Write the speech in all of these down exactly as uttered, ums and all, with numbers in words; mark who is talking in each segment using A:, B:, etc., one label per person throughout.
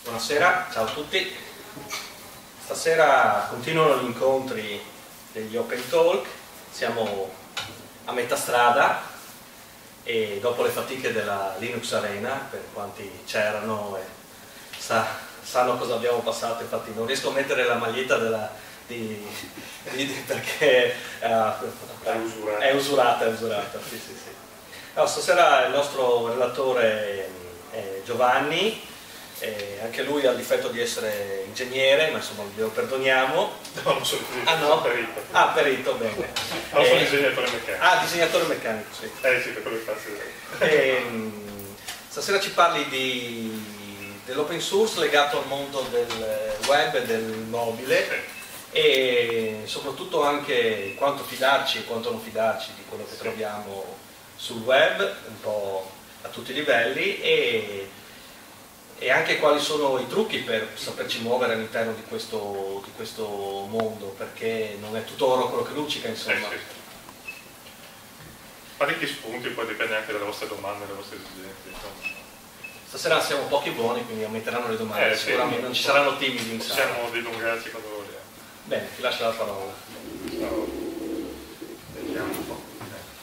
A: Buonasera, ciao a tutti. Stasera continuano gli incontri degli Open Talk, siamo a metà strada e dopo le fatiche della Linux Arena, per quanti c'erano e sa, sanno cosa abbiamo passato, infatti non riesco a mettere la maglietta della, di, di, perché uh,
B: è usurata,
A: è usurata, è usurata. Sì, sì, sì. Allora, stasera il nostro relatore è Giovanni. Eh, anche lui ha il difetto di essere ingegnere, ma insomma glielo perdoniamo.
B: No, non sono
A: ah, no?
B: perito.
A: Ah, perito, bene.
B: Non
A: eh,
B: sono disegnatore meccanico.
A: Ah, disegnatore meccanico, sì.
B: Eh sì, per quello che faccio.
A: Eh, stasera ci parli di, dell'open source legato al mondo del web e del mobile, sì. E soprattutto anche quanto fidarci e quanto non fidarci di quello che sì. troviamo sul web, un po' a tutti i livelli, e e anche quali sono i trucchi per saperci muovere all'interno di questo, di questo mondo, perché non è tutto oro quello che luccica, insomma.
B: Eh, sì. Parecchi spunti, poi dipende anche dalle vostre domande, dalle vostre esigenze. Insomma.
A: Stasera siamo pochi buoni, quindi aumenteranno le domande, eh, sicuramente sì, non ci saranno timidi in sala.
B: Possiamo dilungarci quando vogliamo.
A: Bene, ti lascio la parola.
B: No. Vediamo un po'.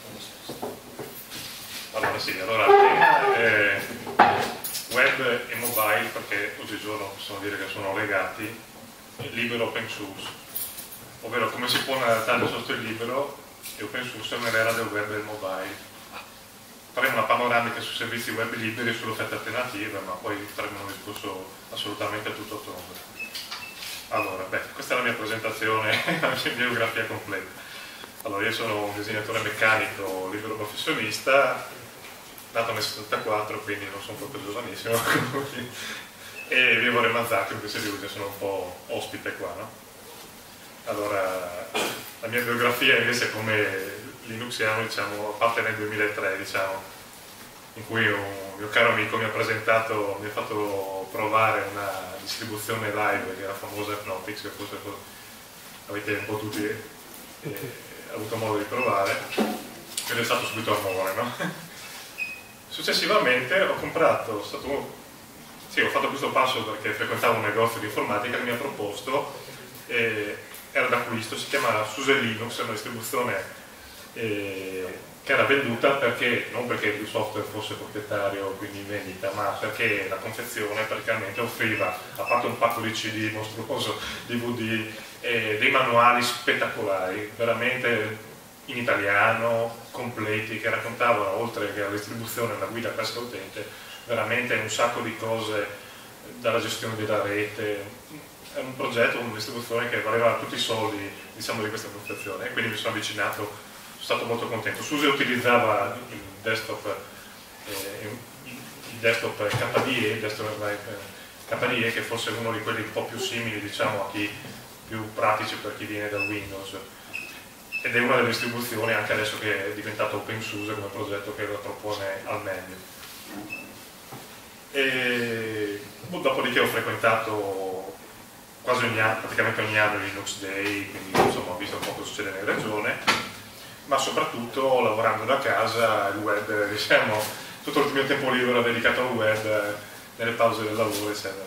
B: Allora sì, allora... Eh, web e mobile, perché oggigiorno possiamo dire che sono legati, libero open source, ovvero come si può adattare sotto il libero e open source nell'era del web e del mobile. Faremo una panoramica su servizi web liberi e sulle offerte alternative, ma poi faremo un discorso assolutamente a tutto tondo. Allora, beh, questa è la mia presentazione, la mia biografia completa. Allora, io sono un disegnatore meccanico libero professionista, nato nel settantaquattro, quindi non sono proprio giovanissimo, e vivo a Remazacco, in queste due sono un po' ospite qua, no? Allora, la mia biografia invece come linuxiano, diciamo, parte nel duemilatré, diciamo, in cui un mio caro amico mi ha presentato, mi ha fatto provare una distribuzione live che era famosa Hypnotix, che forse avete un po' tutti eh, avuto modo di provare, ed è stato subito amore, no? Successivamente ho comprato, stato, sì, ho fatto questo passo perché frequentavo un negozio di informatica che mi ha proposto, eh, era d'acquisto, si chiama SUSE Linux, è una distribuzione eh, che era venduta perché, non perché il software fosse proprietario, quindi in vendita, ma perché la confezione praticamente offriva, a parte un pacco di C D mostruoso, D V D, eh, dei manuali spettacolari, veramente in italiano, completi, che raccontavano, oltre che la distribuzione, una guida pesca utente, veramente un sacco di cose dalla gestione della rete. È un progetto, una distribuzione che valeva tutti i soldi, diciamo, di questa confezione, e quindi mi sono avvicinato, sono stato molto contento. SUSE utilizzava il desktop, eh, il desktop K D E, il desktop K D E, che fosse uno di quelli un po' più simili, diciamo, a chi più pratici per chi viene da Windows. Ed è una delle distribuzioni, anche adesso che è diventato open source, come progetto che lo propone al meglio. E dopodiché ho frequentato quasi ogni anno, praticamente ogni anno il Linux Day, quindi insomma ho visto un po' cosa succede in regione, ma soprattutto lavorando da casa, il web, diciamo, tutto il mio tempo libero dedicato al web, nelle pause del lavoro, eccetera.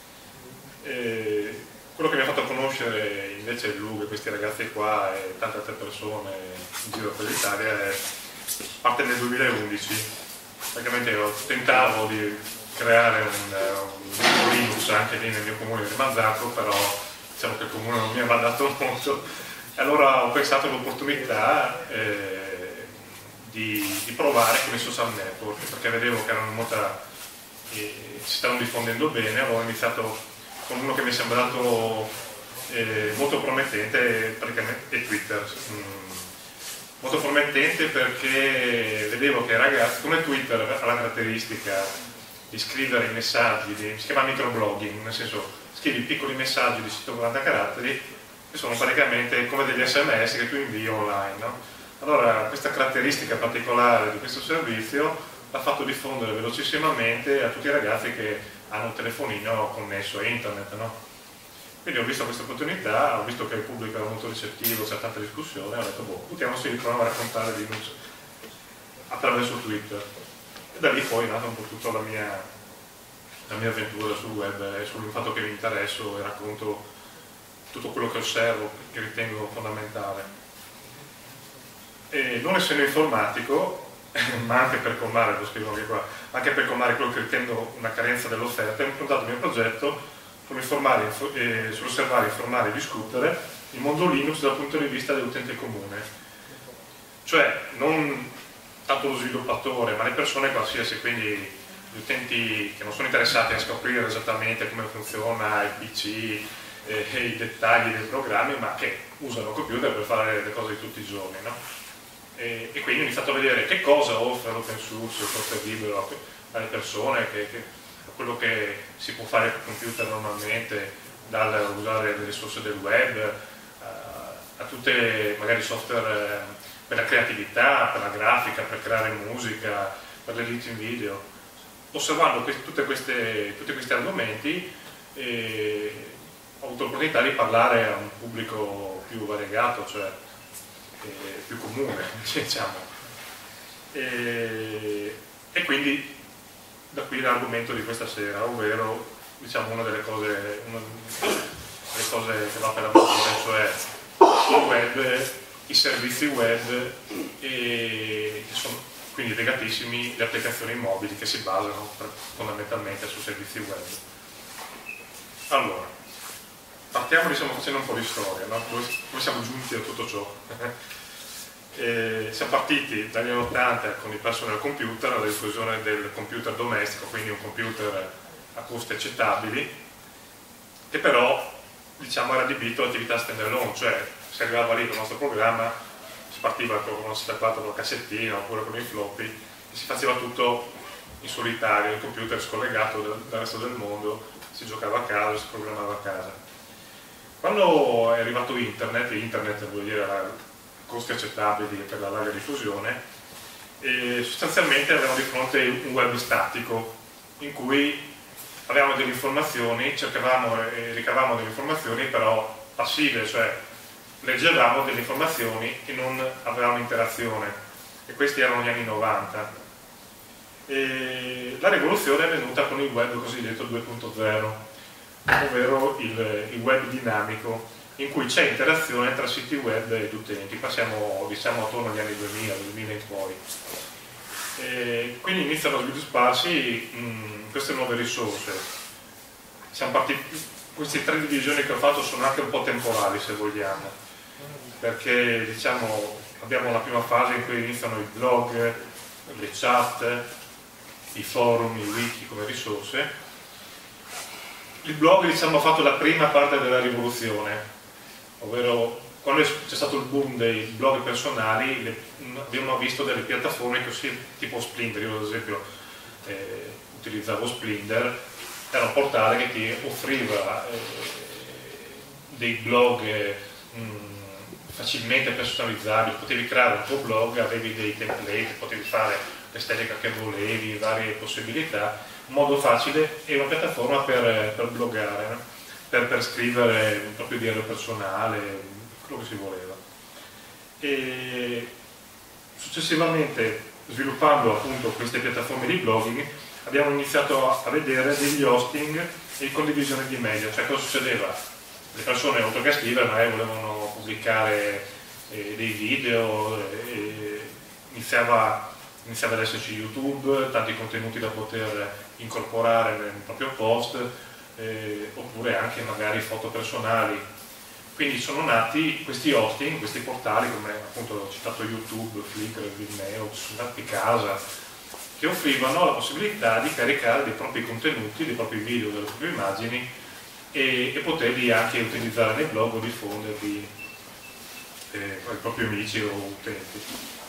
B: E quello che mi ha fatto conoscere invece il Lug, questi ragazzi qua e tante altre persone in giro per l'Italia, è parte nel duemilaundici. Praticamente io tentavo di creare un, un Linux anche lì nel mio comune di Remazacco, però diciamo che il comune non mi ha mandato molto, e allora ho pensato all'opportunità eh, di, di provare con i social network, perché vedevo che erano molta, eh, si stavano diffondendo bene. Allora ho iniziato con uno che mi è sembrato eh, molto promettente, è Twitter. Mm, molto promettente perché vedevo che ragazzi, come Twitter ha la caratteristica di scrivere i messaggi, di, si chiama microblogging, nel senso scrivi piccoli messaggi di centoquaranta caratteri che sono praticamente come degli sms che tu invii online, no? Allora questa caratteristica particolare di questo servizio l'ha fatto diffondere velocissimamente a tutti i ragazzi che hanno un telefonino connesso a internet, no? Quindi ho visto questa opportunità, ho visto che il pubblico era molto ricettivo, c'è tanta discussione, ho detto, boh, buttiamoci di provare a raccontare Linux attraverso Twitter. E da lì poi è nata un po' tutta la mia la mia avventura sul web e sul fatto che mi interesso e racconto tutto quello che osservo, che ritengo fondamentale. E non essendo informatico, ma anche per colmare, lo scrivo anche qua, anche per colmare quello che ritengo una carenza dell'offerta, ho improntato il mio progetto sull'informare, info, eh, sull'osservare, informare e discutere il mondo Linux dal punto di vista dell'utente comune. Cioè, non tanto lo sviluppatore, ma le persone qualsiasi, quindi gli utenti che non sono interessati a scoprire esattamente come funziona il P C eh, e i dettagli dei programmi, ma che usano il computer per fare le cose di tutti i giorni, no? e, e quindi ho iniziato a vedere che cosa offre l'open source, il software libero alle persone, che, che, quello che si può fare col computer normalmente, dal usare le risorse del web a, a tutte magari software eh, per la creatività, per la grafica, per creare musica, per l'editing video. Osservando que tutte queste, tutti questi argomenti eh, ho avuto l'opportunità di parlare a un pubblico più variegato, cioè eh, più comune, diciamo. E, e quindi da qui l'argomento di questa sera, ovvero diciamo una delle cose, una delle cose che va per avvenire, cioè il web, i servizi web e che sono quindi legatissimi le applicazioni mobili che si basano fondamentalmente su servizi web. Allora, partiamo diciamo facendo un po' di storia, no? Come siamo giunti a tutto ciò? E siamo partiti dagli anni ottanta con il personal computer, la diffusione del computer domestico, quindi un computer a costi accettabili, che però diciamo era adibito all'attività standalone, cioè si arrivava lì con il nostro programma, si partiva con uno settantaquattro con la cassettina oppure con i floppy e si faceva tutto in solitario, il computer scollegato dal, dal resto del mondo, si giocava a casa, si programmava a casa. Quando è arrivato internet, internet vuol dire a costi accettabili per la larga diffusione, e sostanzialmente avevamo di fronte un web statico in cui avevamo delle informazioni, cercavamo e ricavavamo delle informazioni però passive, cioè leggevamo delle informazioni e non avevamo interazione, e questi erano gli anni novanta. E la rivoluzione è venuta con il web cosiddetto due punto zero, ovvero il, il web dinamico, in cui c'è interazione tra siti web ed utenti. Passiamo diciamo attorno agli anni duemila, duemila in poi. E quindi iniziano a svilupparsi mh, queste nuove risorse. Siamo partiti, queste tre divisioni che ho fatto sono anche un po' temporali, se vogliamo, perché diciamo abbiamo la prima fase in cui iniziano i blog, le chat, i forum, i wiki come risorse. Il blog diciamo ha fatto la prima parte della rivoluzione, ovvero quando c'è stato il boom dei blog personali le, abbiamo visto delle piattaforme così tipo Splinter. Io ad esempio eh, utilizzavo Splinter, era un portale che ti offriva eh, dei blog eh, mh, facilmente personalizzabili, potevi creare un tuo blog, avevi dei template, potevi fare l'estetica che volevi, varie possibilità, in modo facile, e una piattaforma per, per bloggare, no? per, per scrivere il proprio diario personale, quello che si voleva. E successivamente, sviluppando appunto queste piattaforme di blogging, abbiamo iniziato a vedere degli hosting e condivisione di media. Cioè cosa succedeva? Le persone oltre che a scrivere magari volevano pubblicare eh, dei video, eh, iniziava, iniziava ad esserci YouTube, tanti contenuti da poter incorporare nel proprio post, eh, oppure anche magari foto personali. Quindi sono nati questi hosting, questi portali come appunto ho citato YouTube, Flickr, Vimeo, sono nati casa, che offrivano la possibilità di caricare dei propri contenuti, dei propri video, delle proprie immagini e, e poterli anche utilizzare nei blog o diffonderli eh, ai propri amici o utenti.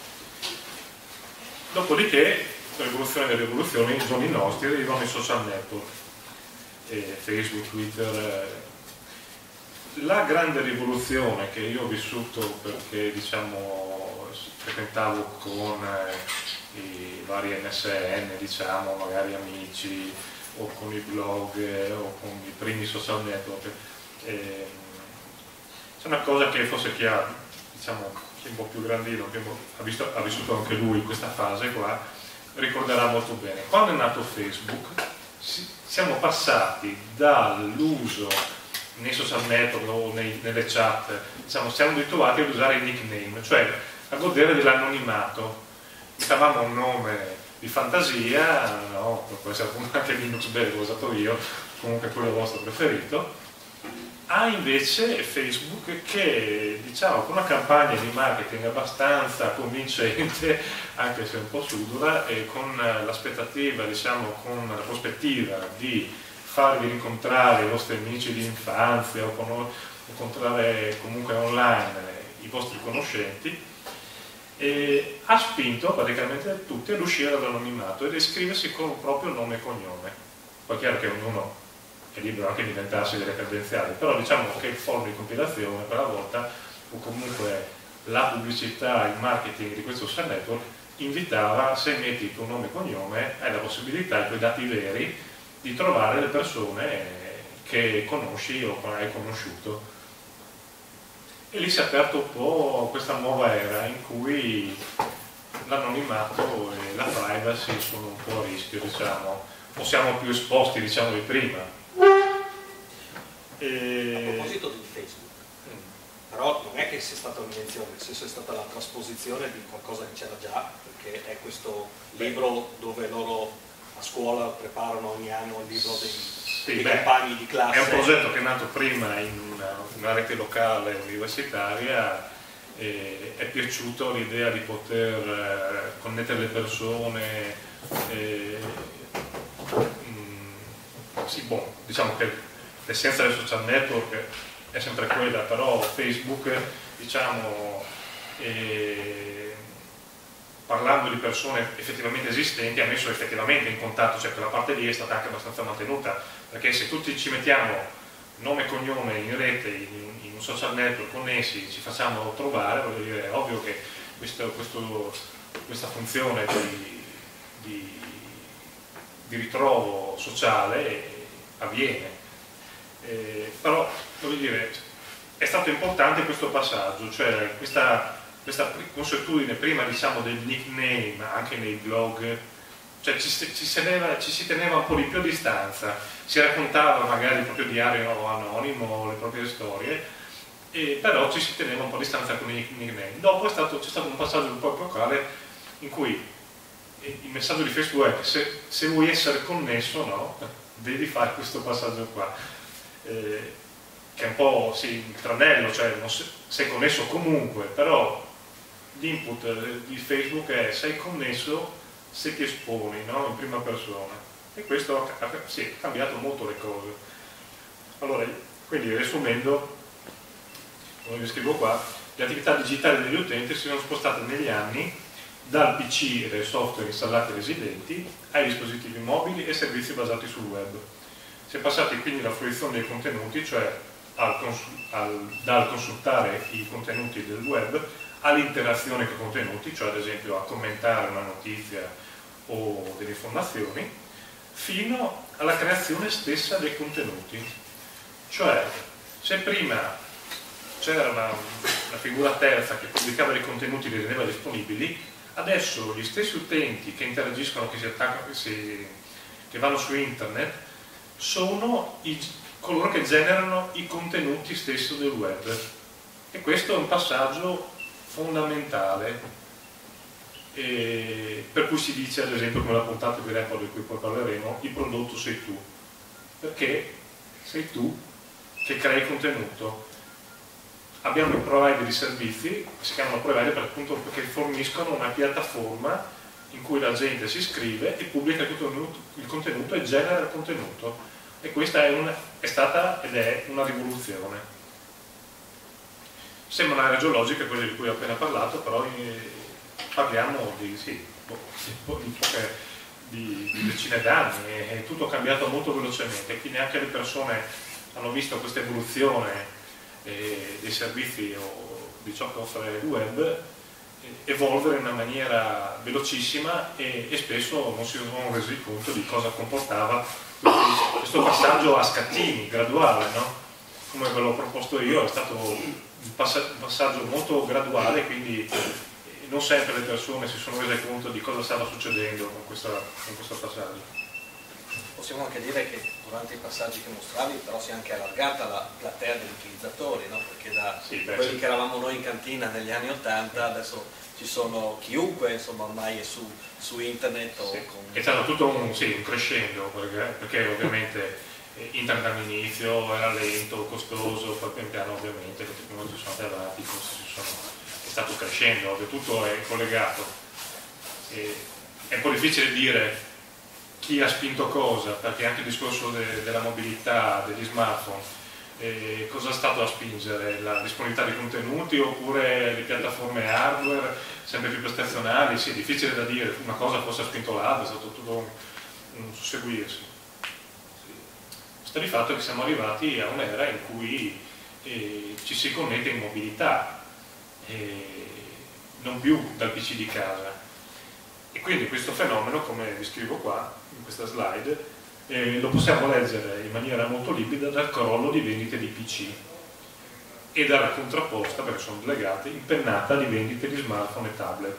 B: Dopodiché, la rivoluzione delle rivoluzioni, i giorni nostri, arrivano i social network, eh, Facebook, Twitter. Eh. La grande rivoluzione che io ho vissuto perché diciamo frequentavo con eh, i vari M S N, diciamo, magari amici, o con i blog eh, o con i primi social network, eh, c'è una cosa che forse chi ha, diciamo, chi è un po' più grandino, che ha, visto, ha vissuto anche lui questa fase qua, ricorderà molto bene. Quando è nato Facebook, siamo passati dall'uso nei social network o nei, nelle chat, diciamo, siamo abituati ad usare il nickname, cioè a godere dell'anonimato. Mettavamo un nome di fantasia, no, può essere anche Linux Bello, l'ho usato io, comunque quello vostro preferito. Ha invece Facebook che, diciamo, con una campagna di marketing abbastanza convincente, anche se un po' sudora, e con l'aspettativa, diciamo, con la prospettiva di farvi incontrare i vostri amici di infanzia o incontrare comunque online i vostri conoscenti, e ha spinto praticamente tutti ad uscire dall'anonimato ed iscriversi con il proprio nome e cognome. Poi è chiaro che ognuno è libero anche di inventarsi delle credenziali, però diciamo che il forum di compilazione per la volta, o comunque la pubblicità, il marketing di questo social network, invitava, se metti il tuo nome e cognome, hai la possibilità, i tuoi dati veri, di trovare le persone che conosci o hai conosciuto. E lì si è aperto un po' questa nuova era in cui l'anonimato e la privacy sono un po' a rischio, diciamo, o siamo più esposti, diciamo, di prima.
A: E... A proposito di Facebook, però non è che sia stata un'invenzione, nel senso è stata la trasposizione di qualcosa che c'era già, perché è questo libro dove loro a scuola preparano ogni anno il libro dei, sì, dei beh, compagni di classe.
B: È un progetto che è nato prima in una, una rete locale universitaria, e è piaciuto l'idea di poter eh, connettere le persone. E, mh, sì, boh, diciamo che l'essenza del social network è sempre quella, però Facebook, diciamo, eh, parlando di persone effettivamente esistenti, ha messo effettivamente in contatto, cioè quella parte lì è stata anche abbastanza mantenuta, perché se tutti ci mettiamo nome e cognome in rete, in, in un social network connessi, ci facciamo trovare, voglio dire, è ovvio che questo, questo, questa funzione di, di, di ritrovo sociale avviene. Eh, però, voglio dire, è stato importante questo passaggio, cioè questa, questa consuetudine prima, diciamo, del nickname anche nei blog, cioè ci, ci, si teneva, ci si teneva un po' di più a distanza, si raccontava magari il proprio diario anonimo, le proprie storie, e però ci si teneva un po' a distanza con i nickname. Dopo c'è stato, stato un passaggio un po' epocale in cui il messaggio di Facebook è che se, se vuoi essere connesso, no, devi fare questo passaggio qua. Eh, che è un po' sì, il tranello, cioè non sei, sei connesso comunque, però l'input di Facebook è sei connesso se ti esponi, no? In prima persona, e questo ha, sì, ha cambiato molto le cose. Allora, quindi riassumendo, come vi scrivo qua, le attività digitali degli utenti si sono spostate negli anni dal P C e dai software installati residenti ai dispositivi mobili e servizi basati sul web. Si è passati quindi alla fruizione dei contenuti, cioè al consul al, dal consultare i contenuti del web all'interazione con i contenuti, cioè ad esempio a commentare una notizia o delle informazioni, fino alla creazione stessa dei contenuti. Cioè, se prima c'era una, una figura terza che pubblicava dei contenuti e li rendeva disponibili, adesso gli stessi utenti che interagiscono, che, si attaccano, che, si, che vanno su internet, sono i, coloro che generano i contenuti stessi del web, e questo è un passaggio fondamentale, e per cui si dice, ad esempio, come la puntata di report di cui poi parleremo, il prodotto sei tu, perché sei tu che crei contenuto. Abbiamo i provider di servizi, che si chiamano provider per, appunto, perché forniscono una piattaforma in cui la gente si iscrive e pubblica il contenuto, il contenuto e genera il contenuto. E questa è, una, è stata ed è una rivoluzione. Sembra una geologica, quella di cui ho appena parlato, però eh, parliamo di, sì, di, di, di decine d'anni, e è tutto cambiato molto velocemente, quindi anche le persone hanno visto questa evoluzione eh, dei servizi o di ciò che offre il web eh, evolvere in una maniera velocissima, e, e spesso non si sono resi conto di cosa comportava questo passaggio a scattini, graduale, no? Come ve l'ho proposto io, è stato un passaggio molto graduale, quindi non sempre le persone si sono rese conto di cosa stava succedendo con, questa, con questo passaggio.
A: possiamo anche dire che durante i passaggi che mostravi però si è anche allargata la platea degli utilizzatori, no? Perché da
B: sì, beh,
A: quelli
B: sì.
A: che eravamo noi in cantina negli anni ottanta adesso ci sono chiunque, insomma, ormai è su, su internet o
B: sì.
A: con...
B: È stato tutto un, sì, un crescendo, perché, perché ovviamente internet all'inizio era lento, costoso, poi pian piano ovviamente le tecnologie sono andate avanti, si sono, è stato crescendo, ovvio, tutto è collegato. E è un po' difficile dire chi ha spinto cosa, perché anche il discorso de, della mobilità, degli smartphone, eh, cosa è stato a spingere? La disponibilità di contenuti oppure le piattaforme hardware sempre più prestazionali? Sì, è difficile da dire, una cosa forse ha spinto l'altra, è stato tutto un, un susseguirsi. Sta di fatto che siamo arrivati a un'era in cui eh, ci si connette in mobilità, eh, non più dal P C di casa. E quindi questo fenomeno, come vi scrivo qua, in questa slide, eh, lo possiamo leggere in maniera molto limpida dal crollo di vendite di P C e dalla contrapposta, perché sono legate, impennata di vendite di smartphone e tablet.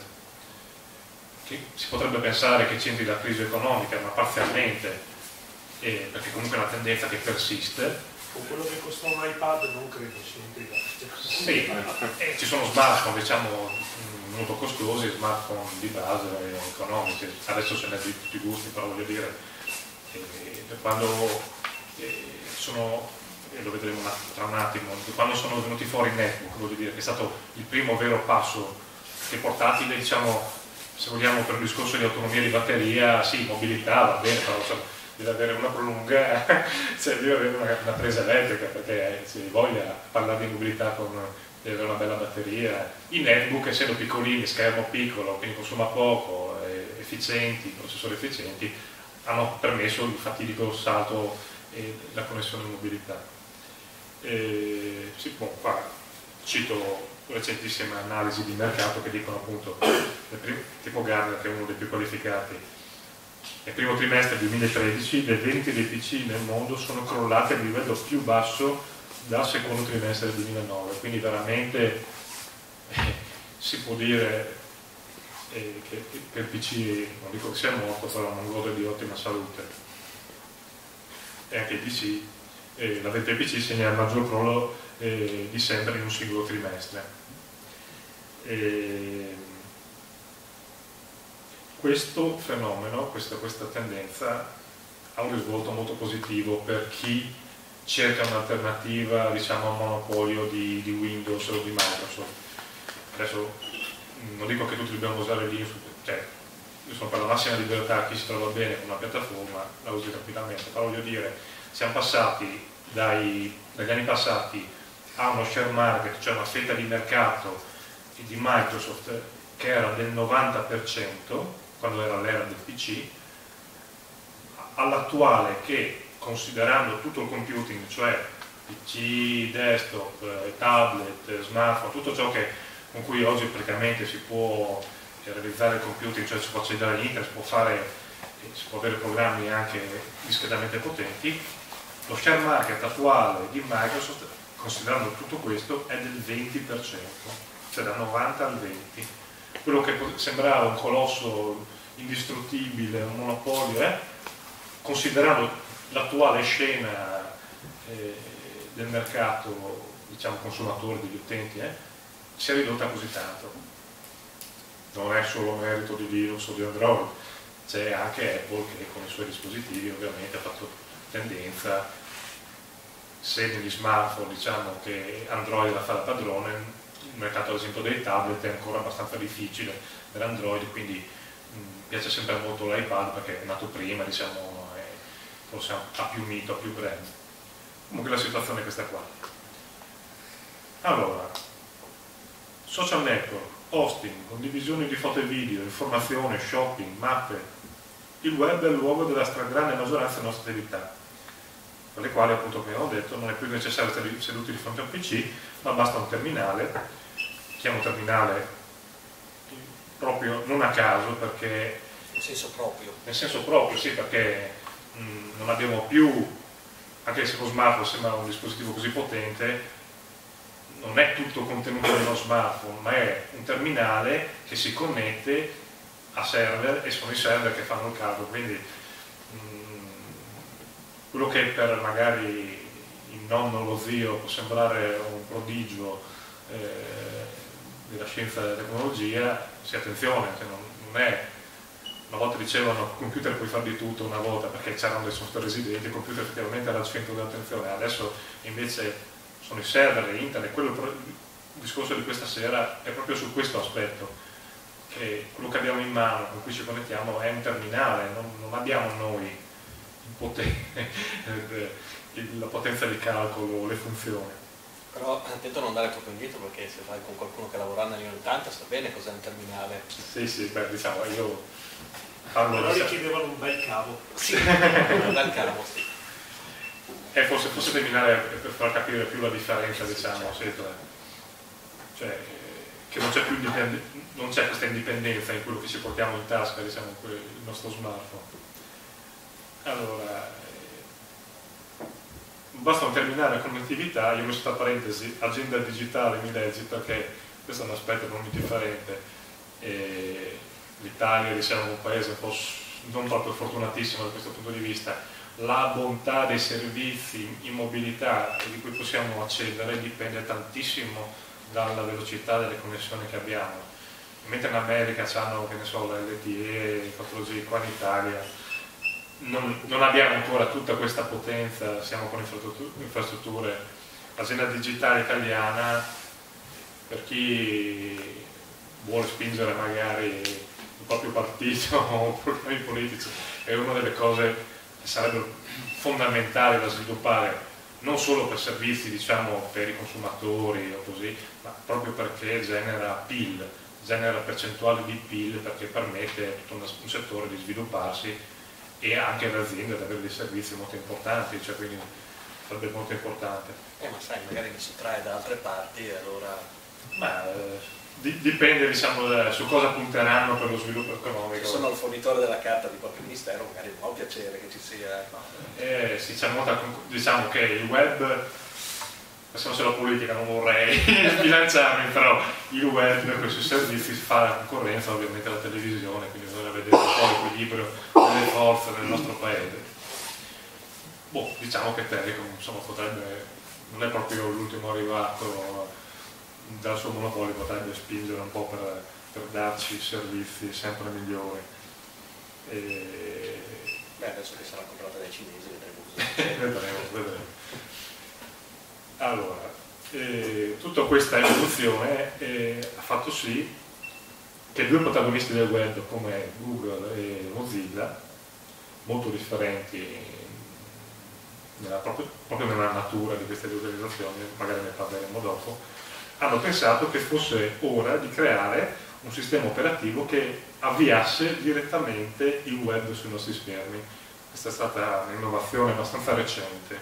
B: Che si potrebbe pensare che c'entri la crisi economica, ma parzialmente, eh, perché comunque è una tendenza che persiste.
C: Con quello che costa un iPad non credo sia integrato.
B: Sì, eh, ci sono smartphone, diciamo, molto costosi, smartphone di base economici, adesso ce n'è di tutti i gusti, però voglio dire, eh, quando eh, sono, e lo vedremo un attimo, tra un attimo, quando sono venuti fuori i netbook, voglio dire che è stato il primo vero passo che portatile, diciamo, se vogliamo per un discorso di autonomia di batteria, sì, mobilità va bene, però insomma, deve avere una prolunga, cioè deve avere una, una presa elettrica, perché si voglia parlare di mobilità con deve avere una bella batteria. I netbook, essendo piccolini, schermo piccolo, quindi consuma poco, eh, efficienti, processori efficienti, hanno permesso il fatidico salto e la connessione in mobilità. E, sì, bon, qua cito recentissime analisi di mercato che dicono appunto, tipo Gartner, che è uno dei più qualificati, nel primo trimestre duemilatredici le vendite dei P C nel mondo sono crollate al livello più basso dal secondo trimestre del duemilanove, quindi veramente eh, si può dire eh, che, che il P C, non dico che sia morto, però non gode di ottima salute. E anche il P C, eh, la vendita del P C segna il maggior crollo eh, di sempre in un singolo trimestre. E questo fenomeno, questa, questa tendenza ha un risvolto molto positivo per chi cerca un'alternativa, diciamo, a un monopolio di, di Windows o di Microsoft. Adesso non dico che tutti dobbiamo usare Linux, cioè io sono per la massima libertà, chi si trova bene con una piattaforma la usi tranquillamente, però voglio dire, siamo passati dai, dagli anni passati a uno share market, cioè una fetta di mercato di Microsoft che era del novanta per cento quando era l'era del P C, all'attuale che, considerando tutto il computing, cioè P C, desktop, tablet, smartphone, tutto ciò che, con cui oggi praticamente si può realizzare il computing, cioè si può accedere all'internet, si può fare, si può avere programmi anche discretamente potenti, lo share market attuale di Microsoft, considerando tutto questo, è del venti per cento, cioè dal novanta al venti. Quello che sembrava un colosso indistruttibile, un monopolio, eh, considerando l'attuale scena eh, del mercato, diciamo, consumatore, degli utenti, eh, si è ridotta così tanto. Non è solo merito di Linux o di Android, c'è anche Apple che con i suoi dispositivi ovviamente ha fatto tendenza. Se negli smartphone diciamo che Android la fa da padrone, il mercato ad esempio dei tablet è ancora abbastanza difficile per Android, quindi mh, piace sempre molto l'iPad perché è nato prima, diciamo, è, forse ha più mito, ha più brand. Comunque la situazione è questa qua. Allora, social network, hosting, condivisione di foto e video, informazione, shopping, mappe. Il web è il luogo della stragrande maggioranza delle nostre attività, per le quali, appunto, come ho detto, non è più necessario stare seduti di fronte a un P C, ma basta un terminale. Chiamo terminale proprio non a caso, perché
A: nel senso proprio.
B: Nel senso proprio, sì, perché mh, non abbiamo più, anche se lo smartphone sembra un dispositivo così potente, non è tutto contenuto nello smartphone, ma è un terminale che si connette a server e sono i server che fanno il calcolo, quindi mh, quello che per magari il nonno o lo zio può sembrare un prodigio eh, della scienza e della tecnologia, si attenzione, che non, non è, una volta dicevano computer puoi fare di tutto una volta perché c'erano dei software residenti, il computer effettivamente era al centro dell'attenzione, adesso invece sono i server, internet, quello, il discorso di questa sera è proprio su questo aspetto, che quello che abbiamo in mano, con cui ci connettiamo, è un terminale, non, non abbiamo noi il potere, la potenza di calcolo, le funzioni.
A: Però attento a non andare troppo indietro, perché se vai con qualcuno che lavora negli anni ottanta sta bene cos'è un terminale.
B: Sì, sì, beh, diciamo, io parlo
C: Però
B: di...
C: richiedevano un bel cavo.
A: Sì, un bel cavo, sì.
B: Eh, forse, forse terminale per far capire più la differenza, diciamo, sì, cioè che non c'è più non c'è questa indipendenza in quello che ci portiamo in tasca, diciamo, il nostro smartphone. Allora, eh, basta un terminale a connettività, io ho messo tra parentesi agenda digitale, mi leggi, perché questo è un aspetto non indifferente. L'Italia, diciamo, è un paese un po' non proprio fortunatissimo da questo punto di vista. La bontà dei servizi in mobilità di cui possiamo accedere dipende tantissimo dalla velocità delle connessioni che abbiamo. Mentre in America hanno, che ne so, la L T E, il quattro G, qua in Italia non, non abbiamo ancora tutta questa potenza, siamo con infrastrutture. L'agenda digitale italiana, per chi vuole spingere magari il proprio partito o programmi politici, è una delle cose che sarebbero fondamentali da sviluppare, non solo per servizi, diciamo, per i consumatori o così, ma proprio perché genera P I L, genera percentuale di P I L, perché permette a tutto un settore di svilupparsi e anche alle aziende ad avere dei servizi molto importanti, cioè quindi sarebbe molto importante.
A: Eh, ma sai, magari mi sottrae da altre parti e allora...
B: Ma eh, di, dipende, diciamo, da, su cosa punteranno per lo sviluppo economico.
A: Se sono il fornitore della carta di qualche ministero, magari non ho piacere che ci sia...
B: Eh, sì, c'è molta, diciamo che il web, passiamo sulla politica, non vorrei sbilanciarmi, però il web con i suoi servizi fa la concorrenza ovviamente alla televisione, quindi bisogna vedere un po' l'equilibrio delle forze nel nostro paese. Boh, diciamo che Telecom, insomma, potrebbe, non è proprio l'ultimo arrivato dal suo monopolio, potrebbe spingere un po' per, per darci servizi sempre migliori. E...
A: Beh, adesso che sarà comprata dai cinesi vedremo.
B: vedremo, vedremo. Allora, eh, tutta questa evoluzione eh, ha fatto sì che due protagonisti del web come Google e Mozilla, molto differenti nella, proprio, proprio nella natura di queste due organizzazioni, magari ne parleremo dopo, hanno pensato che fosse ora di creare un sistema operativo che avviasse direttamente il web sui nostri schermi. Questa è stata un'innovazione abbastanza recente.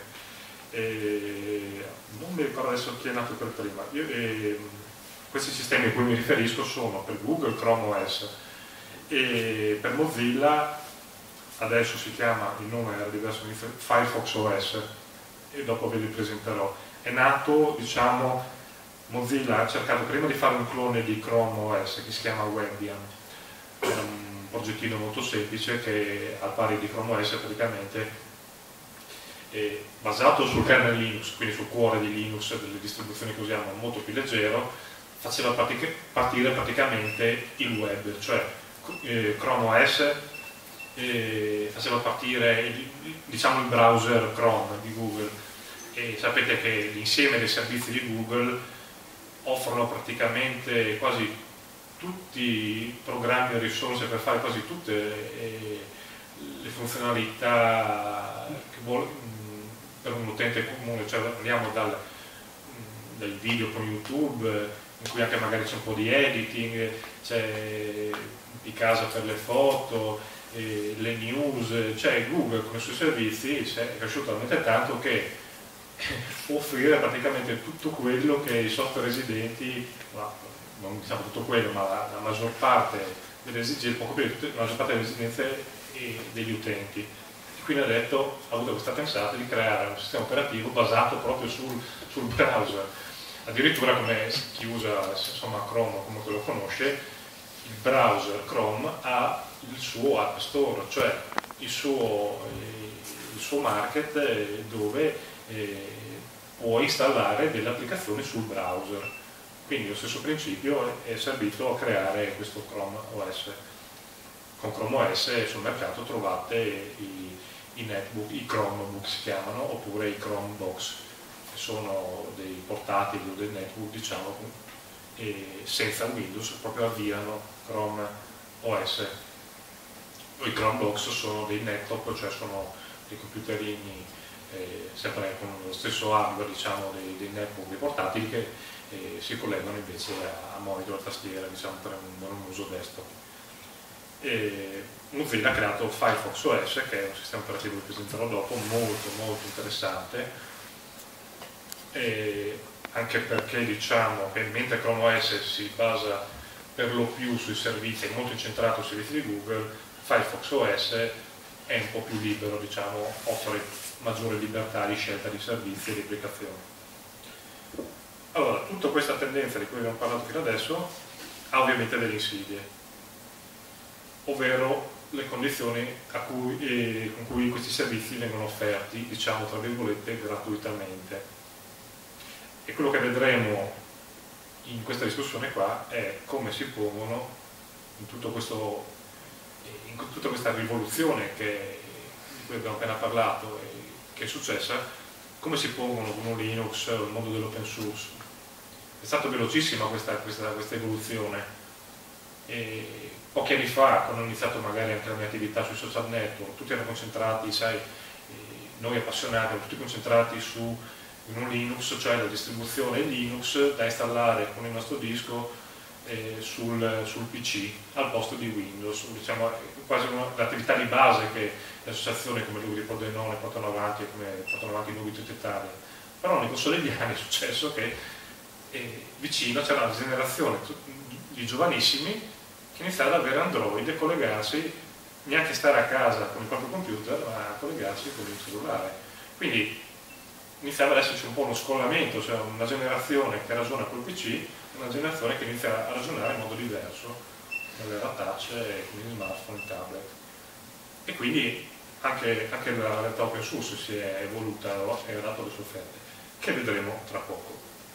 B: E non mi ricordo adesso chi è nato per prima. Io, e, questi sistemi a cui mi riferisco sono per Google Chrome O S e per Mozilla adesso si chiama, il nome era diverso, Firefox O S, e dopo ve li presenterò. È nato, diciamo, Mozilla ha cercato prima di fare un clone di Chrome O S che si chiama Webian, è un progettino molto semplice che al pari di Chrome O S praticamente è basato sul kernel Linux, quindi sul cuore di Linux, delle distribuzioni che usiamo, molto più leggero, faceva partire praticamente il web, cioè eh, Chrome O S eh, faceva partire il, diciamo il browser Chrome di Google, e sapete che l'insieme dei servizi di Google offrono praticamente quasi tutti i programmi e risorse per fare quasi tutte eh, le funzionalità che vuole per un utente comune, cioè andiamo dal, dal video con YouTube, in cui anche magari c'è un po' di editing, c'è di casa per le foto, eh, le news, cioè Google con i suoi servizi è cresciuto talmente tanto che può offrire praticamente tutto quello che i software residenti, no, non diciamo tutto quello, ma la, la maggior parte delle esigenze, poco più, la maggior parte delle esigenze degli utenti. E quindi ha detto, ha avuto questa pensata di creare un sistema operativo basato proprio sul, sul browser. Addirittura, come chi usa insomma Chrome, come lo conosce, il browser Chrome ha il suo App Store, cioè il suo, il il suo market eh, dove eh, può installare delle applicazioni sul browser. Quindi lo stesso principio è servito a creare questo Chrome O S. Con Chrome O S sul mercato trovate i, i netbook, i Chromebook si chiamano, oppure i Chromebox, che sono dei portatili o dei netbook, diciamo, e senza Windows, proprio avviano Chrome O S. I Chromebox sono dei laptop, cioè sono dei computerini eh, sempre con lo stesso hardware, diciamo, dei, dei netbook, dei portatili, che eh, si collegano invece a, a monitor e tastiera, diciamo, per un, per un uso desktop. E Mozilla ha creato Firefox O S, che è un sistema operativo che presenterò dopo, molto molto interessante, e anche perché diciamo che mentre Chrome O S si basa per lo più sui servizi, è molto incentrato sui servizi di Google, Firefox O S è un po' più libero, diciamo, offre maggiore libertà di scelta di servizi e di applicazioni. Allora, tutta questa tendenza di cui abbiamo parlato fino adesso ha ovviamente delle insidie, ovvero le condizioni a cui, eh, con cui questi servizi vengono offerti, diciamo tra virgolette, gratuitamente. E quello che vedremo in questa discussione qua è come si pongono in tutto questo, in tutta questa rivoluzione che, di cui abbiamo appena parlato e che è successa, come si pongono con un Linux il mondo dell'open source. È stata velocissima questa, questa, questa evoluzione. E pochi anni fa, quando ho iniziato magari anche la mia attività sui social network, tutti erano concentrati, sai, noi appassionati, erano tutti concentrati su un Linux, cioè la distribuzione Linux da installare con il nostro disco eh, sul, sul P C al posto di Windows. Diciamo, quasi l'attività di base che le associazioni come il gruppo Denone portano avanti e come portano avanti i nuovi tutt'Italia. Però nel corso degli anni è successo che eh, vicino c'era una generazione di giovanissimi che iniziava ad avere Android e collegarsi, neanche stare a casa con il proprio computer, ma a collegarsi con il cellulare. Quindi iniziava ad esserci un po' uno scollamento, cioè una generazione che ragiona col P C e una generazione che inizia a ragionare in modo diverso nell'era touch e con gli smartphone e tablet. E quindi anche, anche la realtà open source si è evoluta e ha dato le sue offerte, che vedremo tra poco.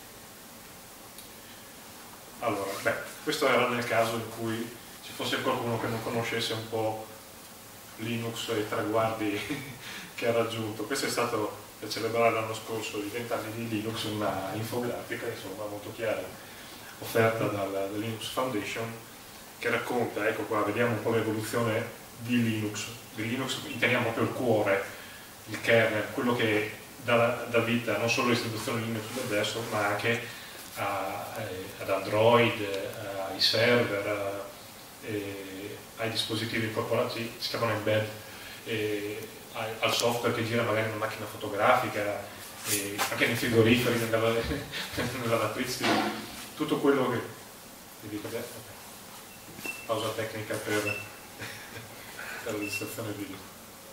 B: Allora, beh, questo era nel caso in cui ci fosse qualcuno che non conoscesse un po' Linux e i traguardi che ha raggiunto. Questo è stato per celebrare l'anno scorso i vent'anni di Linux, una infografica insomma molto chiara, offerta dalla Linux Foundation, che racconta, ecco qua, vediamo un po' l'evoluzione di Linux. Di Linux intendiamo proprio il cuore, il kernel, quello che dà, dà vita non solo all'istituzione Linux del desktop, ma anche a, ad Android, ai server, a, e, ai dispositivi incorporati, si chiamano embed, e, al software che gira magari in una macchina fotografica, e anche nei frigoriferi, nella, nella lavatrice, tutto quello che... Vi dico adesso? Okay. Pausa tecnica per, per la registrazione video.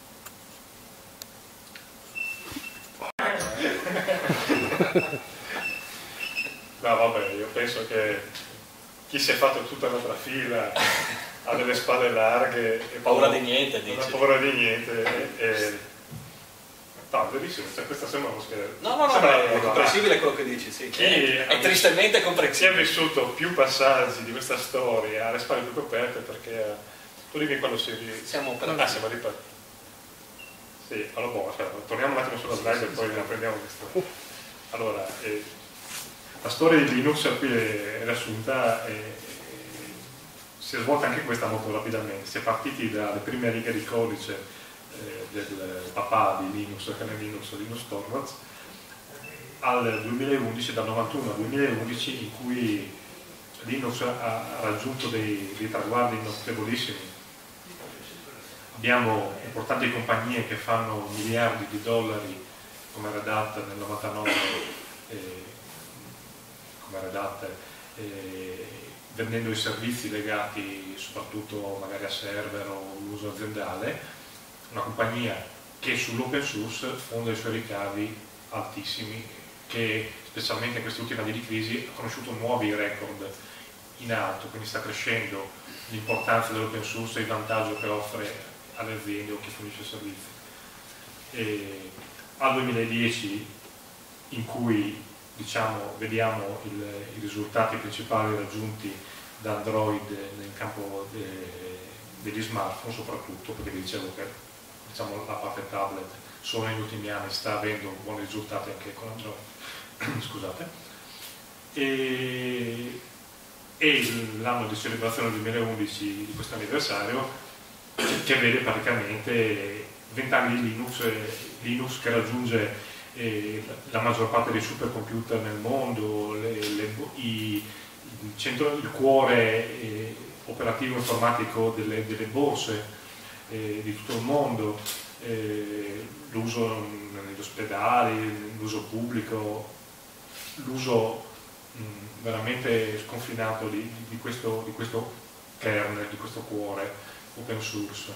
B: No, vabbè, io penso che chi si è fatto tutta l'altra fila ha delle spalle larghe e
A: paura di niente,
B: non
A: dici.
B: ha paura di niente e, e... no, bellissimo, cioè, questa sembra uno scherzo.
A: No, no, no,
B: sembra
A: è comprensibile quello che dici, sì.
B: Chi
A: è, è tristemente
B: chi
A: comprensibile.
B: ha vissuto più passaggi di questa storia ha le spalle più coperte, perché tu dimmi quando si
A: siamo per
B: ah, siamo ripartiti. Sì, allora boh, aspetta, torniamo un attimo sulla slide sì, e poi riprendiamo questo. Allora, eh, la storia di Linux qui è riassunta e si è svolta anche questa molto rapidamente. Si è partiti dalle prime righe di codice eh, del papà di Linux, kernel Linux, Linus Torvalds, al duemilaundici, dal novantuno al duemilaundici, in cui Linux ha raggiunto dei, dei traguardi notevolissimi. Abbiamo importanti compagnie che fanno miliardi di dollari, come Red Hat nel novantanove, eh, come Red Hat, eh, vendendo i servizi legati soprattutto magari a server o all'uso aziendale. Una compagnia che sull'open source fonda i suoi ricavi altissimi, che specialmente in questi ultimi anni di crisi ha conosciuto nuovi record in alto, quindi sta crescendo l'importanza dell'open source e il vantaggio che offre alle aziende o chi fornisce servizi. e al duemiladieci, in cui diciamo, vediamo il, i risultati principali raggiunti da Android nel campo de, degli smartphone, soprattutto perché vi dicevo che diciamo, la parte tablet solo negli ultimi anni sta avendo buoni risultati anche con Android. Scusate. E, e l'anno di celebrazione duemilaundici di questo anniversario, che vede praticamente vent'anni di Linux, Linux che raggiunge eh, la maggior parte dei supercomputer nel mondo, le, le, i, il, centro, il cuore eh, operativo informatico delle, delle borse eh, di tutto il mondo, eh, l'uso negli ospedali, l'uso pubblico, l'uso veramente sconfinato di, di, questo, di questo kernel, di questo cuore open source.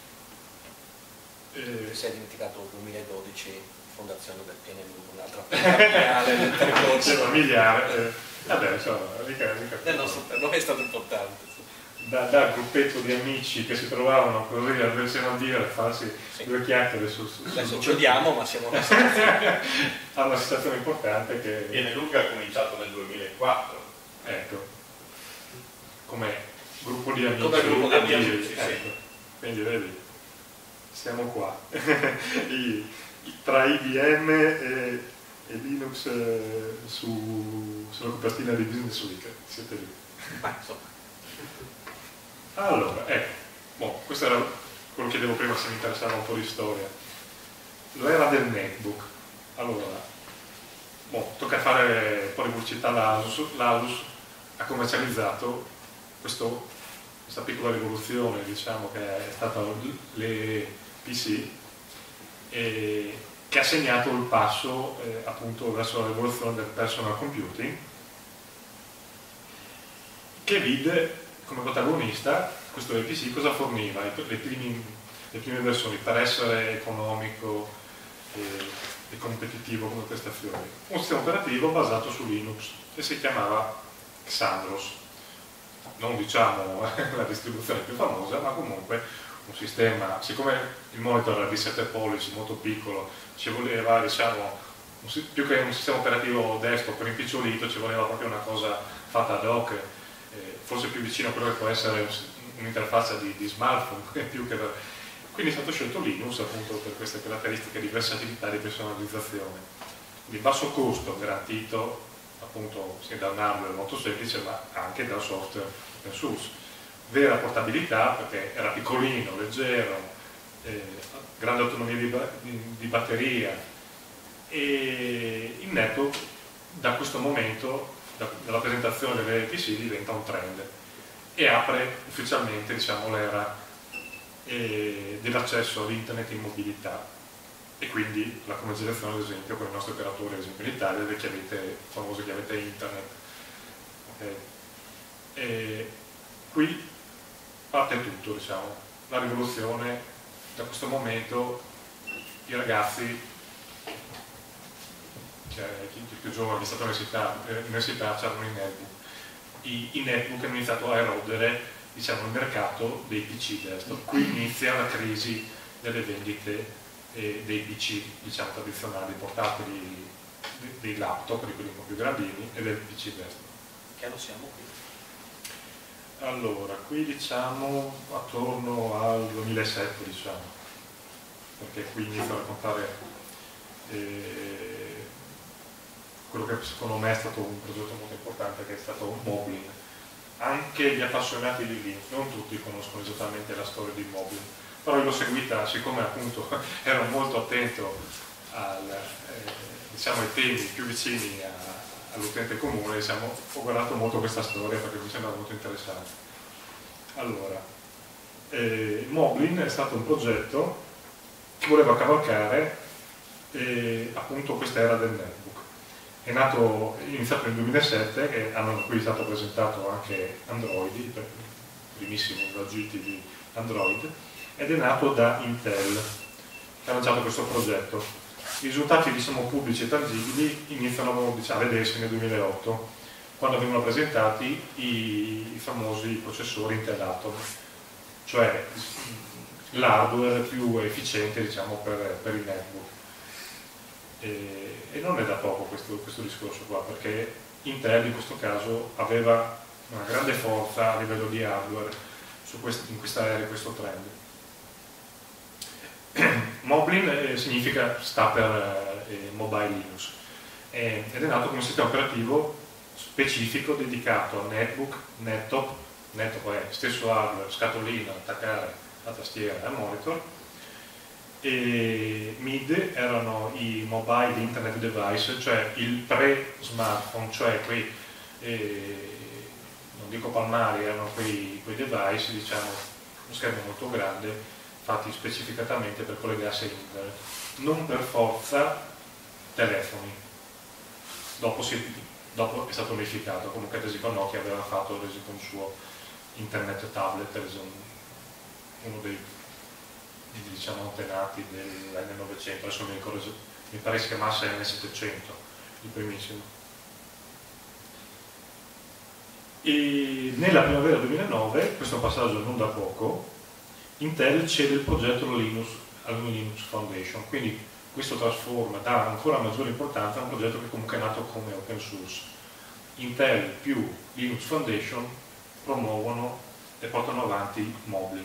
A: Eh, si è dimenticato duemiladodici, fondazione del P N M, un'altra familiare del percorso.
B: familiare, eh, vabbè, insomma, mica, mica
A: nel nostro, per noi è stato importante.
B: Da, da gruppetto di amici che si trovavano così a versi a dire, a farsi sì. due chiacchiere su, su,
A: adesso
B: su
A: ci odiamo, ma siamo una situazione
B: ha una situazione importante che
D: viene lunga, ha cominciato nel duemilaquattro,
B: ecco, come gruppo di amici,
A: come gruppo di amici sì,
B: ecco. Sì. Quindi vedi, siamo qua I, tra I B M e, e Linux eh, su, sulla copertina di Business Week, siete lì.
A: Ma insomma.
B: Allora, ecco, boh, questo era quello che chiedevo prima se mi interessava un po' di storia. L'era del netbook. Allora, boh, tocca fare un po' di pubblicità. L'Asus, l'Asus ha commercializzato questo, questa piccola rivoluzione, diciamo, che è stata le P C, e che ha segnato il passo eh, appunto verso la rivoluzione del personal computing, che vide come protagonista questo P C cosa forniva, le, primi, le prime versioni per essere economico e, e competitivo come prestazioni. Un sistema operativo basato su Linux che si chiamava Xandros, non diciamo la distribuzione più famosa, ma comunque un sistema, siccome il monitor era di sette pollici, molto piccolo, ci voleva, diciamo, un, più che un sistema operativo desktop rimpicciolito, ci voleva proprio una cosa fatta ad hoc, forse più vicino a quello che può essere un'interfaccia di, di smartphone, più che per... quindi è stato scelto Linux appunto per queste caratteristiche di versatilità e di personalizzazione, di basso costo garantito appunto sia da un hardware molto semplice ma anche dal software open source, vera portabilità perché era piccolino, leggero, eh, grande autonomia di, di, di batteria, e il netbook da questo momento, dalla presentazione delle P C, diventa un trend e apre ufficialmente, diciamo, l'era eh, dell'accesso all'internet in mobilità, e quindi la commercializzazione ad esempio con i nostri operatori, ad esempio in Italia, delle chiavette, famose chiavette internet. Okay. E qui parte tutto, diciamo, la rivoluzione. Da questo momento i ragazzi, chi più giovane che è stata all'università, c'erano i netbook. I, i netbook hanno iniziato a erodere, diciamo, il mercato dei P C desktop. Qui inizia la crisi delle vendite eh, dei P C, diciamo, tradizionali, portatili, dei laptop, di quelli un po' più grandini, e del P C desktop.
A: Che anno siamo qui?
B: Allora, qui diciamo attorno al duemilasette, diciamo, perché qui inizia a raccontare eh, quello che secondo me è stato un progetto molto importante, che è stato Moblin. Anche gli appassionati di Linux, non tutti conoscono esattamente la storia di Moblin, però io l'ho seguita, siccome appunto ero molto attento al, eh, diciamo, ai temi più vicini all'utente comune, diciamo, ho guardato molto questa storia perché mi sembra molto interessante. Allora, eh, Moblin è stato un progetto che voleva cavalcare eh, appunto questa era del netbook. È nato, è iniziato nel duemilasette, e hanno qui stato presentato anche Android, i primissimi vagiti di Android, ed è nato da Intel, che ha lanciato questo progetto. I risultati, diciamo, pubblici e tangibili iniziano, diciamo, a vedersi nel duemilaotto, quando vengono presentati i, i famosi processori Intel Atom, cioè l'hardware più efficiente, diciamo, per, per i netbook. E, e non è da poco questo, questo discorso qua, perché Intel in questo caso aveva una grande forza a livello di hardware su quest, in questa area, questo trend. Moblin eh, significa, sta per eh, Mobile Linux, eh, ed è nato come sistema operativo specifico dedicato a netbook, nettop, nettop è stesso hardware, scatolina, attaccare la tastiera e al monitor, e M I D erano i mobile internet device, cioè il pre-smartphone, cioè quei, eh, non dico palmari, erano quei, quei device, diciamo, uno schermo molto grande, fatti specificatamente per collegarsi a internet, non per forza telefoni. Dopo, si, dopo è stato unificato, comunque ad esempio Nokia aveva fatto ad esempio un suo internet tablet, uno dei, diciamo, antenati dell'N novecento, adesso mi ricordo, mi pare si chiamasse N settecento, il primissimo. E nella primavera duemilanove, questo è un passaggio non da poco, Intel cede il progetto Linux alla Linux Foundation, quindi questo trasforma, dà ancora maggiore importanza a un progetto che comunque è nato come open source. Intel più Linux Foundation promuovono e portano avanti Moblin.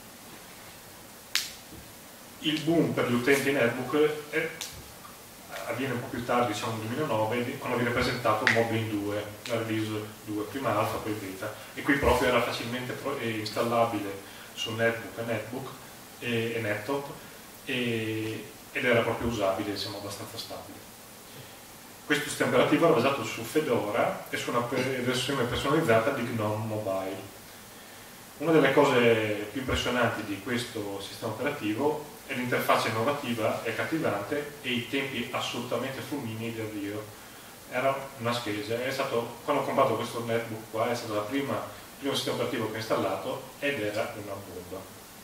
B: Il boom per gli utenti netbook è, avviene un po' più tardi, diciamo nel duemilanove, quando viene presentato Moblin due, la release due, prima alfa, poi beta, e qui proprio era facilmente installabile su netbook e netbook e, e nettop, e, ed era proprio usabile, diciamo, abbastanza stabile. Questo sistema operativo era basato su Fedora e su una versione personalizzata di GNOME Mobile. Una delle cose più impressionanti di questo sistema operativo è l'interfaccia innovativa e accattivante e i tempi assolutamente fulminei di avvio. Era una scheda, è stato, quando ho comprato questo netbook qua, è stato la prima, il primo sistema operativo che ho installato ed era una bomba.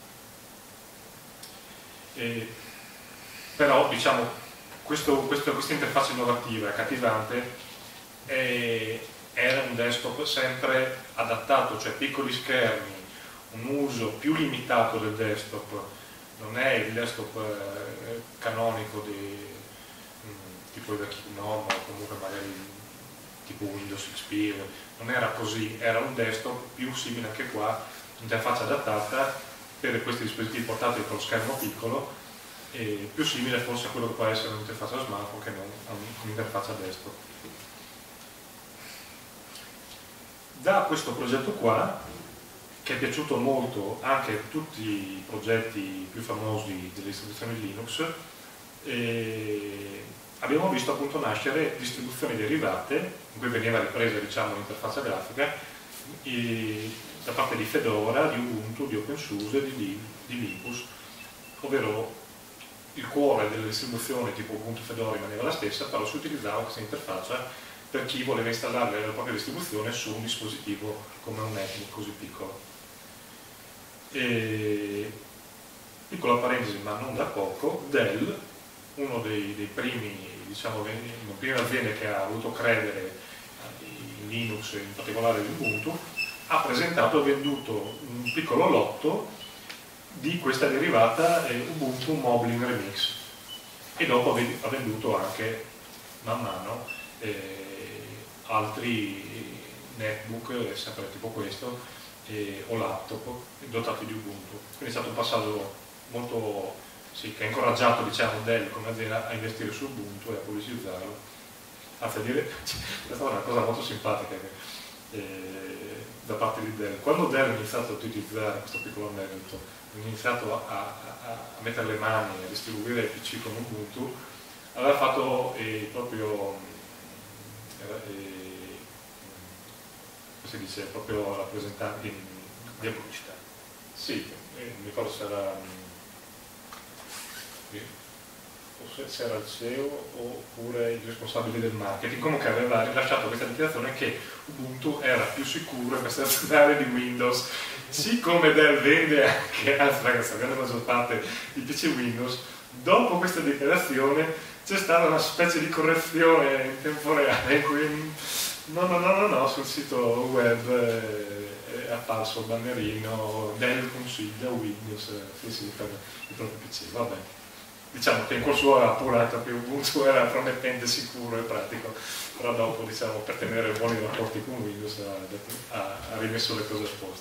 B: E, però diciamo questo, questo, questa interfaccia innovativa e accattivante è, era un desktop sempre adattato, cioè piccoli schermi, un uso più limitato del desktop, non è il desktop eh, canonico di mh, tipo i vecchi GNOME o comunque magari tipo Windows X P, non era così, era un desktop più simile anche qua, interfaccia adattata per questi dispositivi portatili con lo schermo piccolo, e più simile forse a quello che può essere un'interfaccia smartphone che non a un'interfaccia desktop. Da questo progetto qua, che è piaciuto molto anche a tutti i progetti più famosi delle distribuzioni Linux, e abbiamo visto appunto nascere distribuzioni derivate in cui veniva ripresa, diciamo, l'interfaccia grafica e, da parte di Fedora, di Ubuntu, di OpenSUSE e di, di Linux, ovvero il cuore delle distribuzioni tipo Ubuntu e Fedora rimaneva la stessa, però si utilizzava questa interfaccia per chi voleva installare la propria distribuzione su un dispositivo come un netbook così piccolo. E, piccola parentesi ma non da poco, Dell, uno dei, dei primi, diciamo, le prime aziende che ha voluto credere in Linux, in particolare in Ubuntu, ha presentato e venduto un piccolo lotto di questa derivata eh, Ubuntu Moblin Remix, e dopo ha venduto anche man mano eh, altri netbook, eh, sempre tipo questo, eh, o laptop dotati di Ubuntu. Quindi è stato un passaggio molto, sì, che ha incoraggiato, diciamo, Dell come azienda a investire su Ubuntu e a pubblicizzarlo. Anzi, a dire, è stata una cosa molto simpatica che, eh, da parte di Dell. Quando Dell ha iniziato a utilizzare questo piccolo aneddoto, ha iniziato a, a, a mettere le mani, a distribuire i P C con Ubuntu, aveva fatto eh, proprio eh, come si dice, proprio rappresentante di pubblicità. Sì, eh, mi ricordo se era forse se era il C E O oppure il responsabile del marketing, comunque aveva rilasciato questa dichiarazione che Ubuntu era più sicuro per stazionare di Windows. Siccome Dell vende anche, anzi ragazzi, la maggior parte di P C Windows, dopo questa dichiarazione c'è stata una specie di correzione in tempo reale in cui No, no, no, no, no, sul sito web è apparso il bannerino del consiglio Windows, sì, sì, per il proprio P C, vabbè. Diciamo che in quel suo era appurato che Ubuntu era promettente, sicuro e pratico, però dopo, diciamo, per tenere buoni rapporti con Windows ha, ha, ha rimesso le cose a posto.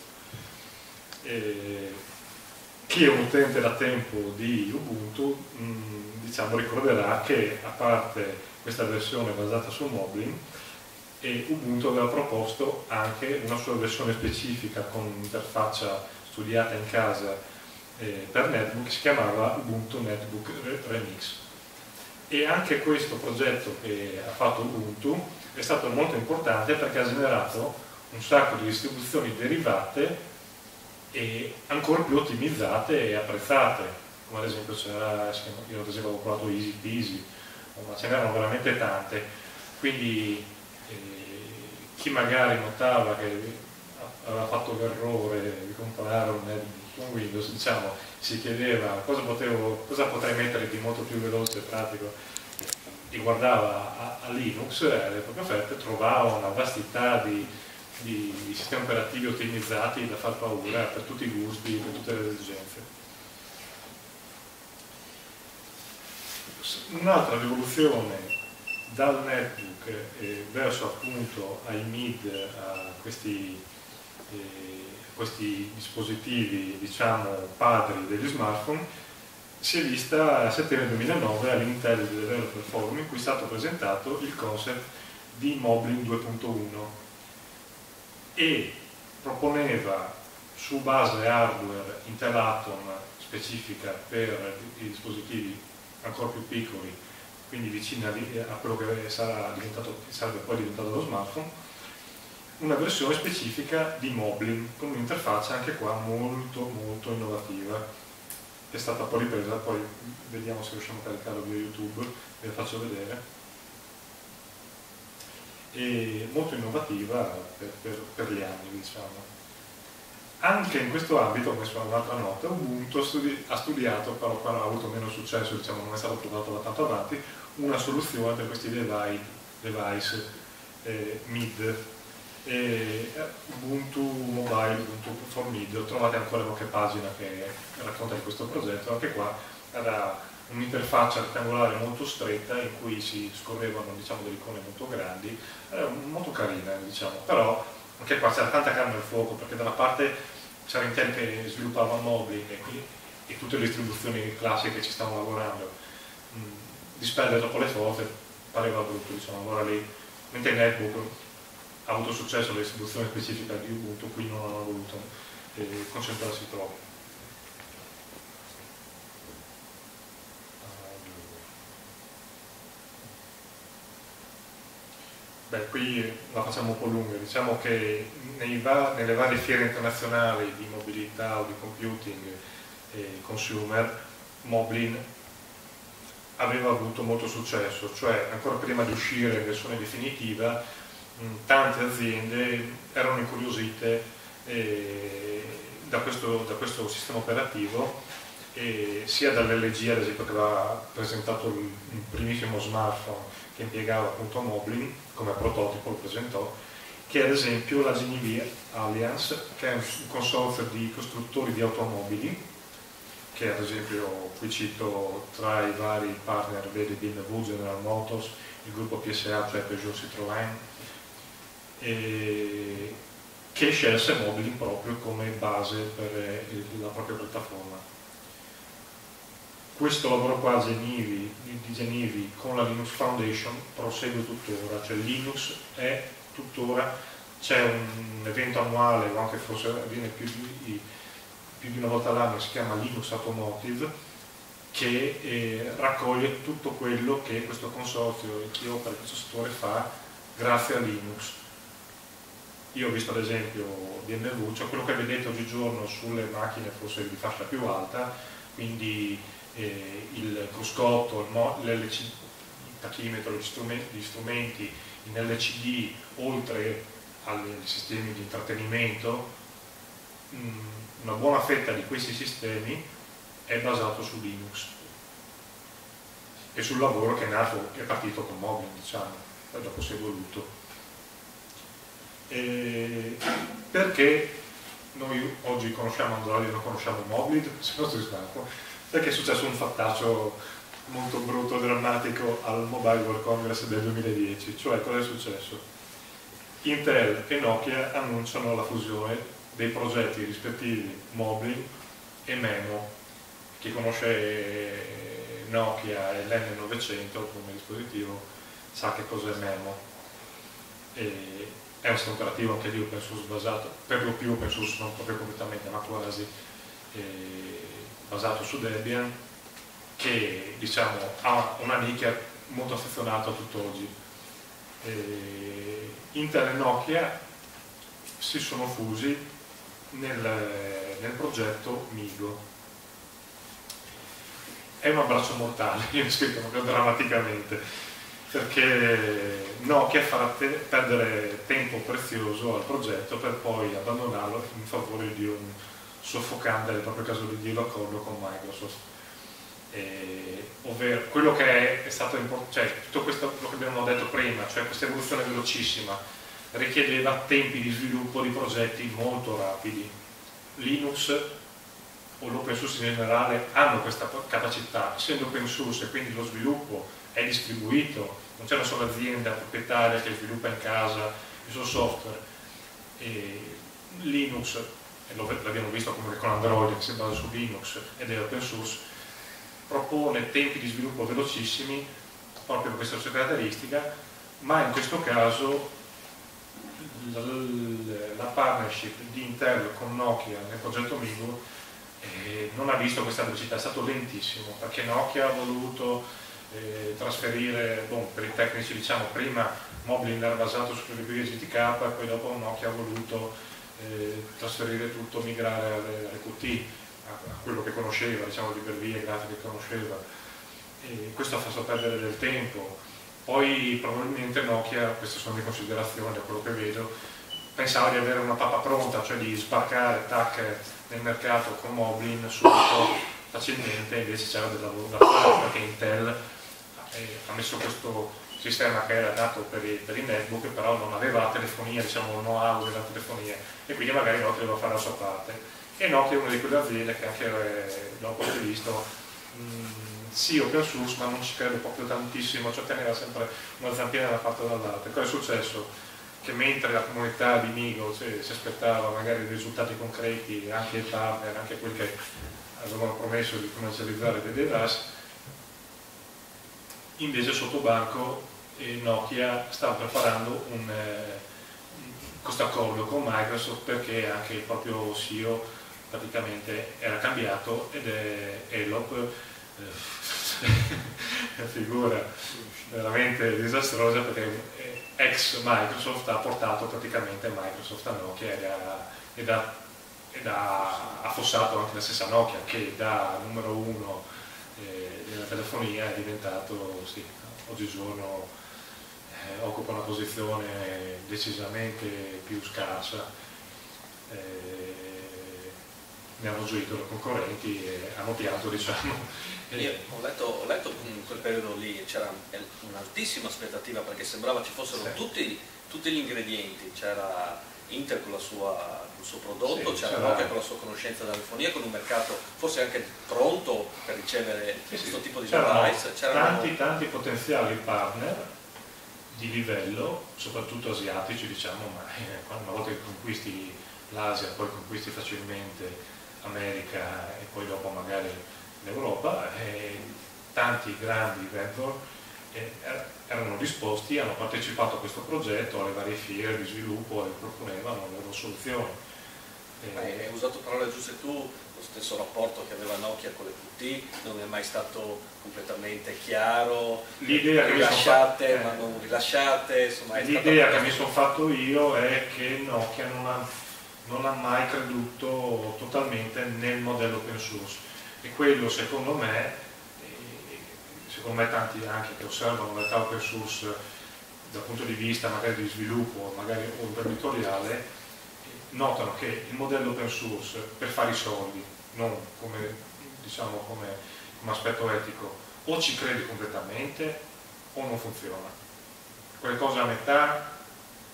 B: E chi è un utente da tempo di Ubuntu, mh, diciamo, ricorderà che a parte questa versione basata su Moblin, e Ubuntu aveva proposto anche una sua versione specifica con un'interfaccia studiata in casa eh, per netbook, si chiamava Ubuntu Netbook Remix. E anche questo progetto che ha fatto Ubuntu è stato molto importante perché ha generato un sacco di distribuzioni derivate e ancora più ottimizzate e apprezzate, come ad esempio c'era, io ad esempio avevo provato Easy Peasy, ma ce n'erano veramente tante, quindi eh, chi magari notava che aveva fatto l'errore di comprare un netbook con Windows, diciamo, si chiedeva cosa, potevo, cosa potrei mettere di molto più veloce e pratico, e guardava a, a Linux e alle proprie offerte, trovava una vastità di, di, di sistemi operativi ottimizzati da far paura per tutti i gusti, per tutte le esigenze. Un'altra rivoluzione dal netbook eh, verso appunto ai M I D, a questi, eh, questi dispositivi, diciamo, padri degli smartphone, si è vista a settembre duemilanove all'Intel Developer Forum, in cui è stato presentato il concept di Moblin due punto uno e proponeva su base hardware Intel Atom specifica per i dispositivi ancora più piccoli, quindi vicina a quello che sarà diventato, sarebbe poi diventato lo smartphone, una versione specifica di Moblin con un'interfaccia anche qua molto molto innovativa. È stata poi ripresa, poi vediamo se riusciamo a caricarlo via YouTube, ve la faccio vedere. E molto innovativa per, per, per gli anni, diciamo. Anche in questo ambito, ho messo un'altra nota, Ubuntu studi ha studiato, però qua ha avuto meno successo, diciamo, non è stato portato da tanto avanti, una soluzione per questi device, device eh, M I D. E Ubuntu Mobile, Ubuntu for M I D, trovate ancora qualche pagina che racconta di questo progetto. Anche qua era un'interfaccia rettangolare molto stretta in cui si scorrevano, diciamo, delle icone molto grandi, era molto carina, diciamo, però anche qua c'era tanta carne al fuoco, perché da una parte c'era Intel che sviluppava Moblin e, e tutte le distribuzioni classiche che ci stavano lavorando, mh, disperdere troppo le forze pareva brutto, diciamo. Allora lì, mentre il netbook ha avuto successo la distribuzione specifica di Ubuntu, qui non hanno voluto eh, concentrarsi troppo. Beh, qui la facciamo un po' lunga, diciamo che nei va nelle varie fiere internazionali di mobilità o di computing e consumer, Moblin aveva avuto molto successo, cioè ancora prima di uscire in versione definitiva tante aziende erano incuriosite eh, da, questo, da questo sistema operativo, eh, sia dall'L G ad esempio, che aveva presentato il, il primissimo smartphone che impiegava appunto Moblin come prototipo, lo presentò, che ad esempio la Geneva Alliance, che è un consorzio di costruttori di automobili, che ad esempio qui cito tra i vari partner vede B M W, General Motors, il gruppo P S A, cioè Peugeot, Citroën, e che scelse Moblin proprio come base per la propria piattaforma. Questo lavoro qua Genevi, di Genevi con la Linux Foundation prosegue tuttora, cioè Linux è tuttora, c'è un evento annuale o anche forse avviene più di, più di una volta all'anno, si chiama Linux Automotive, che eh, raccoglie tutto quello che questo consorzio e chi opera in questo settore fa grazie a Linux. Io ho visto ad esempio B M W, cioè quello che vedete oggigiorno sulle macchine forse di fascia più alta, quindi eh, il cruscotto, l'L C D, il tachimetro, gli strumenti, gli strumenti in L C D, oltre ai sistemi di intrattenimento, mh, una buona fetta di questi sistemi è basato su Linux e sul lavoro che è nato, che è partito con Moblin, diciamo, e dopo si è evoluto. E perché noi oggi conosciamo Android e non conosciamo Moblid sul nostro smartphone? Perché è successo un fattaccio molto brutto, drammatico al Mobile World Congress del duemiladieci. Cioè, cosa è successo? Intel e Nokia annunciano la fusione dei progetti rispettivi Moblid e Memo. Chi conosce Nokia e l'N novecento come dispositivo sa che cos'è Memo. E è un sistema operativo anche di open source basato, per lo più open source, non proprio completamente, ma quasi, eh, basato su Debian, che diciamo ha una nicchia molto affezionata a tutt'oggi. Eh, Intel e Nokia si sono fusi nel, nel progetto Migo. È un abbraccio mortale, io ho scritto proprio drammaticamente, perché Nokia farà perdere tempo prezioso al progetto per poi abbandonarlo in favore di un soffocante, nel proprio caso di dirlo, accordo con Microsoft. Eh, ovvero quello che è, è stato importante, cioè tutto questo quello che abbiamo detto prima, cioè questa evoluzione velocissima richiedeva tempi di sviluppo di progetti molto rapidi. Linux o l'open source in generale hanno questa capacità, essendo open source e quindi lo sviluppo è distribuito, non c'è una sola azienda proprietaria che sviluppa in casa il suo software. E Linux, e l'abbiamo visto come con Android che si basa su Linux ed è open source, propone tempi di sviluppo velocissimi proprio per questa sua caratteristica, ma in questo caso la partnership di Intel con Nokia nel progetto Migo eh, non ha visto questa velocità, è stato lentissimo, perché Nokia ha voluto eh, trasferire, bon, per i tecnici diciamo prima Moblin era basato sulle librerie G T K e poi dopo Nokia ha voluto eh, trasferire tutto, migrare alle, alle Qt, a, a quello che conosceva, diciamo librerie grafiche che conosceva, e questo ha fatto perdere del tempo. Poi probabilmente Nokia, queste sono le considerazioni da quello che vedo, pensava di avere una pappa pronta, cioè di sbarcare tac nel mercato con Moblin subito facilmente, invece c'era del lavoro da fare perché Intel eh, ha messo questo sistema che era dato per i, per i netbook, però non aveva la telefonia, diciamo il know-how della telefonia, e quindi magari Nokia doveva fare la sua parte. E Nokia è una di quelle aziende che anche eh, dopo ho visto mh, sì, open source, ma non ci credo proprio tantissimo, cioè teneva sempre una zampina da una parte o dall'altra. Cosa è successo? Che mentre la comunità di Migo cioè, si aspettava magari dei risultati concreti, anche i partner, anche quelli che avevano promesso di commercializzare dei device, invece sotto banco eh, Nokia stava preparando un, eh, questo accordo con Microsoft, perché anche il proprio C E O praticamente era cambiato ed è Elop, una figura veramente disastrosa, perché ex Microsoft ha portato praticamente Microsoft a Nokia ed ha, ed ha, ed ha affossato anche la stessa Nokia, che da numero uno eh, della telefonia è diventato, sì, oggigiorno eh, occupa una posizione decisamente più scarsa. Eh, ne hanno gioito i concorrenti e hanno pianto, diciamo.
A: Io ho letto, ho letto in quel periodo lì c'era un'altissima aspettativa, perché sembrava ci fossero sì. tutti, tutti gli ingredienti, c'era Intel con, la sua, con il suo prodotto, sì, c'era Nokia con la sua conoscenza della telefonia, con un mercato forse anche pronto per ricevere sì, questo sì. tipo di device. C'erano
B: tanti, tanti potenziali partner di livello, soprattutto asiatici, diciamo, ma una volta che conquisti l'Asia poi conquisti facilmente America e poi dopo magari l'Europa, e tanti grandi vendor eh, erano disposti, hanno partecipato a questo progetto, alle varie fiere di sviluppo e proponevano le loro soluzioni.
A: Eh, hai usato parole giuste tu, lo stesso rapporto che aveva Nokia con le Qt non è mai stato completamente chiaro,
B: l'idea
A: rilasciate
B: che mi
A: ma non rilasciate, insomma
B: l'idea che mi sono fatto io è che Nokia non ha, non ha mai creduto totalmente nel modello open source. E quello secondo me, secondo me tanti anche che osservano l'età open source dal punto di vista magari di sviluppo, magari o imprenditoriale, notano che il modello open source per fare i soldi, non come, diciamo, come, come aspetto etico, o ci credi completamente o non funziona. Quelle cose a metà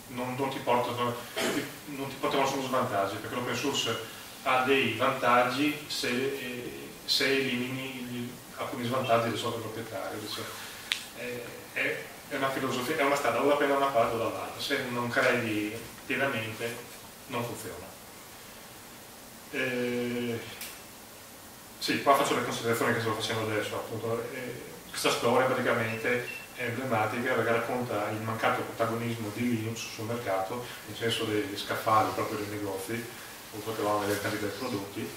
B: non, non, ti portano, non ti portano solo svantaggi, perché l'open source ha dei vantaggi se, eh, se elimini gli, alcuni svantaggi del software proprietario. È, è, è una filosofia, è una strada, o la prende da una parte o dall'altra, se non credi pienamente non funziona. Eh, sì, qua faccio le considerazioni che sto facendo adesso, appunto. Eh, questa storia praticamente è emblematica perché racconta il mancato protagonismo di Linux sul mercato, nel senso degli scaffali proprio dei negozi, come potevamo vedere tanti dei prodotti,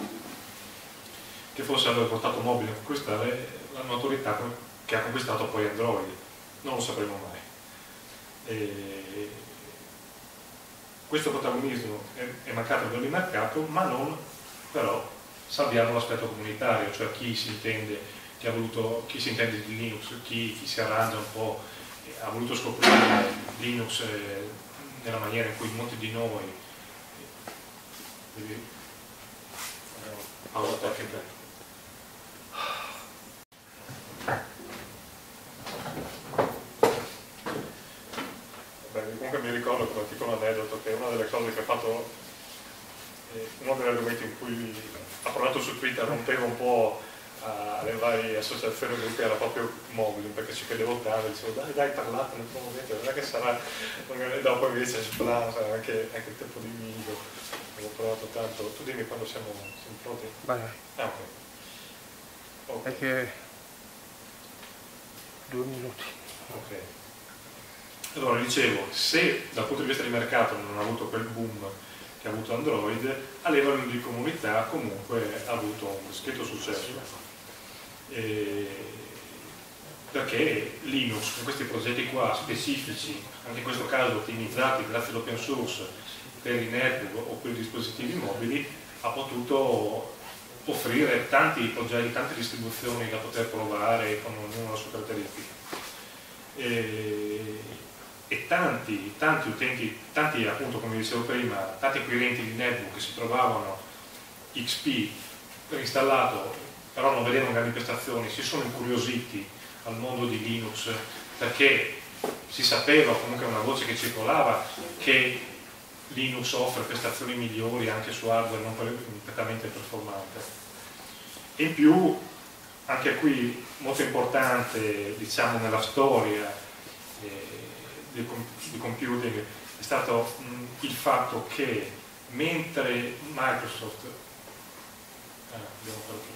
B: che forse aveva portato mobile a conquistare la notorietà che ha conquistato poi Android, non lo sapremo mai. E questo protagonismo è, è mancato a livello di mercato, ma non però salviamo l'aspetto comunitario, cioè chi si intende, chi, ha voluto, chi si intende di Linux, chi, chi si arrangia un po', eh, ha voluto scoprire Linux eh, nella maniera in cui molti di noi eh, pausa qualche tempo. Comunque mi ricordo come piccolo aneddoto che una delle cose che ha fatto, eh, uno degli argomenti in cui ha parlato su Twitter rompeva un po' alle varie associazioni e gruppi era proprio mobile, perché ci credevo tanto, dicevo dai dai parlate nel primo momento, non è che sarà, e dopo invece esplasa anche, anche il tempo di Migo, avevo provato tanto. Tu dimmi quando siamo, siamo pronti?
C: Vai.
B: Ah ok. okay.
C: È che due minuti.
B: Ok. Allora, dicevo, se dal punto di vista di mercato non ha avuto quel boom che ha avuto Android, a livello di comunità comunque ha avuto un discreto successo. E perché Linux, con questi progetti qua specifici, anche in questo caso ottimizzati grazie all'open source per i network o per i dispositivi mobili, ha potuto offrire tanti progetti, tante distribuzioni da poter provare con ognuno la sua caratteristica. E, e tanti, tanti utenti, tanti appunto come dicevo prima, tanti acquirenti di netbook che si trovavano X P installato però non vedevano grandi prestazioni, si sono incuriositi al mondo di Linux perché si sapeva, comunque una voce che circolava, che Linux offre prestazioni migliori anche su hardware non completamente performante. E in più, anche qui molto importante, diciamo, nella storia eh, del, del computing è stato mh, il fatto che mentre Microsoft ah, abbiamo fatto,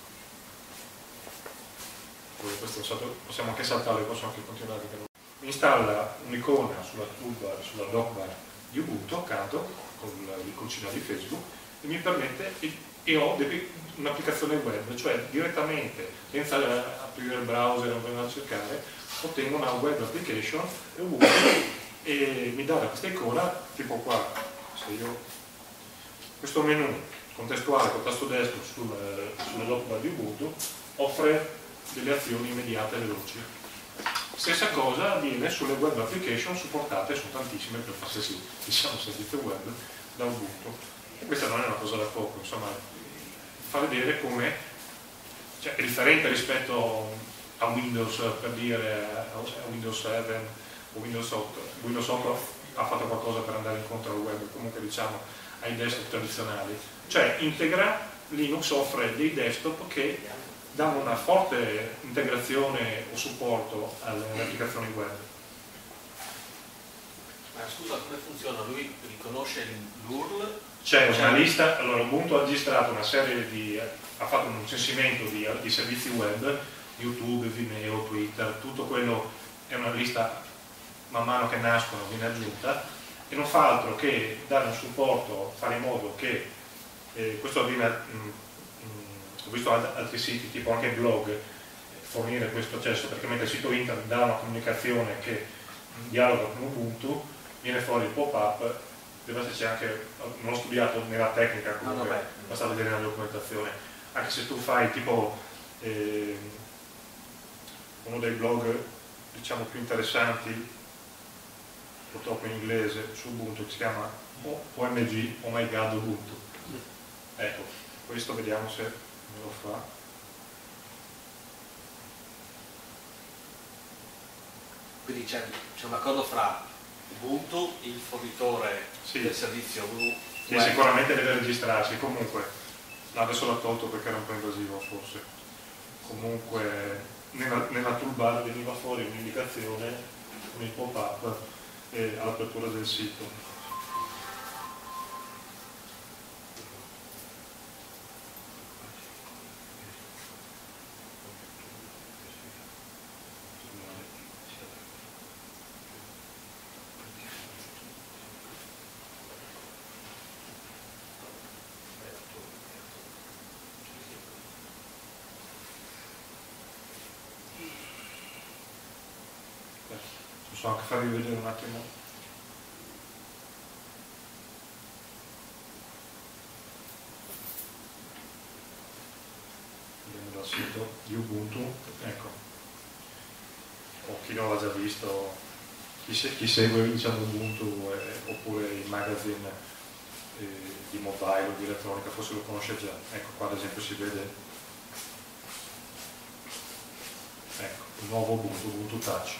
B: questo possiamo anche saltare, posso anche continuare, installa un'icona sulla toolbar, sulla dockbar di Ubuntu accanto con l'iconcina di Facebook e mi permette e, e ho un'applicazione web, cioè direttamente senza aprire il browser o andare a cercare, ottengo una web application e Ubuntu e mi dà questa icona tipo qua, se io questo menu contestuale col tasto destro sul, sulla dockbar di Ubuntu offre delle azioni immediate e veloci. Stessa cosa avviene sulle web application supportate, sono tantissime per qualsiasi diciamo, servizio web da Ubuntu. Questa non è una cosa da poco, insomma, fa vedere come cioè, è differente rispetto a Windows, per dire a Windows sette o Windows otto. Windows otto ha fatto qualcosa per andare incontro al web, comunque diciamo ai desktop tradizionali. Cioè integra, Linux offre dei desktop che danno una forte integrazione o supporto alle applicazioni web.
A: Ma scusa, come funziona? Lui riconosce l'U R L?
B: C'è una lista, allora Ubuntu ha registrato una serie di, ha fatto un censimento di, di servizi web, YouTube, Vimeo, Twitter, tutto quello è una lista man mano che nascono viene aggiunta e non fa altro che dare un supporto, fare in modo che eh, questo avviene mh, ho visto altri siti, tipo anche blog, fornire questo accesso, perché mentre il sito internet dà una comunicazione che dialoga con Ubuntu, viene fuori il pop-up, deve esserci anche, non ho studiato nella tecnica, comunque ah, basta vedere la documentazione, anche se tu fai tipo eh, uno dei blog diciamo più interessanti, purtroppo in inglese, su Ubuntu, che si chiama O M G, Oh My God Ubuntu. Ecco, questo vediamo se me lo fa.
A: Quindi c'è un accordo fra Ubuntu, il fornitore
B: sì.
A: del servizio web.
B: Sì, sicuramente deve registrarsi, comunque, adesso l'ha tolto perché era un po' invasivo forse, comunque nella, nella toolbar veniva fuori un'indicazione con il pop-up e all'apertura del sito. Posso anche farvi vedere un attimo. Andiamo dal sito di Ubuntu, ecco. O chi non l'ha già visto, chi, se, chi segue diciamo, Ubuntu eh, oppure il magazine eh, di mobile o di elettronica forse lo conosce già. Ecco qua ad esempio si vede ecco, il nuovo Ubuntu, Ubuntu Touch.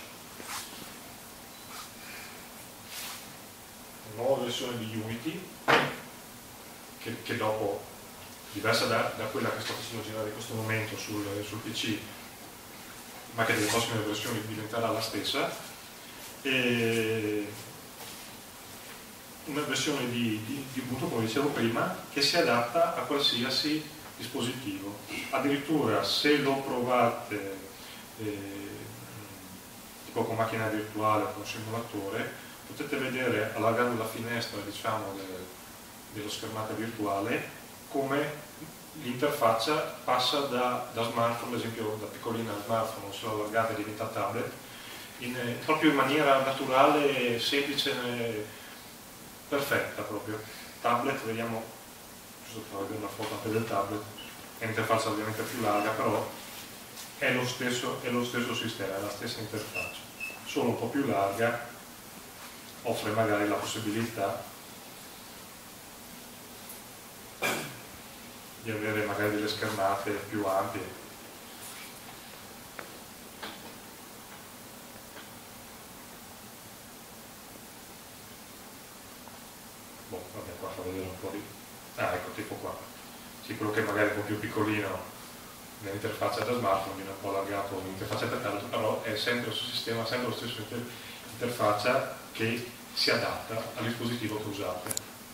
B: Nuova versione di Unity che, che dopo, diversa da, da quella che sto facendo girare in questo momento sul, sul P C, ma che delle prossime versioni diventerà la stessa, e una versione di, di, di Ubuntu, come dicevo prima, che si adatta a qualsiasi dispositivo. Addirittura se lo provate eh, tipo con macchina virtuale o con simulatore, potete vedere, allargando la finestra diciamo, del, dello schermata virtuale, come l'interfaccia passa da, da smartphone, ad esempio da piccolina smartphone, se lo allargate diventa tablet, in, proprio in maniera naturale, semplice, perfetta proprio. Tablet, vediamo, giusto per vedere una foto anche del tablet, è un'interfaccia ovviamente più larga, però è lo stesso, è lo stesso sistema, è la stessa interfaccia, solo un po' più larga. Offre magari la possibilità di avere magari delle schermate più ampie. Boh, vabbè, qua fa vedere un po' di... Ah, ecco, tipo qua. Sì, quello che magari è un po' più piccolino nell'interfaccia da smartphone viene un po' allargato l'interfaccia da tablet, però è sempre lo stesso sistema, sempre lo stesso inter... interfaccia che si adatta al dispositivo che usate.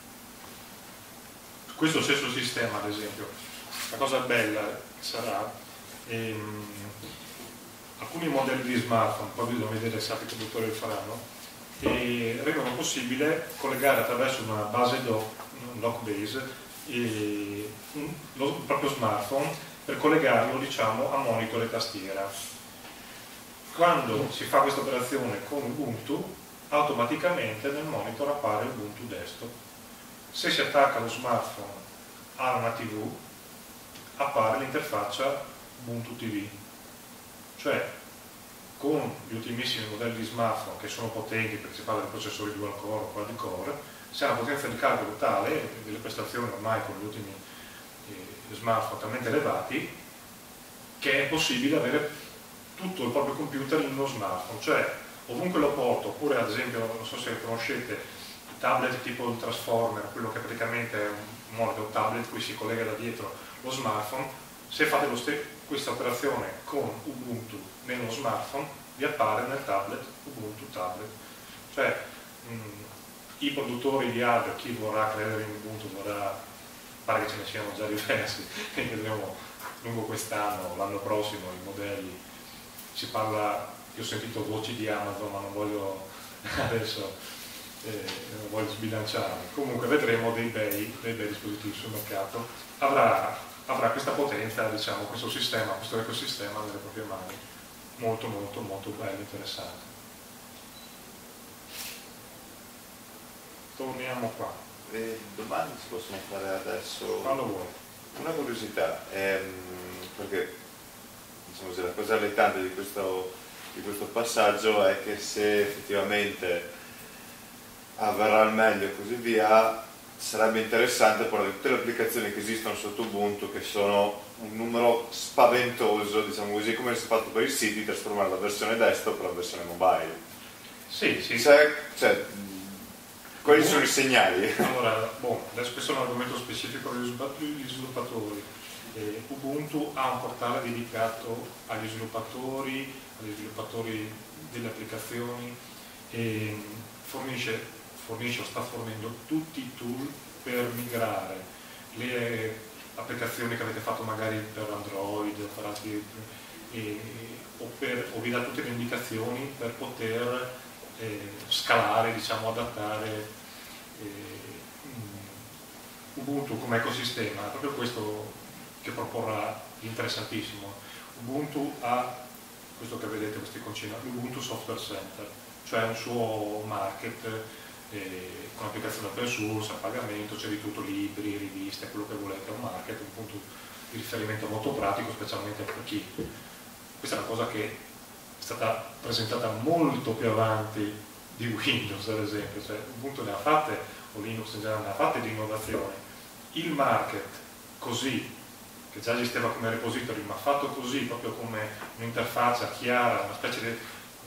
B: Questo stesso sistema, ad esempio, la cosa bella sarà ehm, alcuni modelli di smartphone, poi bisogna vedere se altri produttori lo faranno, e rendono possibile collegare attraverso una base doc, un dock base, e un, lo, il proprio smartphone per collegarlo diciamo, a monitor e tastiera. Quando si fa questa operazione con Ubuntu, automaticamente nel monitor appare Ubuntu Desktop. Se si attacca lo smartphone a una tivù, appare l'interfaccia Ubuntu T V. Cioè, con gli ultimissimi modelli di smartphone che sono potenti, perché si parla di processori dual core o quad core, si ha una potenza di calcolo tale, delle prestazioni ormai con gli ultimi eh, smartphone talmente elevati, che è possibile avere tutto il proprio computer in uno smartphone. Cioè, ovunque lo porto, oppure ad esempio, non so se conoscete, i tablet tipo il Transformer, quello che praticamente è un monitor tablet, cui si collega da dietro lo smartphone, se fate questa operazione con Ubuntu nello smartphone, vi appare nel tablet Ubuntu Tablet. Cioè, mh, i produttori di hardware, chi vorrà credere in Ubuntu, vorrà, pare che ce ne siano già diversi, e vedremo lungo quest'anno, l'anno prossimo, i modelli, si parla... Io ho sentito voci di Amazon, ma non voglio adesso eh, non voglio sbilanciarmi. Comunque vedremo dei bei, dei bei dispositivi sul mercato. Avrà, avrà questa potenza, diciamo, questo sistema, questo ecosistema nelle proprie mani. Molto, molto, molto bello e interessante. Torniamo qua.
E: Le domande si possono fare adesso?
B: Quando vuoi.
E: Una curiosità, ehm, perché diciamo così, la cosa allettante di questo di questo passaggio è che se effettivamente avverrà al meglio e così via, sarebbe interessante poi tutte le applicazioni che esistono sotto Ubuntu, che sono un numero spaventoso, diciamo così, come si è fatto per i siti, trasformare la versione desktop per la versione mobile.
B: Sì, sì.
E: Cioè, cioè, quali sono i segnali?
B: Allora, boh, adesso questo è un argomento specifico degli sviluppatori. Eh, Ubuntu ha un portale dedicato agli sviluppatori, agli sviluppatori delle applicazioni e fornisce, fornisce o sta fornendo tutti i tool per migrare le applicazioni che avete fatto magari per Android o, per altri, e, o, per, o vi dà tutte le indicazioni per poter eh, scalare, diciamo, adattare eh, Ubuntu come ecosistema. È proprio questo che proporrà, interessantissimo. Ubuntu ha questo che vedete, questi concini, l'Ubuntu Software Center, cioè un suo market eh, con applicazioni open source, a pagamento, c'è di tutto, libri, riviste, quello che volete, è un market, un punto di riferimento molto pratico, specialmente per chi. Questa è una cosa che è stata presentata molto più avanti di Windows, ad esempio, cioè Ubuntu ne ha fatte, o Linux in generale ne ha fatte di innovazione. Il market così, che già esisteva come repository, ma fatto così, proprio come un'interfaccia chiara, una specie di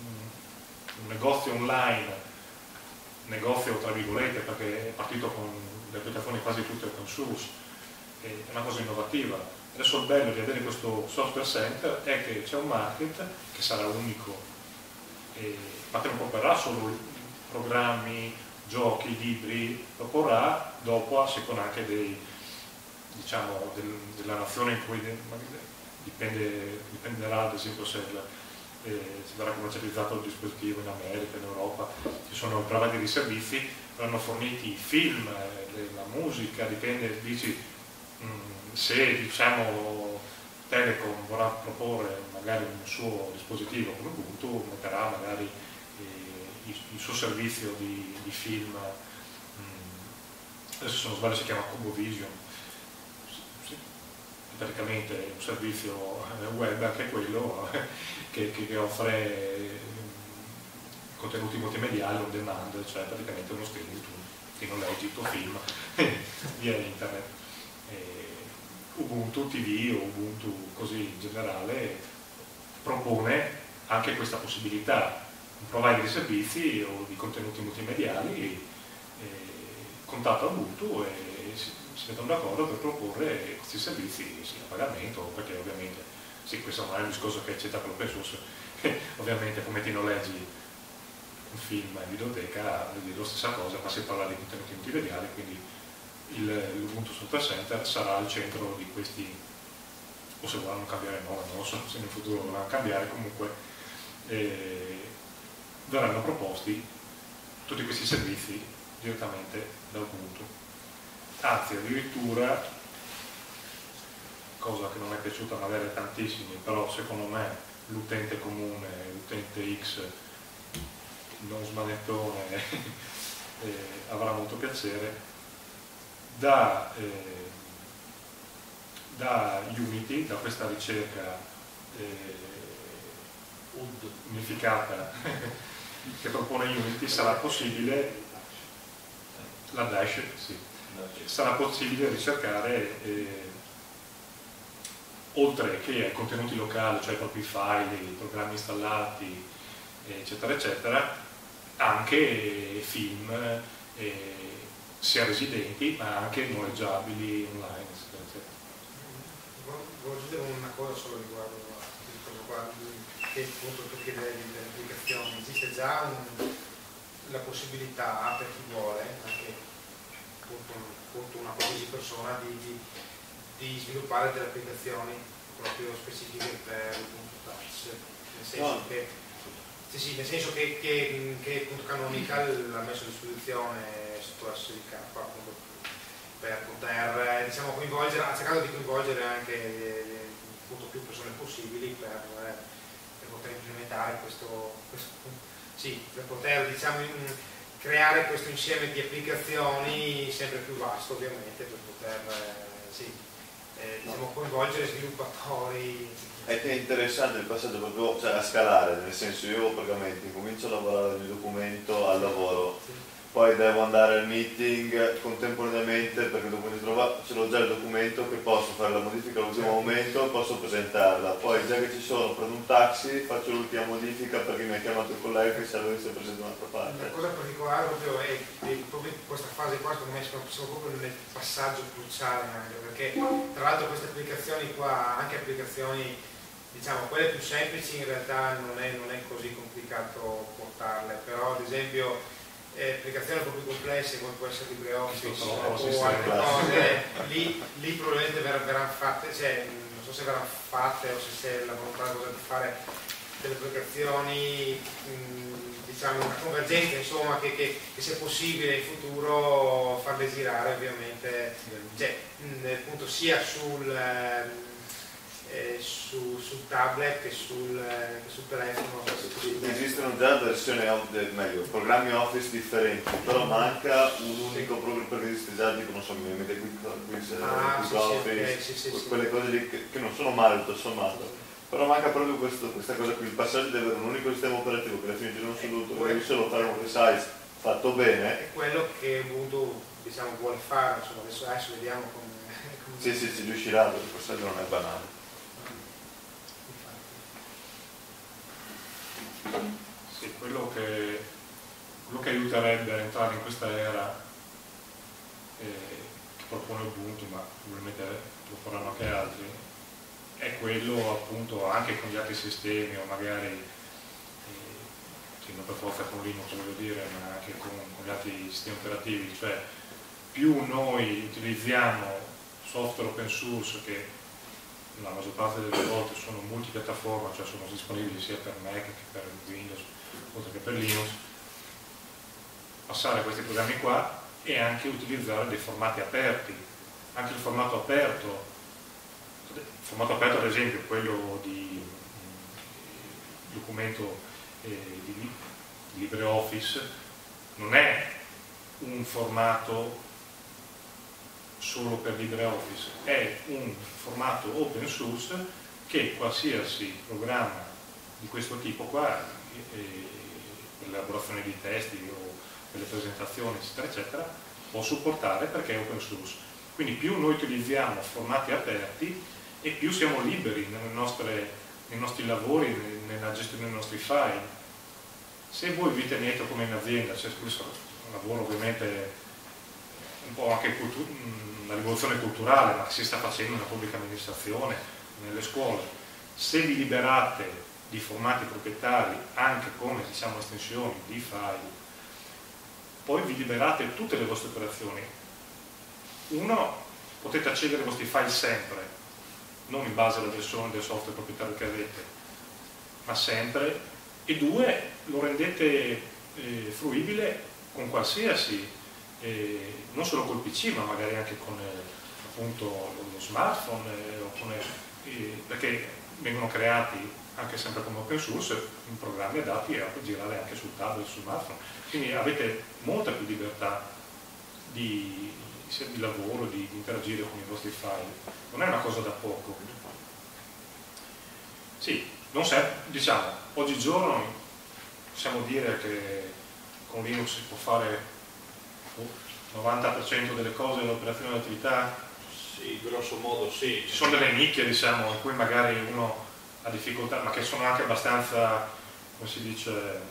B: un negozio online, negozio tra virgolette, perché è partito con le applicazioni quasi tutte open source, è una cosa innovativa. Adesso il bello di avere questo software center è che c'è un market che sarà unico, e, ma che non proporrà solo programmi, giochi, libri, proporrà dopo a seconda anche dei, diciamo, del, della nazione in cui dipende, dipenderà, ad esempio se la, Eh, si verrà commercializzato il dispositivo in America, in Europa, ci sono provider di servizi, verranno forniti i film, eh, la musica, dipende, dici, mh, se diciamo Telecom vorrà proporre magari un suo dispositivo come Ubuntu, metterà magari eh, il, il suo servizio di, di film, mh, adesso se non sbaglio si chiama Cubovision, praticamente un servizio web, anche quello, che, che offre contenuti multimediali on demand, cioè praticamente uno streaming, tu ti noleggi il tuo film via internet. E Ubuntu T V o Ubuntu così in generale propone anche questa possibilità, un provider di servizi o di contenuti multimediali contatta Ubuntu e si, si mettono d'accordo per proporre questi servizi sia a pagamento, perché ovviamente sì, questo non è un discorso che accetta per l'open source, ovviamente come ti noleggi un film in videoteca è la stessa cosa, ma si parla di contenuti multimediali, quindi l'Ubuntu Software Center sarà al centro di questi, o se vorranno cambiare nome, non lo so se nel futuro vorranno cambiare, comunque eh, verranno proposti tutti questi servizi direttamente da Ubuntu. Anzi, addirittura, cosa che non è piaciuta magari a tantissimi, però secondo me l'utente comune, l'utente X non smanettone eh, avrà molto piacere, da, eh, da Unity, da questa ricerca eh, unificata che propone Unity, sarà possibile la Dash, sì, sarà possibile ricercare eh, oltre che ai contenuti locali, cioè i propri file, i programmi installati, eccetera eccetera, anche film eh, sia residenti ma anche noleggiabili online, eccetera eccetera.
F: Volevo aggiungere una cosa solo riguardo a questa cosa qua, che appunto tu chiedi delle applicazioni. Esiste già un, la possibilità per chi vuole, anche appunto, appunto una qualsiasi persona, di, di, di sviluppare delle applicazioni proprio specifiche per Ubuntu Touch, nel senso no. che Sì, sì, nel senso che, che, che appunto Canonical l'ha messo a disposizione sotto S D K appunto, per poter diciamo, coinvolgere, ha cercato di coinvolgere anche appunto, più persone possibili per, per poter implementare questo, questo sì, per poter diciamo, creare questo insieme di applicazioni sempre più vasto ovviamente, per poter sì, eh, diciamo, coinvolgere sviluppatori.
E: È che è interessante il passaggio proprio cioè, a scalare, nel senso io praticamente comincio a lavorare al mio documento al lavoro, poi devo andare al meeting contemporaneamente perché dopo mi trovo, ce l'ho già il documento che posso fare la modifica all'ultimo momento e posso presentarla, poi già che ci sono prendo un taxi, faccio l'ultima modifica perché mi ha chiamato il collega che serve che si presenta un'altra
F: una cosa particolare proprio è che proprio questa fase qua, secondo me siamo proprio nel passaggio cruciale anche, perché tra l'altro queste applicazioni qua, anche applicazioni diciamo quelle più semplici in realtà non è, non è così complicato portarle, però ad esempio eh, applicazioni un po' più complesse come può essere LibreOffice o altre cose, lì, lì probabilmente ver verranno fatte, cioè non so se verranno fatte o se c'è la volontà di fare delle applicazioni mh, diciamo una convergenza insomma che, che, che sia possibile in futuro farle girare ovviamente cioè, mh, appunto sia sul, eh, su, sul tablet che sul, eh, che sul telefono.
E: Esistono già versioni, meglio, programmi Office differenti, però manca un unico programma perché esiste già tipo non so, mi mette qui
F: ah, sì,
E: Office,
F: sì, sì, sì,
E: quelle
F: sì.
E: cose lì che, che non sono male tutto sommato. Però manca proprio questo, questa cosa qui, il passaggio di avere un unico sistema operativo che alla fine girano su tutto, devi solo fare un resize fatto bene.
F: È quello che Ubuntu diciamo, vuole fare, insomma, adesso, adesso vediamo come... come...
E: Sì, sì, si riuscirà, perché il passaggio non è banale.
B: Sì, quello che, quello che aiuterebbe a entrare in questa era eh, che propone Ubuntu, ma probabilmente lo faranno anche altri, è quello appunto anche con gli altri sistemi o magari eh, non per forza con Linux voglio dire, ma anche con, con gli altri sistemi operativi, cioè più noi utilizziamo software open source che la maggior parte delle volte sono multipiattaforma, cioè sono disponibili sia per Mac che per Windows oltre che per Linux, passare questi programmi qua e anche utilizzare dei formati aperti, anche il formato aperto. Il formato aperto ad esempio quello di eh, documento eh, di, di LibreOffice non è un formato solo per LibreOffice, è un formato open source che qualsiasi programma di questo tipo qua eh, per l'elaborazione di testi o per le presentazioni eccetera eccetera può supportare perché è open source. Quindi più noi utilizziamo formati aperti e più siamo liberi nelle nostre, nei nostri lavori, nella gestione dei nostri file. Se voi vi tenete come in azienda, cioè questo è un lavoro ovviamente un po' anche una rivoluzione culturale, ma che si sta facendo nella pubblica amministrazione, nelle scuole, se vi liberate di formati proprietari anche come diciamo estensioni di file, poi vi liberate tutte le vostre operazioni. Uno, potete accedere ai vostri file sempre, non in base alla versione del software proprietario che avete, ma sempre, e due, lo rendete eh, fruibile con qualsiasi, eh, non solo col P C, ma magari anche con eh, appunto lo smartphone, eh, o con, eh, perché vengono creati anche sempre come open source in programmi adatti a girare anche sul tablet, sul smartphone, quindi avete molta più libertà di sia di lavoro, di, di interagire con i vostri file. Non è una cosa da poco. Sì, non serve, diciamo, oggigiorno possiamo dire che con Linux si può fare il novanta per cento delle cose dell'operazione dell'attività.
D: Sì, grosso modo sì.
B: Ci sono delle nicchie, diciamo, in cui magari uno ha difficoltà, ma che sono anche abbastanza, come si dice,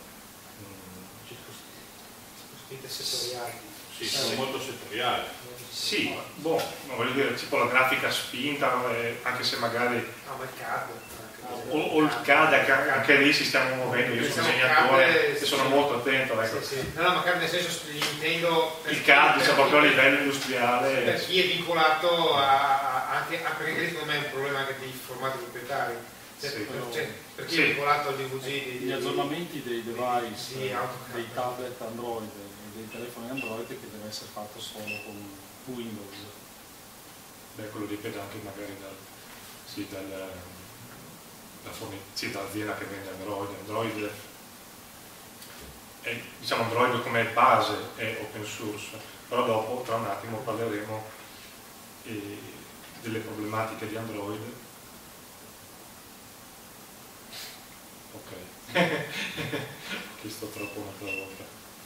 F: circoscritte settoriali.
D: Sì, sono molto settoriali.
B: Sì, boh, non voglio dire, tipo la grafica spinta, eh, anche se magari...
F: No, ma il C A D.
B: O, o il C A D, anche, anche lì si stiamo muovendo, io sono disegnatore e sono molto attento. Ecco.
F: Sì, sì. No, no, ma C A D nel senso intendo...
B: Il C A D, diciamo, proprio a livello industriale...
F: Per chi è vincolato a, a, anche, a, perché secondo me è un problema anche di formati proprietari. Cioè,
B: sì,
F: per, cioè, per chi
B: sì.
F: è vincolato al D V G... Di,
G: gli aggiornamenti dei device,
F: sì,
G: dei tablet Android, dei telefoni Android che deve essere fatto solo con Windows.
B: Beh, quello dipende anche magari dal, sì, dal, da sì, dall'azienda che vende Android. Android è, diciamo, Android come base è open source, però dopo, tra un attimo, parleremo eh, delle problematiche di Android. Ok, ho chiesto troppo un'altra volta.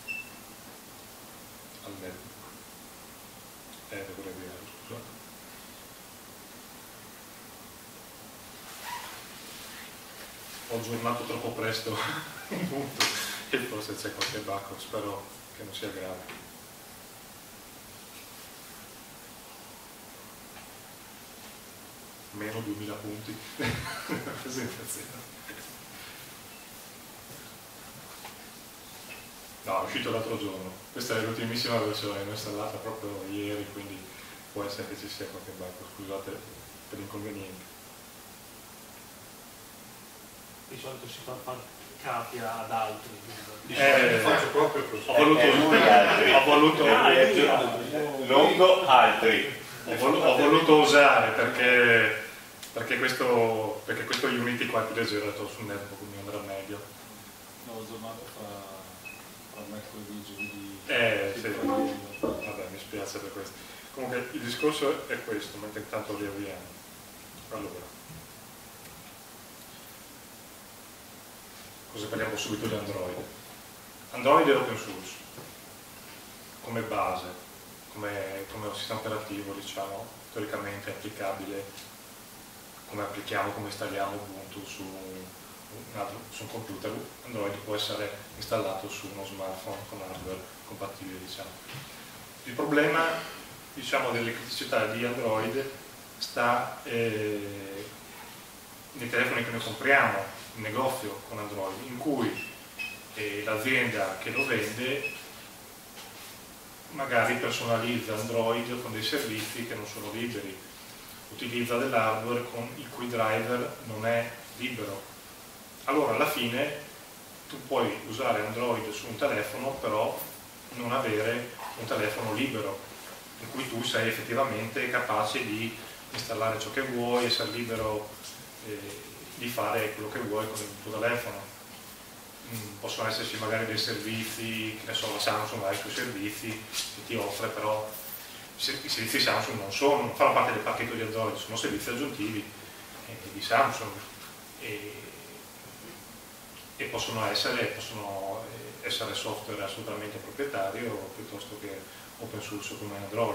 B: Almeno. Eh, dovrei dire, scusate. Ho aggiornato troppo presto. E forse c'è qualche bug, spero che non sia grave. Meno duemila punti la presentazione. No, è uscito l'altro giorno. Questa è l'ultimissima versione, l'ho installata proprio ieri, quindi può essere che ci sia qualche bug, scusate per l'inconveniente.
C: Di solito si fa fare capia ad altri.
D: Di
B: Eh,
D: solito faccio proprio così.
B: Ho voluto,
E: Eh, lui altri.
B: ho voluto,
E: Lungo, altri.
B: ho voluto, ho voluto usare perché, perché, questo, perché questo Unity qua è più leggero sul netbook, quindi andrà meglio.
G: No, ho aggiornato fra, fra mercoledì e giovedì.
B: Eh, sì. Vabbè, mi spiace per questo. Comunque il discorso è questo, mentre intanto riavviamo. Allora, cosa parliamo subito di Android? Android è open source, come base, come, come un sistema operativo, diciamo, teoricamente applicabile, come applichiamo, come installiamo Ubuntu su un, altro, su un computer. Android può essere installato su uno smartphone con hardware compatibile, diciamo. Il problema, diciamo, delle criticità di Android sta eh, nei telefoni che noi compriamo in negozio con Android, in cui eh, l'azienda che lo vende magari personalizza Android con dei servizi che non sono liberi, utilizza dell'hardware con il cui driver non è libero. Allora alla fine tu puoi usare Android su un telefono, però non avere un telefono libero, in cui tu sei effettivamente capace di installare ciò che vuoi, essere libero eh, di fare quello che vuoi con il tuo telefono. Mm, possono esserci magari dei servizi, che ne so, la Samsung ha i suoi servizi che ti offre, però i servizi Samsung non sono, non fanno parte del pacchetto di Android, sono servizi aggiuntivi eh, di Samsung e, e possono essere, possono essere software assolutamente proprietario piuttosto che open source come Android.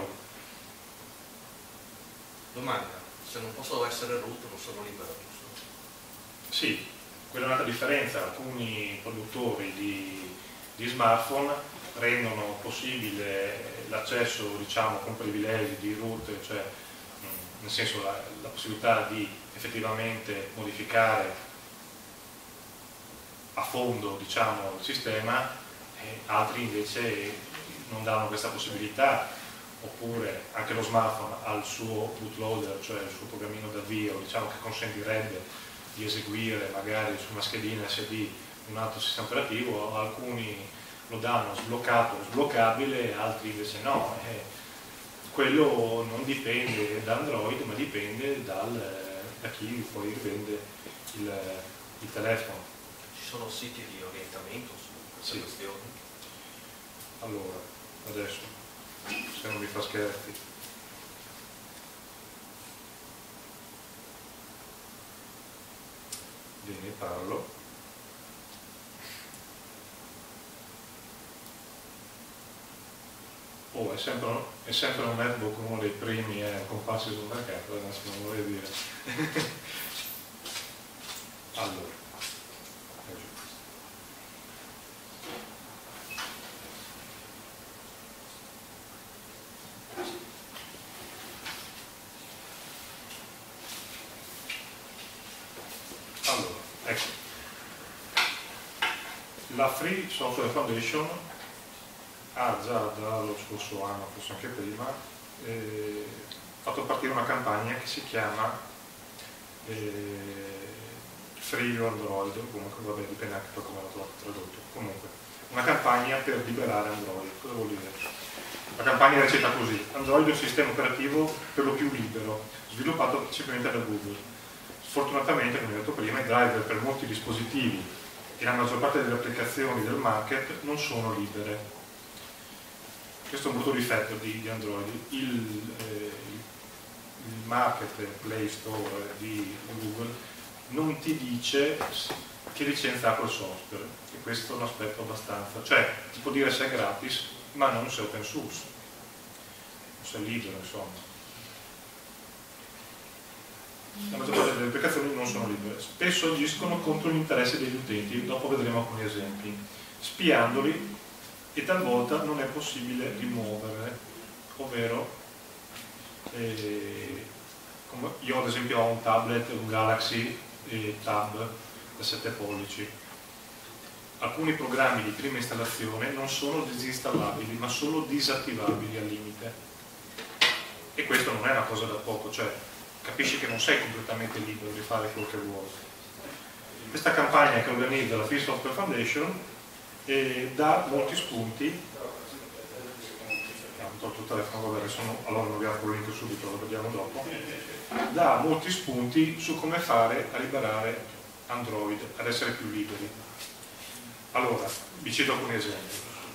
A: Domanda, se non possono essere root non sono libero, giusto?
B: Sì, quella è un'altra differenza. Alcuni produttori di, di smartphone rendono possibile l'accesso, diciamo, con privilegi di root, cioè mh, nel senso la, la possibilità di effettivamente modificare a fondo, diciamo, il sistema, e altri invece non danno questa possibilità. Oppure anche lo smartphone ha il suo bootloader, cioè il suo programmino d'avvio, diciamo, che consentirebbe di eseguire magari su una schedina S D un altro sistema operativo. Alcuni lo danno sbloccato o sbloccabile, altri invece no. E quello non dipende da Android, ma dipende dal, da chi poi vende il, il telefono.
A: Ci sono siti di orientamento su queste
B: Sì.
A: questioni?
B: Allora, adesso, se non mi fa scherzi. Bene, parlo. Oh, è sempre, è sempre un netbook, uno dei primi eh, comparsi sul mercato, adesso non vorrei dire. Allora. Allora, ecco, la Free Software Foundation ha già dallo scorso anno, forse anche prima, eh, fatto partire una campagna che si chiama eh, Free Your Android, comunque vabbè, dipende anche da come l'ho tradotto, comunque una campagna per liberare Android. Cosa vuol dire? La campagna recita così: Android è un sistema operativo per lo più libero, sviluppato principalmente da Google. Sfortunatamente, come ho detto prima, i driver per molti dispositivi e la maggior parte delle applicazioni del market non sono libere. Questo è un brutto difetto di, di Android. Il, eh, il marketplace store di Google non ti dice che licenza ha quel software, e questo è un aspetto abbastanza, cioè ti può dire se è gratis, ma non se è open source, se è libero, insomma. La maggior parte delle applicazioni non sono libere, spesso agiscono contro gli interessi degli utenti, dopo vedremo alcuni esempi. spiandoli, e talvolta non è possibile rimuovere, ovvero eh, come io ad esempio ho un tablet, un Galaxy eh, Tab da sette pollici. Alcuni programmi di prima installazione non sono disinstallabili ma solo disattivabili al limite, e questo non è una cosa da poco, cioè capisci che non sei completamente libero di fare quello che vuoi. Questa campagna che organizza la Free Software Foundation eh, dà molti spunti. Ho tolto il telefono, vabbè, sono, allora non vi apro il link subito, lo vediamo dopo. Dà molti spunti su come fare a liberare Android, ad essere più liberi. Allora, vi cito alcuni esempi.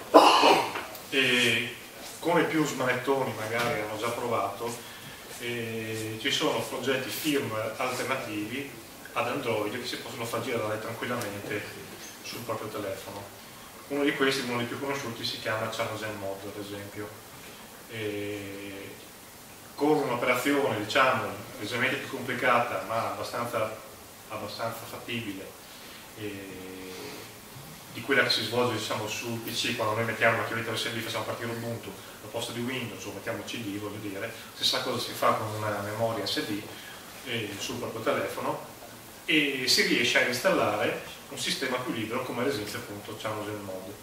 B: E come più smanettoni magari hanno già provato, eh, ci sono progetti firmware alternativi ad Android che si possono far girare tranquillamente sul proprio telefono. Uno di questi, uno dei più conosciuti, si chiama CyanogenMod, ad esempio. E con un'operazione, diciamo, leggermente più complicata ma abbastanza, abbastanza fattibile, e di quella che si svolge, diciamo, sul P C quando noi mettiamo una chiavetta U S B, facciamo partire Ubuntu al posto di Windows o mettiamo C D, voglio dire, stessa cosa si fa con una memoria S D eh, sul proprio telefono, e si riesce a installare un sistema più libero come ad esempio appunto CyanogenMod.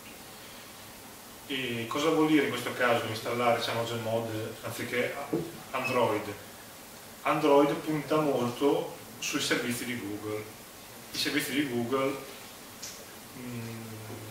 B: E cosa vuol dire in questo caso installare CyanogenMod anziché Android? Android punta molto sui servizi di Google. I servizi di Google, mh,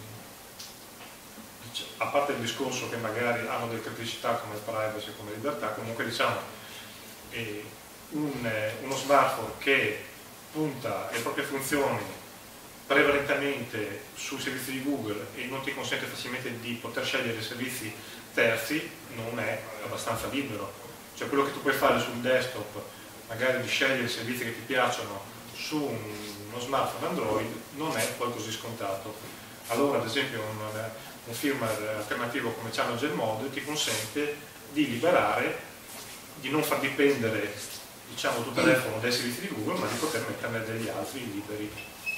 B: a parte il discorso che magari hanno delle criticità come privacy e come libertà, comunque diciamo eh, un, uno smartphone che punta le proprie funzioni prevalentemente sui servizi di Google e non ti consente facilmente di poter scegliere servizi terzi, non è abbastanza libero. Cioè quello che tu puoi fare sul desktop, magari di scegliere i servizi che ti piacciono su uno smartphone Android, non è poi così scontato. Allora ad esempio un, un firmware alternativo come CyanogenMod ti consente di liberare, di non far dipendere, diciamo, il tuo telefono dai servizi di Google, ma di poter metterne degli altri liberi.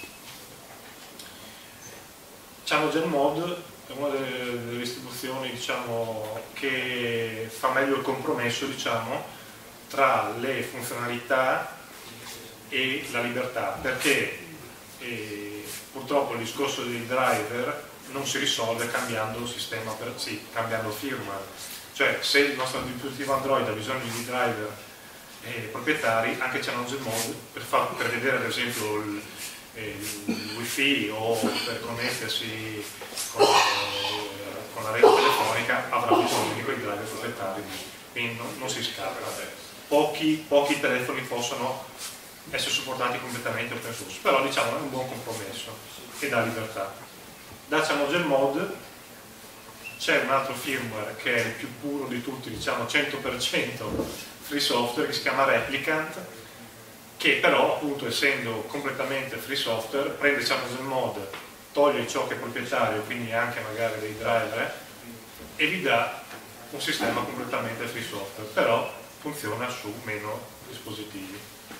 B: CyanogenMod è una delle, delle distribuzioni, diciamo, che fa meglio il compromesso, diciamo, tra le funzionalità e la libertà, perché eh, purtroppo il discorso dei driver non si risolve cambiando il sistema, per, sì, cambiando firmware. Cioè se il nostro dispositivo Android ha bisogno di driver eh, proprietari, anche CyanogenMod per, far, per vedere ad esempio il, il wifi o per connettersi con, con la rete telefonica avrà bisogno di quei driver proprietari, quindi non, non si scappa. Pochi, pochi telefoni possono essere supportati completamente open source, però diciamo è un buon compromesso che dà libertà. Da CyanogenMod c'è un altro firmware che è il più puro di tutti, diciamo cento per cento free software, che si chiama Replicant, che però appunto essendo completamente free software prende CyanogenMod, toglie ciò che è proprietario, quindi anche magari dei driver, e vi dà un sistema completamente free software, però funziona su meno dispositivi.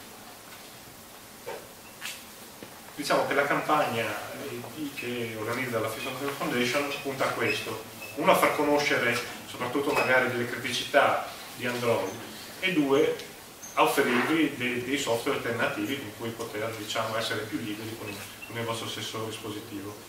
B: Diciamo che la campagna che organizza la Free Software Foundation punta a questo: uno, a far conoscere soprattutto magari delle criticità di Android, e due, a offrirvi dei, dei software alternativi con cui poter, diciamo, essere più liberi con il, con il vostro stesso dispositivo.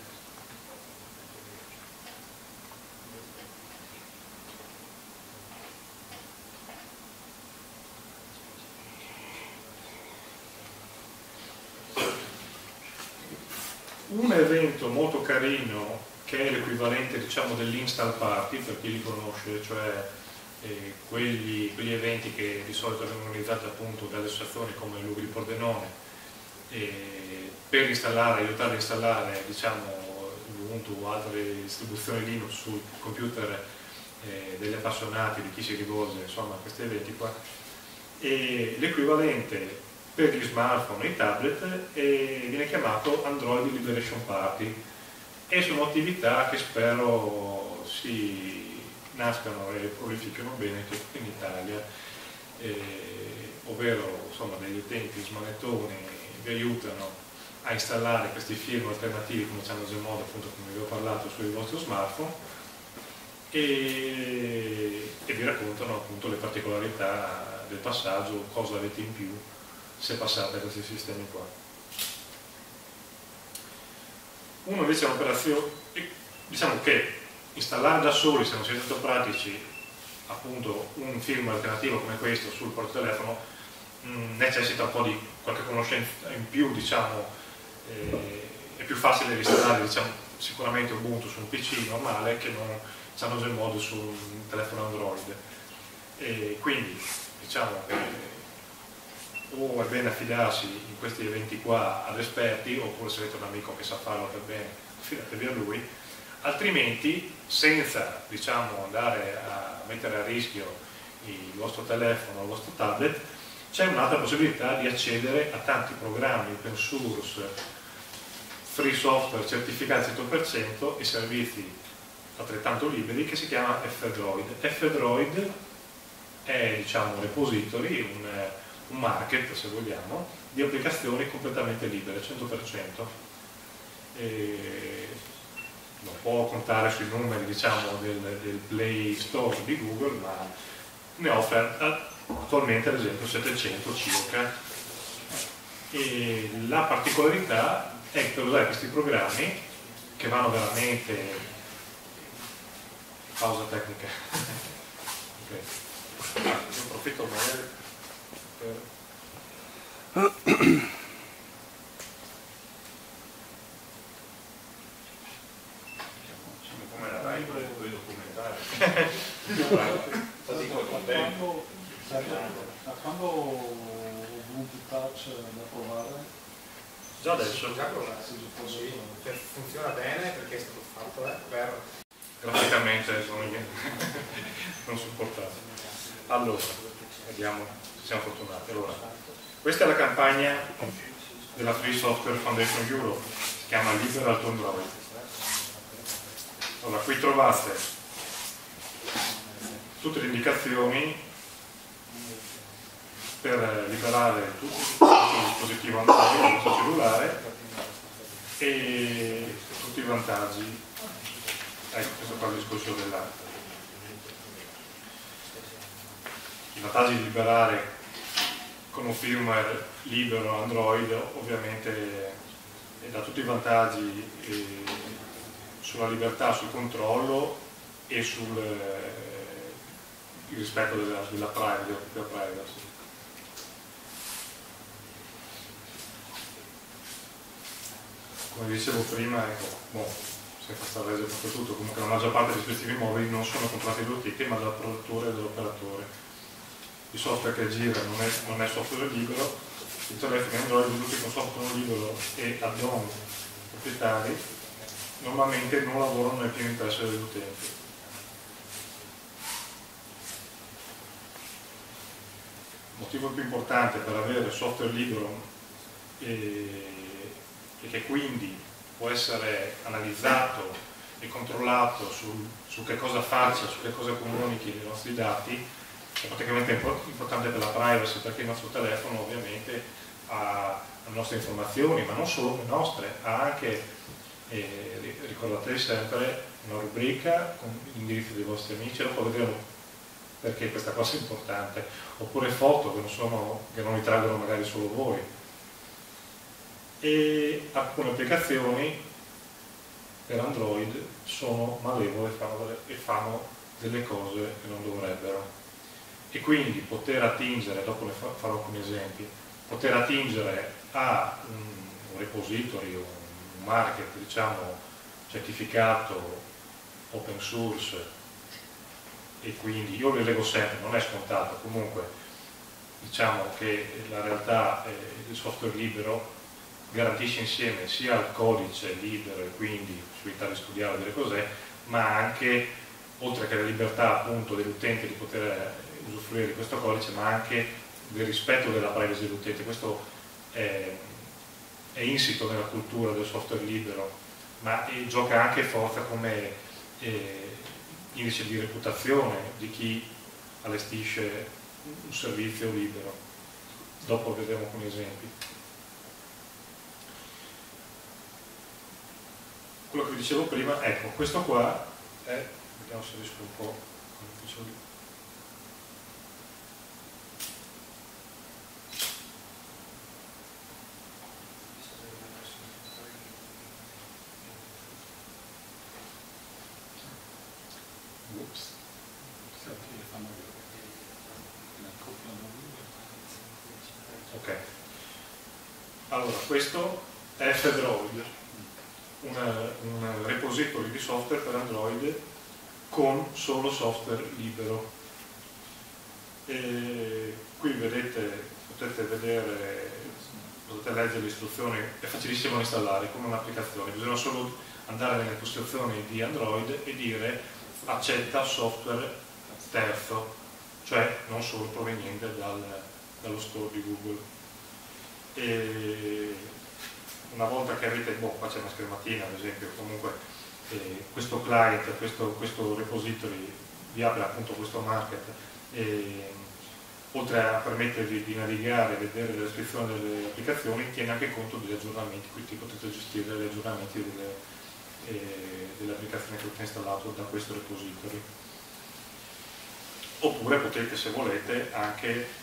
B: Un evento molto carino che è l'equivalente, diciamo, dell'install party, per chi li conosce, cioè eh, quelli, quegli eventi che di solito vengono organizzati appunto dalle associazioni come l'Ugri Pordenone eh, per installare, aiutare a installare, diciamo, Ubuntu o altre distribuzioni Linux sui computer eh, degli appassionati, di chi si rivolge insomma a questi eventi qua. E l'equivalente per gli smartphone e i tablet e viene chiamato Android Liberation Party, e sono attività che spero si nascano e prolifichino bene in Italia, eh, ovvero insomma degli utenti smanettoni vi aiutano a installare questi firmware alternativi come CyanogenMod, appunto come vi ho parlato, sul vostro smartphone, e, e vi raccontano appunto le particolarità del passaggio, cosa avete in più se passate a questi sistemi qua. Uno invece è un'operazione, diciamo che installare da soli, se non siete tanto pratici, appunto un firmware alternativo come questo sul portatelefono mh, necessita un po' di qualche conoscenza in più, diciamo, eh, è più facile installare, diciamo, sicuramente Ubuntu su un P C normale che non CyanogenMod su un telefono Android, e quindi diciamo che o è bene affidarsi in questi eventi qua ad esperti, oppure se avete un amico che sa farlo per bene, affidatevi a lui, altrimenti senza, diciamo, andare a mettere a rischio il vostro telefono o il vostro tablet, c'è un'altra possibilità di accedere a tanti programmi open source, free software certificati cento per cento e servizi altrettanto liberi, che si chiama F-Droid. F-Droid è, diciamo, un repository, un, un market, se vogliamo, di applicazioni completamente libere, cento per cento. E non può contare sui numeri, diciamo, del, del Play Store di Google, ma ne offre attualmente ad esempio settecento circa. E la particolarità è che per usare questi programmi, che vanno veramente... pausa tecnica. Okay. Ah, io approfitto magari per... come la Rai con i documentari.
G: Da quando Ubuntu Touch da provare?
B: Già adesso.
F: Già provato, sì, funziona bene perché è stato fatto eh, per...
B: Graficamente sono non supportato. Allora, vediamo se siamo fortunati. Allora, questa è la campagna della Free Software Foundation Europe, si chiama Liberal to Android. Allora, qui trovate tutte le indicazioni per liberare tutto il dispositivo Android, il vostro cellulare, e tutti i vantaggi. Ecco, questo qua è il discorso della... I vantaggi di liberare con un firmware libero Android ovviamente dà tutti i vantaggi eh, sulla libertà, sul controllo e sul eh, il rispetto della, della privacy, della privacy. Come dicevo prima, ecco, boh, se questa resa proprio tutto, comunque la maggior parte dei dispositivi mobili non sono comprati da utenti ma dal produttore e dall'operatore. Il software che gira non è, non è software libero, i telefoni Android venduti con software libero e add-on proprietari normalmente non lavorano nel pieno interesse dell'utente. Il motivo più importante per avere software libero e, e che quindi può essere analizzato e controllato su, su che cosa faccia, su che cosa comunichi i nostri dati, è praticamente importante per la privacy, perché il nostro telefono ovviamente ha le nostre informazioni, ma non solo le nostre, ha anche, eh, ricordate sempre, una rubrica con gli indirizzi dei vostri amici, dopo vedremo perché questa cosa è importante, oppure foto che non, sono, che non ritraggono magari solo voi. E alcune applicazioni per Android sono malevole e fanno delle cose che non dovrebbero, e quindi poter attingere, dopo ne farò alcuni esempi, poter attingere a un repository o un market, diciamo, certificato open source, e quindi io li leggo sempre, non è scontato, comunque diciamo che la realtà eh, del software libero garantisce insieme sia il codice libero e quindi possibilità di studiare delle cose, ma anche, oltre che la libertà appunto dell'utente di poter usufruire di questo codice, ma anche del rispetto della privacy dell'utente. Questo è, è insito nella cultura del software libero, ma gioca anche forza come eh, indice di reputazione di chi allestisce un servizio libero. Dopo vedremo alcuni esempi. quello che vi dicevo prima, ecco, questo qua è, vediamo se riesco un po', come dicevo lì. Ok, allora questo è F-Droid, un repository di software per Android con solo software libero. E qui vedete, potete vedere, potete leggere le istruzioni, è facilissimo da installare come un'applicazione, bisogna solo andare nelle impostazioni di Android e dire accetta software terzo, cioè non solo proveniente dal, dallo store di Google. E una volta che avete, boh, qua c'è una schermatina ad esempio, comunque eh, questo client, questo, questo repository vi apre appunto questo market e oltre a permettervi di navigare e vedere le descrizioni delle applicazioni, tiene anche conto degli aggiornamenti, quindi potete gestire gli aggiornamenti delle, eh, delle applicazioni che avete installato da questo repository. Oppure potete, se volete, anche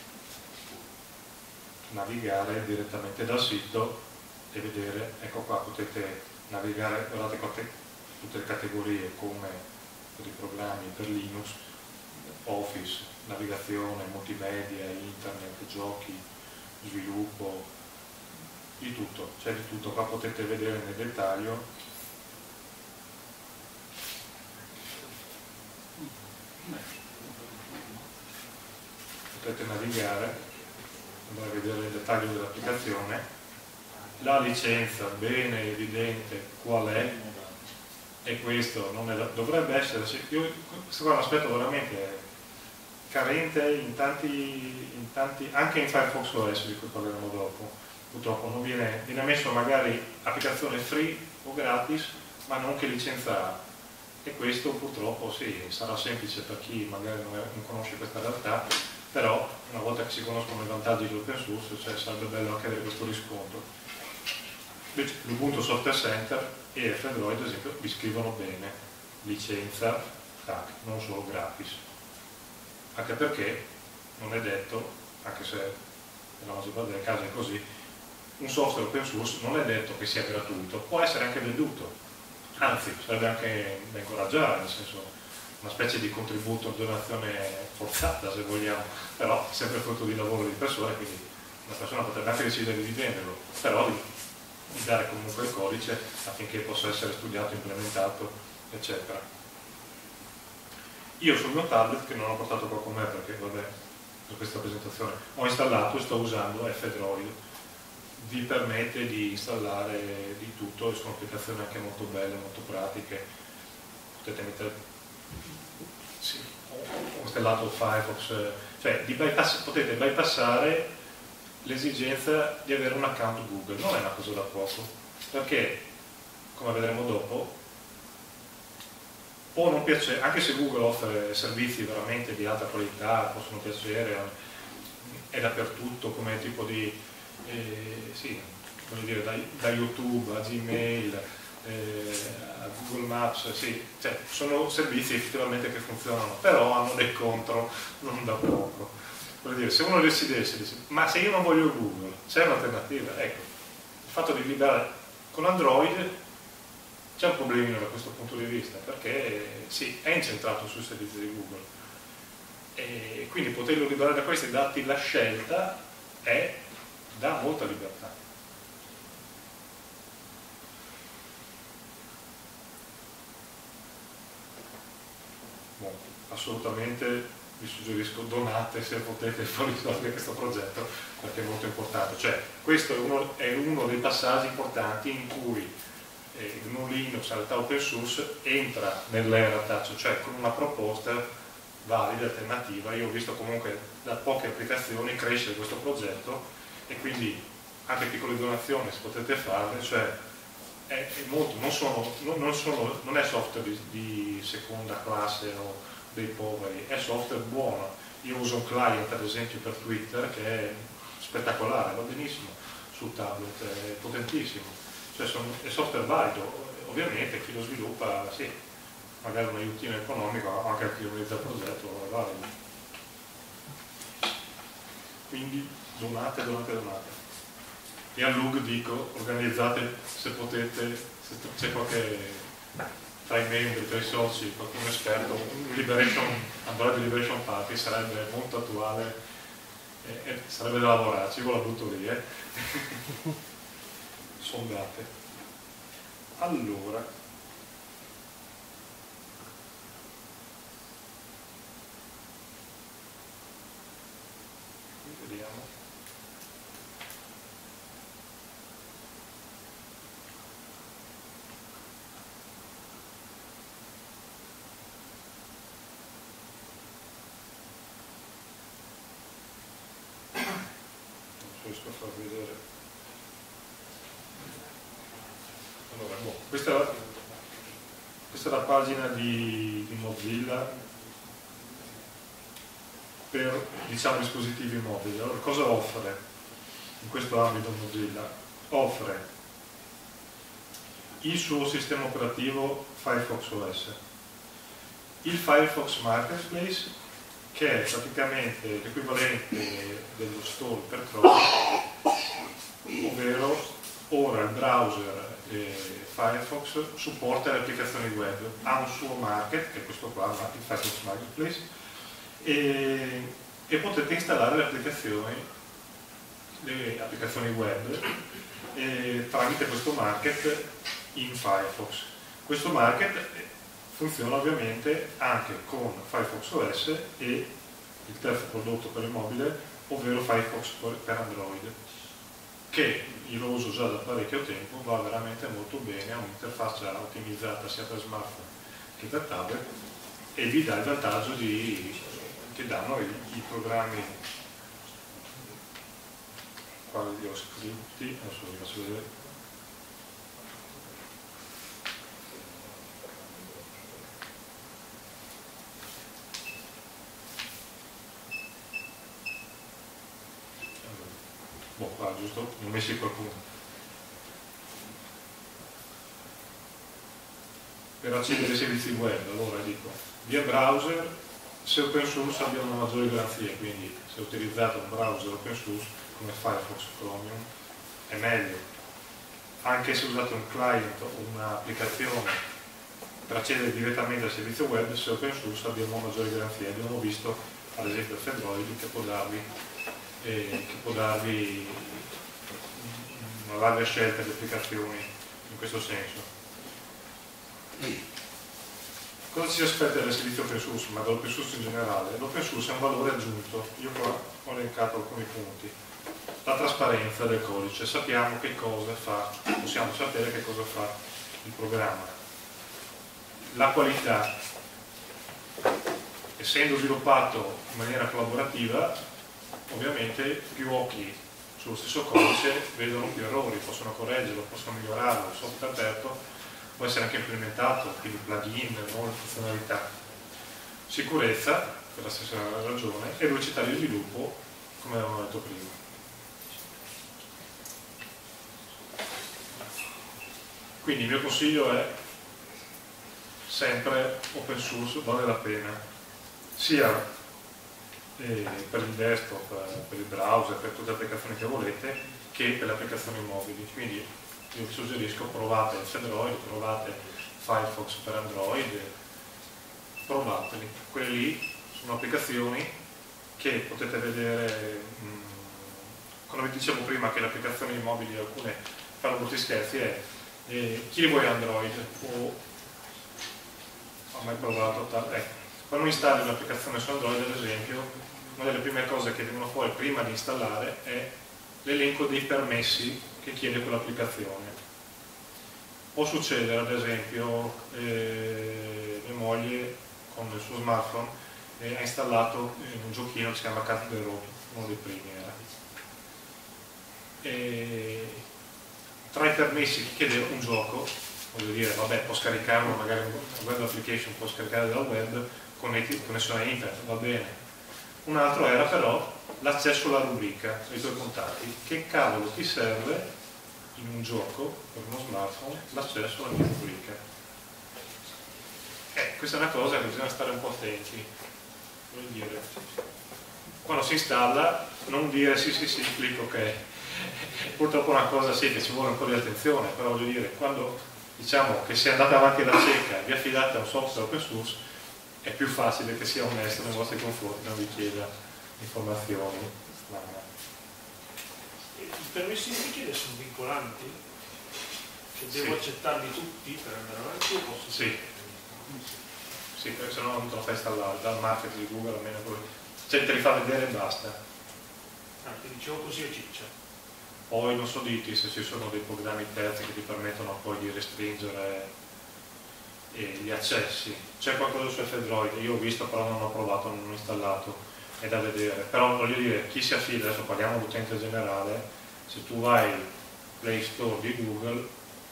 B: navigare direttamente dal sito e vedere, ecco qua, potete navigare, guardate qua tutte le categorie come per i programmi per Linux, Office, navigazione, multimedia, internet, giochi, sviluppo, di tutto, c'è di tutto, qua potete vedere nel dettaglio. Potete navigare, andare a vedere il dettaglio dell'applicazione, la licenza bene evidente qual è, e questo non è da, dovrebbe essere, io, questo qua è un aspetto veramente carente in tanti, in tanti, anche in Firefox O S, di cui parleremo dopo, purtroppo non viene, viene messo magari applicazione free o gratis, ma non che licenza ha, e questo purtroppo sì, sarà semplice per chi magari non, è, non conosce questa realtà, però una volta che si conoscono i vantaggi dell'open source, cioè, sarebbe bello anche avere questo riscontro. L'Ubuntu Software Center e F-Droid ad esempio vi scrivono bene licenza tac, non solo gratis, anche perché non è detto, anche se nella maggior parte delle case è così, un software open source non è detto che sia gratuito, può essere anche venduto, anzi sarebbe anche da incoraggiare, nel senso una specie di contributo, donazione forzata se vogliamo, però sempre frutto di lavoro di persone, quindi una persona potrebbe anche decidere di venderlo, però di, di dare comunque il codice affinché possa essere studiato, implementato, eccetera. Io sul mio tablet, che non ho portato qua con me perché vabbè, per questa presentazione, ho installato e sto usando F-Droid, vi permette di installare di tutto, sono applicazioni anche molto belle, molto pratiche, potete mettere, sì, ho installato Firefox, cioè di bypass, potete bypassare l'esigenza di avere un account Google, non è una cosa da poco, perché come vedremo dopo, può non piacere, anche se Google offre servizi veramente di alta qualità, possono piacere, è dappertutto come tipo di, eh, sì, voglio dire, da, da YouTube a Gmail, eh, a Google Maps, sì, cioè, sono servizi effettivamente che funzionano, però hanno dei contro non da poco. Voglio dire, se uno decidesse, dice, ma se io non voglio Google, c'è un'alternativa? Ecco, il fatto di liberare con Android c'è un problemino da questo punto di vista, perché sì, è incentrato sui servizi di Google e quindi poterlo liberare da questi, darti la scelta, è, dà molta libertà. Bon, assolutamente vi suggerisco, donate se potete fare risolvere questo progetto, perché è molto importante. Cioè, questo è uno, è uno dei passaggi importanti in cui eh, G N U Linux, in realtà open source, entra nell'era touch, cioè con una proposta valida, alternativa.Io ho visto comunque da poche applicazioni crescere questo progetto e quindi anche piccole donazioni se potete farle, cioè è, è molto, non, sono, non, non, sono, non è software di, di seconda classe o dei poveri, è software buono. Io uso un client ad esempio per Twitter che è spettacolare, va benissimo sul tablet, è potentissimo, cioè sono, è software valido, ovviamente chi lo sviluppa, sì, magari un aiutino economico anche a chi realizza il progetto, è valido. Quindi donate, donate, donate. E al L U G dico, organizzate se potete, se c'è qualche tra i membri, tra i soci, qualcuno esperto, un Liberation, Android Liberation Party sarebbe molto attuale e, e sarebbe da lavorarci, io la butto lì, eh. Sondate. Allora, vediamo. Riesco a far vedere. Allora, boh, questa, è la, questa è la pagina di, di Mozilla per, diciamo, dispositivi mobili. Allora, cosa offre in questo ambito Mozilla? Offre il suo sistema operativo Firefox O S, il Firefox Marketplace, che è praticamente l'equivalente dello store per Chrome, ovvero ora il browser eh, Firefox supporta le applicazioni web, ha un suo market, che è questo qua, il Firefox Marketplace, e, e potete installare le applicazioni, le applicazioni web eh, tramite questo market in Firefox. Questo market funziona ovviamente anche con Firefox O S e il terzo prodotto per il mobile, ovvero Firefox per Android, che io lo uso già da parecchio tempo, va veramente molto bene, ha un'interfaccia ottimizzata sia per smartphone che per tablet e vi dà il vantaggio di, che danno i, i programmi, qua li ho scritti, adesso vi faccio vedere. Boh, qua giusto, ne ho messi qualcuno. Per accedere ai servizi web, allora dico, via browser, se open source abbiamo una maggiore garanzia, quindi se utilizzate un browser open source come Firefox o Chromium è meglio. Anche se usate un client o un'applicazione per accedere direttamente al servizio web, se open source abbiamo una maggiore garanzia. Abbiamo visto ad esempio il Fedroid che può darvi E che può darvi una larga scelta di applicazioni in questo senso. Cosa ci si aspetta dal servizio open source, ma dall'open source in generale? L'open source è un valore aggiunto, io qua ho elencato alcuni punti. La trasparenza del codice, sappiamo che cosa fa, possiamo sapere che cosa fa il programma. La qualità, essendo sviluppato in maniera collaborativa, ovviamente più occhi sullo stesso codice vedono più errori, possono correggerlo, possono migliorarlo, il software aperto può essere anche implementato, quindi plugin, nuove funzionalità. Sicurezza, per la stessa ragione, e velocità di sviluppo, come avevamo detto prima. Quindi il mio consiglio è sempre open source, vale la pena, sia E per il desktop, per il browser, per tutte le applicazioni che volete, che per le applicazioni mobili. Quindi io vi suggerisco, provate Android, provate Firefox per Android, provateli. Quelle lì sono applicazioni che potete vedere, mh, come vi dicevo prima che le applicazioni mobili alcune fanno molti scherzi, è eh, chi vuole Android o ha mai provato tal, ecco. Quando installi un'applicazione su Android, ad esempio, una delle prime cose che vengono fuori prima di installare è l'elenco dei permessi che chiede quell'applicazione. Può succedere, ad esempio, eh, mia moglie con il suo smartphone eh, ha installato un giochino che si chiama Cat the Road, uno dei primi era. E tra i permessi che chiede un gioco, voglio dire, vabbè, può scaricarlo, magari una web application può scaricare dal web, connessione a internet, va bene. Un altro era però l'accesso alla rubrica, ai tuoi contatti. Che cavolo ti serve in un gioco per uno smartphone l'accesso alla mia rubrica. Eh, questa è una cosa che bisogna stare un po' attenti. Vuol dire, quando si installa non dire sì sì sì clicco ok. Purtroppo è una cosa sì che ci vuole un po' di attenzione, però voglio dire, quando diciamo che si è andata avanti alla cieca e vi affidate a un software open source, è più facile che sia onesto nei vostri confronti, non vi chieda informazioni.
C: I permessi di richiede sono vincolanti? Che devo
B: Sì.
C: accettarli tutti per andare avanti o posso?
B: Sì, sì, perché se no non te lo fai installare, dal market di Google almeno quello. Cioè te li fa vedere e basta.
C: Ah, ti dicevo così a ciccia.
B: Poi non so dirti se ci sono dei programmi terzi che ti permettono poi di restringere eh, gli accessi. C'è qualcosa su F-Droid, io ho visto però non ho provato, non ho installato, è da vedere. Però voglio dire, chi si affida, adesso parliamo d'utente generale, se tu vai Play Store di Google,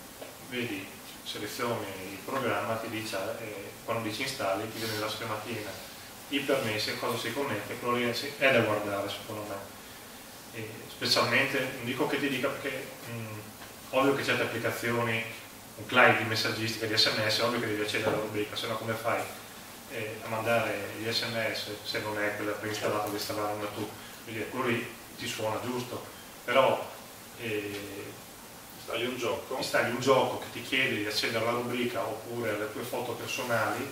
B: vedi, selezioni il programma, ti dice, eh, quando dici installi, ti viene la schematina, i permessi, a cosa si connette, quello lì è da guardare secondo me. E specialmente, non dico che ti dica perché mh, ovvio che certe applicazioni, un client di messaggistica, di sms, ovvio che devi accedere alla rubrica, se no come fai eh, a mandare gli sms se non è quella preinstallata da installare una tu, quindi quello lì ti suona giusto, però eh,
D: installi un gioco,
B: installi un gioco che ti chiede di accedere alla rubrica oppure alle tue foto personali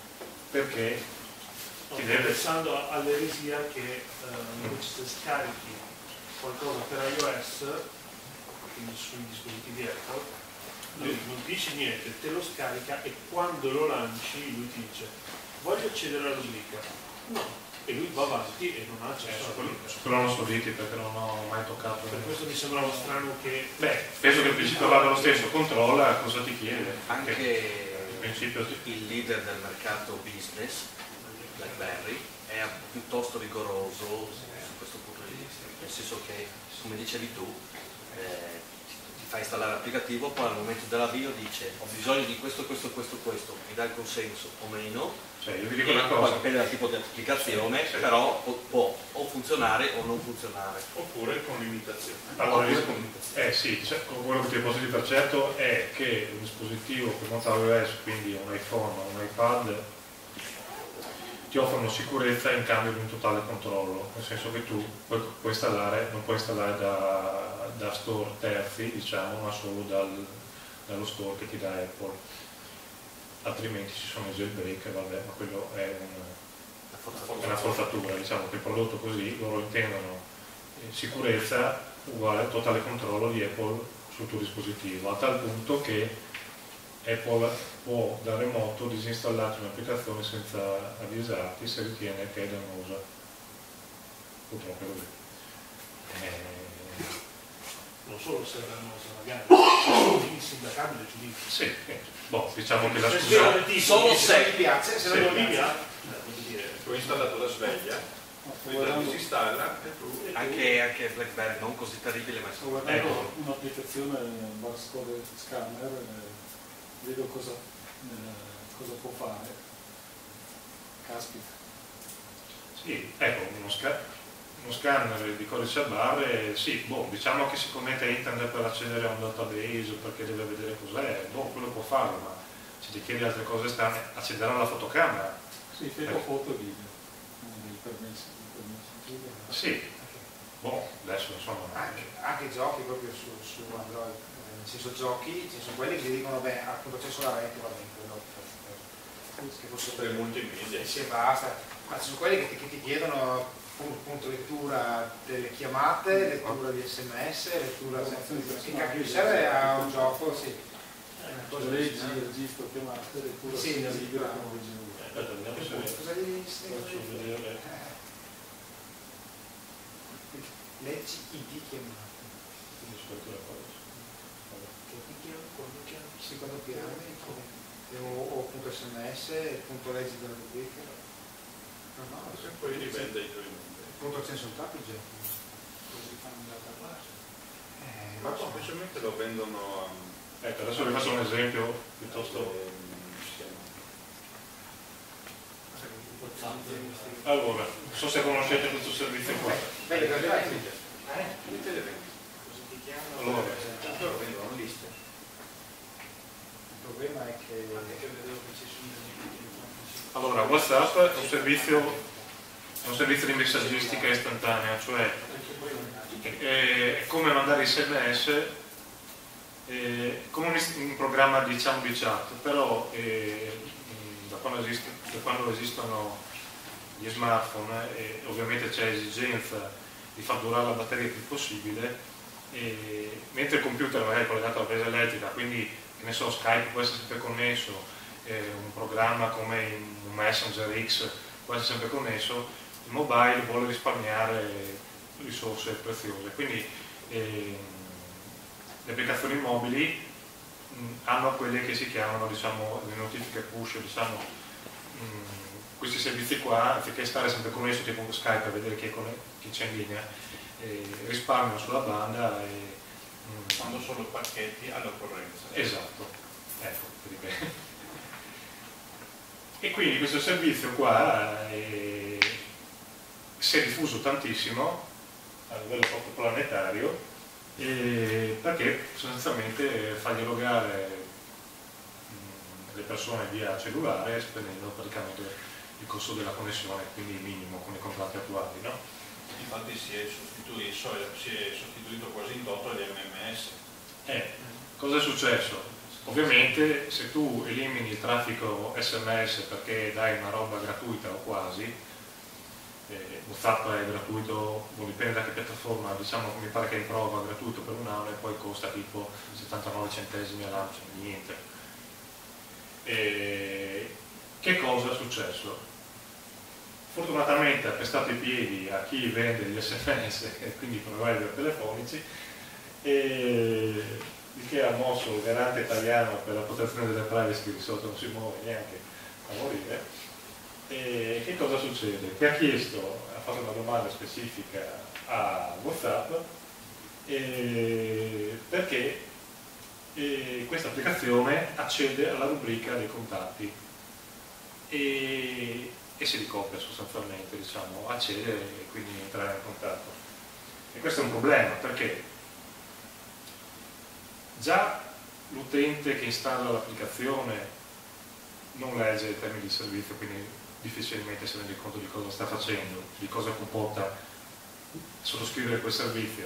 B: perché
C: No,
B: ti
C: sto
B: deve...
C: pensando all'eresia che eh, invece se scarichi qualcosa per iOS, quindi sui dispositivi Apple, lui non dice niente, te lo scarica e quando lo lanci lui ti dice voglio accedere alla rubrica, no, e lui va avanti e non ha accesso
B: Eh,
C: alla
B: su quello,
C: rubrica.
B: su quello non so dirti perché non ho mai toccato.
C: Per questo mi sembrava strano che
B: Beh, penso che il principio vada lo stesso, controlla cosa ti chiede.
A: Anche
B: in principio sì.
A: il leader del mercato business, BlackBerry, è piuttosto rigoroso su questo punto di vista, nel senso che, come dicevi tu, eh, ti fa installare l'applicativo, poi al momento dell'avvio dice ho bisogno di questo, questo, questo, questo, mi dà il consenso o meno,
B: Cioè, io vi dico
A: e
B: una
A: poi
B: cosa.
A: dipende dal tipo di applicazione,
B: Sì.
A: però può, può o funzionare o non funzionare.
D: oppure con limitazioni.
B: Allora,
A: Oppure
B: io-
A: con-
B: eh sì, cioè, quello che ti posso dire per certo è che un dispositivo che monta iOS, quindi un iPhone o un iPad, ti offrono sicurezza in cambio di un totale controllo, nel senso che tu puoi, puoi installare, non puoi installare da, da store terzi, diciamo, ma solo dal, dallo store che ti dà Apple, altrimenti ci sono i jailbreak, vabbè, ma quello è, un, è una forzatura, diciamo che il prodotto così loro intendono eh, sicurezza uguale totale controllo di Apple sul tuo dispositivo, a tal punto che Apple può da remoto disinstallarti un'applicazione senza avvisarti se ritiene che è dannosa. Purtroppo è così. Eh,
C: non solo se è dannosa, magari sono insindacabile giudizio.
B: sì, eh, boh, diciamo che la
C: Se
B: scusa...
C: spiego del tipo,
A: Solo
C: dice,
A: se-
F: non mi piace, se
C: se
F: non
C: non
F: mi
C: mi
F: piace.
C: piace, voglio dire,
D: Tu hai installato la sveglia,
G: Sto
D: poi la
G: guardando,
D: disinstalla e tu...
C: e tu-
A: Anche, anche BlackBerry non così terribile, ma
G: sto
A: insomma,
G: guardando
B: Ecco.
G: un'applicazione barcode scanner, eh, vedo cosa, eh, cosa può fare. Caspita.
B: Sì, ecco, uno, sca- uno scanner di codice a barre, sì, boh, diciamo che si connette a internet per accedere a un database o perché deve vedere cos'è, boh, quello può farlo, ma se ti chiedi altre cose strane, accedere alla fotocamera,
G: Sì, vedo
B: Ecco.
G: foto e video. Dei permessi, dei permessi video.
B: sì, boh, adesso insomma...
F: Anche, anche giochi proprio su, su Android, eh, nel senso giochi, ci sono quelli che ti dicono beh, appunto c'è solo la rete, va bene, quello che fosse
D: Per il multimedia.
F: e si basta, ma ci sono quelli che ti, che ti chiedono appunto lettura delle chiamate, lettura di sms, lettura che cacchio serve a un gioco, sì. È una cosa
G: Leggi,
F: allucinante.
G: registro, chiamate, lettura
F: Sì,
G: sia
F: sì,
G: libera
F: bravo.
G: che originale.
B: Aspetta, vediamo se
F: Cosa gli stai
B: faccio vedere.
F: Leggi i di chiamate.
B: Aspetta la cosa.
F: Che ti chiamo quando chiami? Sì, quando chiami, come? O, o appunto sms, punto leggi della rubrica. No, no,
D: E poi dipende dai tuoi numeri.
F: appunto c'è soltanto i giochi. Così fanno un database. Eh,
D: Ma
F: lo so.
D: semplicemente lo vendono a...
B: Ecco, adesso vi faccio un esempio piuttosto...
D: ehm, si chiama-
B: Allora, non so se conoscete questo servizio qua.
F: Beh, in realtà è
D: Eh? Li televendi.
F: cosa ti chiamano?
B: Allora,
D: loro vendono liste.
G: Il problema è che...
B: Allora, WhatsApp è un servizio, è un servizio di messaggistica istantanea, cioè è come mandare S M S, è come un, un programma diciamo di chat, però è, da, quando esiste, da quando esistono gli smartphone e ovviamente c'è esigenza di far durare la batteria il più possibile, e, mentre il computer magari è collegato alla presa elettrica, quindi che ne so, Skype può essere sempre connesso, eh, un programma come un Messenger X può essere sempre connesso, il mobile vuole risparmiare risorse preziose, quindi eh, le applicazioni mobili mh, hanno quelle che si chiamano, diciamo, le notifiche push, diciamo, mh, questi servizi qua, anziché stare sempre connesso tipo Skype a vedere chi, chi c'è in linea, eh, risparmiano sulla banda e mh,
D: quando sono pacchetti all'occorrenza.
B: Esatto, ecco, ripeto. E quindi questo servizio qua è, si è diffuso tantissimo a livello proprio planetario, eh, perché sostanzialmente fa dialogare mh, le persone via cellulare spendendo praticamente il costo della connessione, quindi minimo con i contratti attuali, no?
D: Infatti si è sostituito, si è sostituito quasi in toto gli M M S.
B: Eh, cosa è successo? Ovviamente se tu elimini il traffico S M S perché dai una roba gratuita o quasi, eh, WhatsApp è gratuito, non dipende da che piattaforma, diciamo, mi pare che in prova gratuito per un anno e poi costa tipo settantanove centesimi all'anno, cioè niente. E che cosa è successo? Fortunatamente ha pestato i piedi a chi vende gli S M S e quindi i provider telefonici, e il che ha mosso il garante italiano per la protezione della privacy, che di solito non si muove neanche a morire. E che cosa succede? Che ha chiesto, ha fatto una domanda specifica a WhatsApp eh, perché eh, questa applicazione accede alla rubrica dei contatti e, e si ricopre sostanzialmente, diciamo, accede e quindi entrare in contatto. E questo è un problema perché già l'utente che installa l'applicazione non legge i termini di servizio, quindi difficilmente si rende conto di cosa sta facendo, di cosa comporta sottoscrivere quel servizio.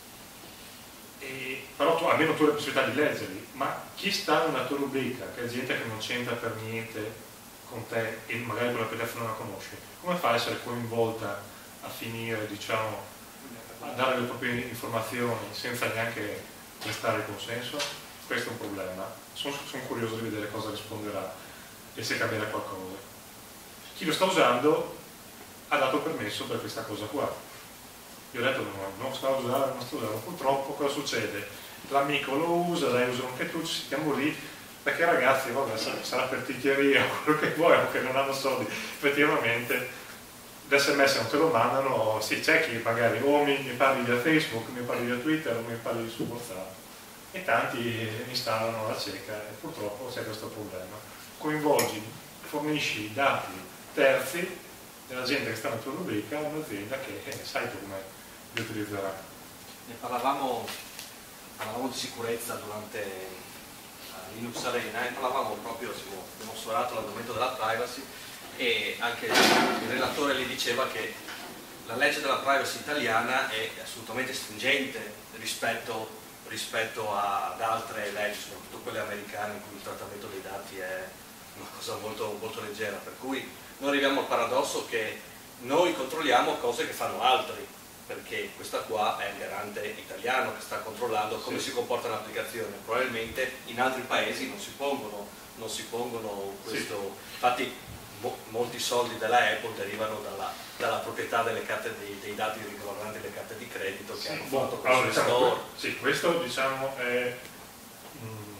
B: E, però tu, almeno tu hai la possibilità di leggerli, ma chi sta nella tua rubrica, che è gente che non c'entra per niente con te e magari quell'applicazione non la conosce, come fa a essere coinvolta a finire, diciamo, a dare le proprie informazioni senza neanche prestare il consenso? Questo è un problema. Sono, sono curioso di vedere cosa risponderà e se cambierà qualcosa. Chi lo sta usando ha dato permesso per questa cosa qua. Io ho detto no, non sta usando, non sta usando. Purtroppo cosa succede? L'amico lo usa, lei usa anche tu, ci siamo lì, perché ragazzi, vabbè, sarà per ticchieria o quello che vuoi, o che non hanno soldi. Effettivamente l'S M S non te lo mandano, sì, c'è chi magari o mi, mi parli via Facebook, mi parli via Twitter o mi parli su WhatsApp, e tanti installano la cieca e purtroppo c'è questo problema. Coinvolgi, fornisci dati terzi della gente che sta nella tua rubrica a un'azienda che eh, sai tu come li utilizzerà.
A: Ne parlavamo, parlavamo di sicurezza durante uh, Linux Arena e parlavamo proprio, abbiamo sforato l'argomento della privacy e anche il relatore gli diceva che la legge della privacy italiana è assolutamente stringente rispetto, rispetto a, ad altre leggi, soprattutto quelle americane in cui il trattamento dei dati è una cosa molto, molto leggera, per cui noi arriviamo al paradosso che noi controlliamo cose che fanno altri, perché questa qua è il garante italiano che sta controllando come sì. si comporta l'applicazione. Probabilmente in altri paesi non si pongono, non si pongono questo. Sì. Infatti mo, molti soldi della Apple derivano dalla, dalla proprietà delle carte dei, dei dati riguardanti le carte di credito che sì. hanno fatto questo
B: allora, diciamo,
A: store.
B: Sì, questo diciamo è mm,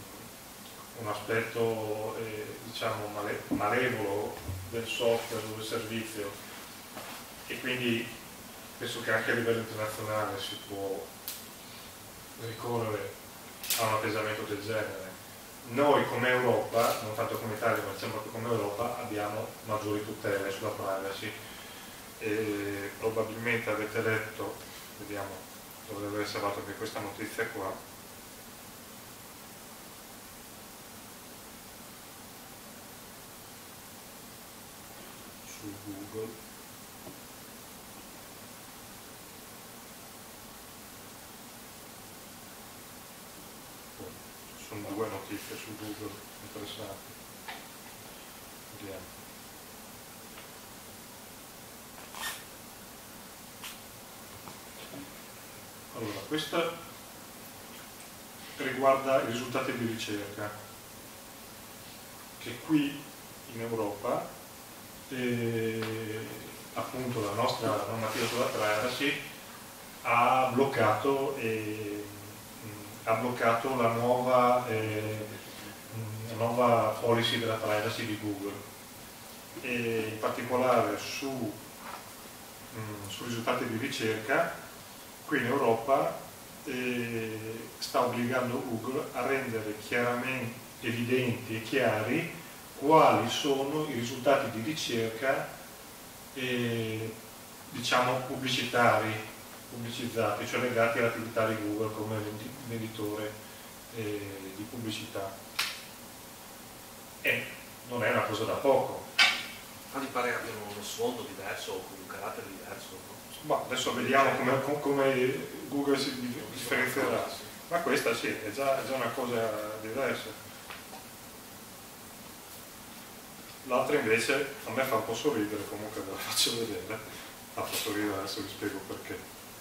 B: un aspetto eh, diciamo male, malevolo del software, del servizio, e quindi penso che anche a livello internazionale si può ricorrere a un atteggiamento del genere. Noi come Europa, non tanto come Italia ma diciamo che come Europa, abbiamo maggiori tutele sulla privacy e probabilmente avete letto, vediamo, dovrebbe aver salvato anche questa notizia qua, su Google. Ci sono due notizie su Google interessanti. Vediamo. Allora, questa riguarda i risultati di ricerca, che qui in Europa eh, appunto la nostra normativa sulla privacy ha bloccato, eh, ha bloccato la nuova, eh, la nuova policy della privacy di Google, e in particolare su, mh, su risultati di ricerca. Qui in Europa eh, sta obbligando Google a rendere chiaramente evidenti e chiari quali sono i risultati di ricerca eh, diciamo pubblicitari, pubblicizzati, cioè legati all'attività di Google come venditore eh, di pubblicità. E non è una cosa da poco.
A: Ma mi pare che abbiano uno sfondo diverso o con un carattere diverso, no?
B: Ma adesso vediamo come, come Google si differenzierà, ma questa sì, è già, è già una cosa diversa. L'altra invece a me fa un po' sorridere, comunque ve la faccio vedere, ah, fa sorridere, adesso vi spiego perché.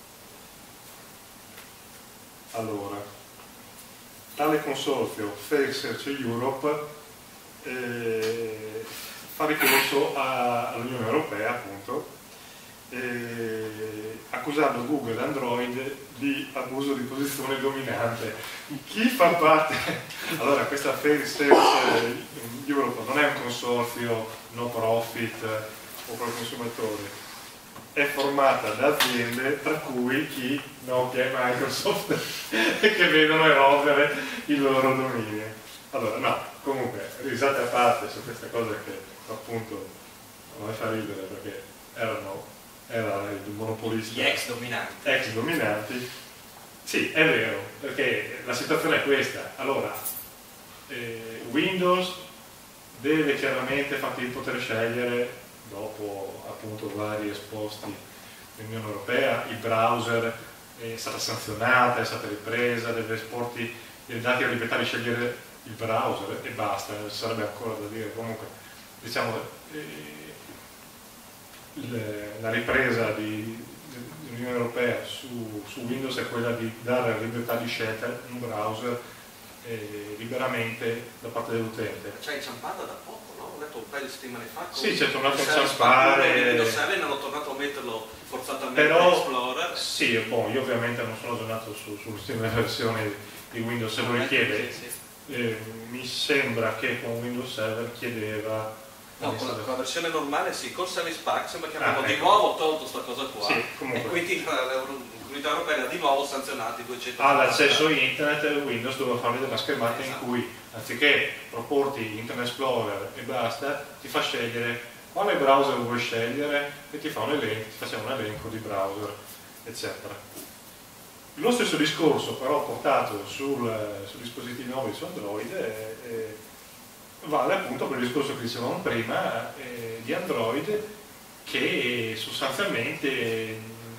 B: Allora, tale consorzio Fair Search Europe eh, fa ricorso all'Unione Europea, appunto, Eh, accusando Google e Android di abuso di posizione dominante. Chi fa parte? Allora, questa Fair Search Europe non è un consorzio no profit o per consumatori, è formata da aziende tra cui chi? Nokia e Microsoft che vedono erodere il loro dominio. Allora, no, comunque, risate a parte su queste cose che appunto non mi fa ridere perché erano era il monopolista,
A: gli ex dominanti.
B: ex dominanti. Sì, è vero, perché la situazione è questa. Allora, eh, Windows deve chiaramente farti poter scegliere, dopo appunto vari esposti dell'Unione Europea, il browser è stata sanzionata, è stata ripresa, deve esporti i dati alla libertà di scegliere il browser e basta, sarebbe ancora da dire. Comunque, diciamo, eh, la ripresa dell'Unione Europea su, su Windows è quella di dare la libertà di scelta in un browser eh, liberamente da parte dell'utente.
A: C'è inciampata da poco, no? Ho letto un paio di settimane fa.
B: Sì, c'è tornato a inciampare.
A: Windows sette hanno tornato a metterlo forzatamente
B: però,
A: in Explorer.
B: Sì, boh, io ovviamente non sono aggiornato su, sull'ultima versione di Windows, se lo richiede.
A: Sì, sì.
B: Eh, mi sembra che con Windows sette chiedeva.
A: No, con la, con la versione normale sì, con Service Pack sembra che
B: ah,
A: abbiano
B: ecco.
A: di nuovo tolto questa cosa qua,
B: sì,
A: e quindi l'Unione Europea ha di nuovo sanzionato i duecento.
B: Ah, l'accesso a internet Windows doveva fare della schermata esatto. in cui anziché proporti Internet Explorer e basta, ti fa scegliere quale browser vuoi scegliere e ti fa un elenco, ti faceva un elenco di browser, eccetera. Lo stesso discorso però portato sul, su dispositivi nuovi su Android è, è, vale appunto per il discorso che dicevamo prima eh, di Android, che sostanzialmente eh,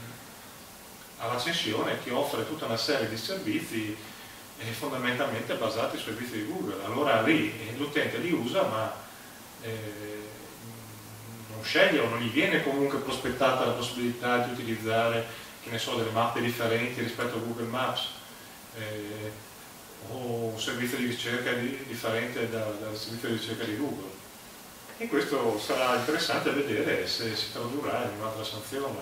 B: ha l'accensione, ti offre tutta una serie di servizi eh, fondamentalmente basati sui servizi di Google. Allora lì eh, l'utente li usa, ma eh, non sceglie o non gli viene comunque prospettata la possibilità di utilizzare, che ne so, delle mappe differenti rispetto a Google Maps. Eh, o un servizio di ricerca di, differente da, dal servizio di ricerca di Google. E questo sarà interessante vedere se si tradurrà in un'altra sanzione.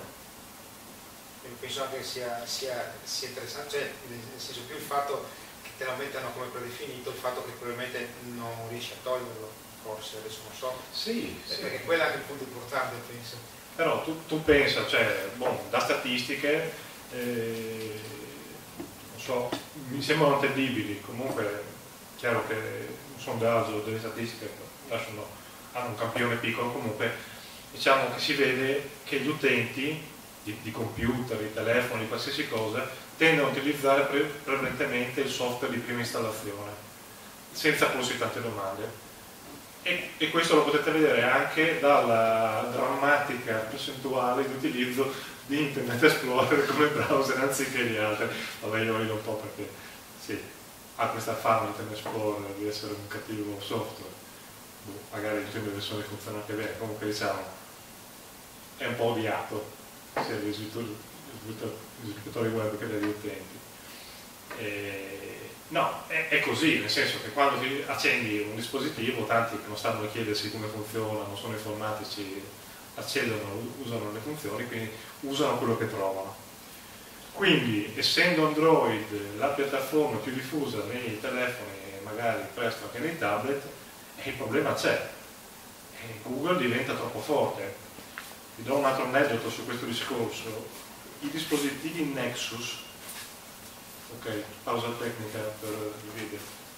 F: Penso anche sia, sia, sia interessante, cioè, nel senso, più il fatto che te la mettano come predefinito, il fatto che probabilmente non riesci a toglierlo, forse, adesso non so.
B: Sì,
F: perché
B: sì.
F: quello è anche il punto importante, penso.
B: Però tu, tu pensa, cioè, bon, da statistiche eh, so, mi sembrano attendibili. Comunque chiaro che un sondaggio delle statistiche lasciano, hanno un campione piccolo, comunque diciamo che si vede che gli utenti di, di computer, di telefoni, di qualsiasi cosa tendono a utilizzare pre prevalentemente il software di prima installazione senza porsi tante domande. E, e questo lo potete vedere anche dalla drammatica percentuale di utilizzo di Internet Explorer come browser anziché gli altri. Vabbè, io rido un po' perché sì, ha questa fama Internet Explorer di essere un cattivo software. Boh, magari in prime versioni funziona anche bene, comunque diciamo è un po' odiato sia dagli sviluppatori web che dagli utenti. E no, è, è così, nel senso che quando ti accendi un dispositivo, tanti che non stanno a chiedersi come funziona, non sono informatici, accedono, usano le funzioni, quindi usano quello che trovano. Quindi, essendo Android la piattaforma più diffusa nei telefoni e magari presto anche nei tablet, il problema c'è. Google diventa troppo forte. Vi do un altro aneddoto su questo discorso. I dispositivi Nexus, ok, pausa tecnica per il video.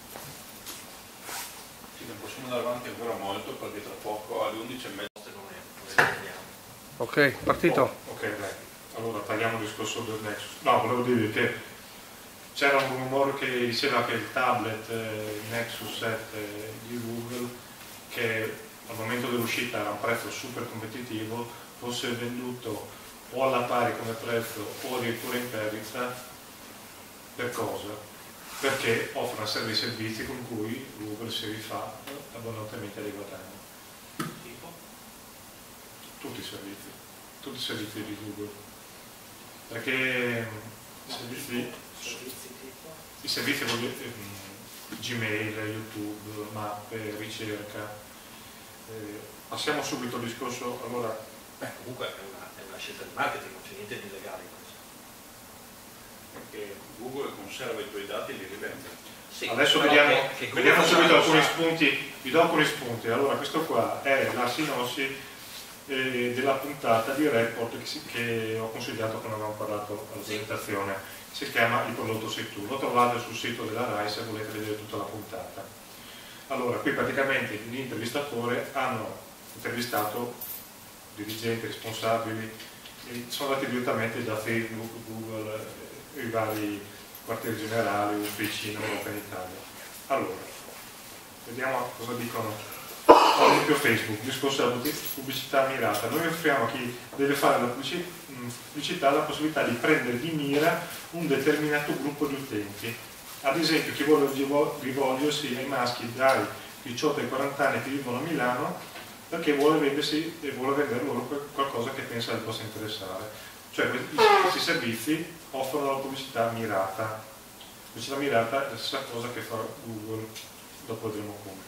D: Sì, non possiamo andare avanti ancora molto perché tra poco alle undici e mezza non è.
F: Ok, partito.
B: Oh, ok, dai. Allora tagliamo il discorso del Nexus. No, volevo dirvi che c'era un rumore che diceva che il tablet eh, Nexus sette di Google, che al momento dell'uscita era a un prezzo super competitivo, fosse venduto o alla pari come prezzo o addirittura in perdita. Per cosa? Perché offre una serie di servizi con cui Google si rifà abbondantemente dei guadagni.
D: Tipo?
B: Tutti i servizi, tutti i servizi di Google. Perché i servizi, i servizi Gmail, YouTube, mappe, ricerca. Eh, passiamo subito al discorso. Allora,
A: Beh, comunque è una, è una scelta di marketing, non c'è niente di illegale in questo.
D: Perché Google conserva i tuoi dati e li rivende.
A: Sì,
B: adesso
A: però
B: vediamo,
A: che- che Google
B: vediamo
A: faccia
B: subito
A: una
B: alcuni
A: cosa-
B: spunti. Vi do alcuni spunti. Allora, questo qua è la sinossi eh, della puntata di report che, si, che ho consigliato quando avevamo parlato alla presentazione. Si chiama Il prodotto sei tu. Lo trovate sul sito della RAI se volete vedere tutta la puntata. Allora, qui praticamente gli intervistatori hanno intervistato dirigenti, responsabili, e sono andati direttamente da Facebook, Google, eh, i vari quartieri generali, uffici in Europa e in Italia. Allora, vediamo cosa dicono. Ad esempio Facebook, discorso della pubblicità mirata. Noi offriamo a chi deve fare la pubblicità la possibilità di prendere di mira un determinato gruppo di utenti. Ad esempio chi vuole rivolgersi ai maschi dai diciotto ai quaranta anni che vivono a Milano perché vuole vendersi e vuole vendere loro qualcosa che pensa li possa interessare. Cioè questi servizi offrono la pubblicità mirata. La pubblicità mirata è la stessa cosa che fa Google, dopo vedremo come.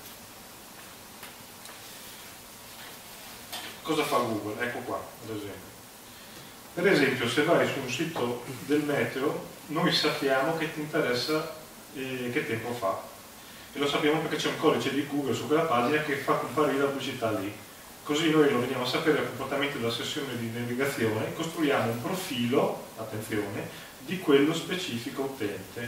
B: Cosa fa Google? Ecco qua, ad esempio. Per esempio, se vai su un sito del meteo, noi sappiamo che ti interessa eh, che tempo fa. E lo sappiamo perché c'è un codice di Google su quella pagina che fa comparire la pubblicità lì. Così noi lo veniamo a sapere il comportamento della sessione di navigazione e costruiamo un profilo, attenzione, di quello specifico utente.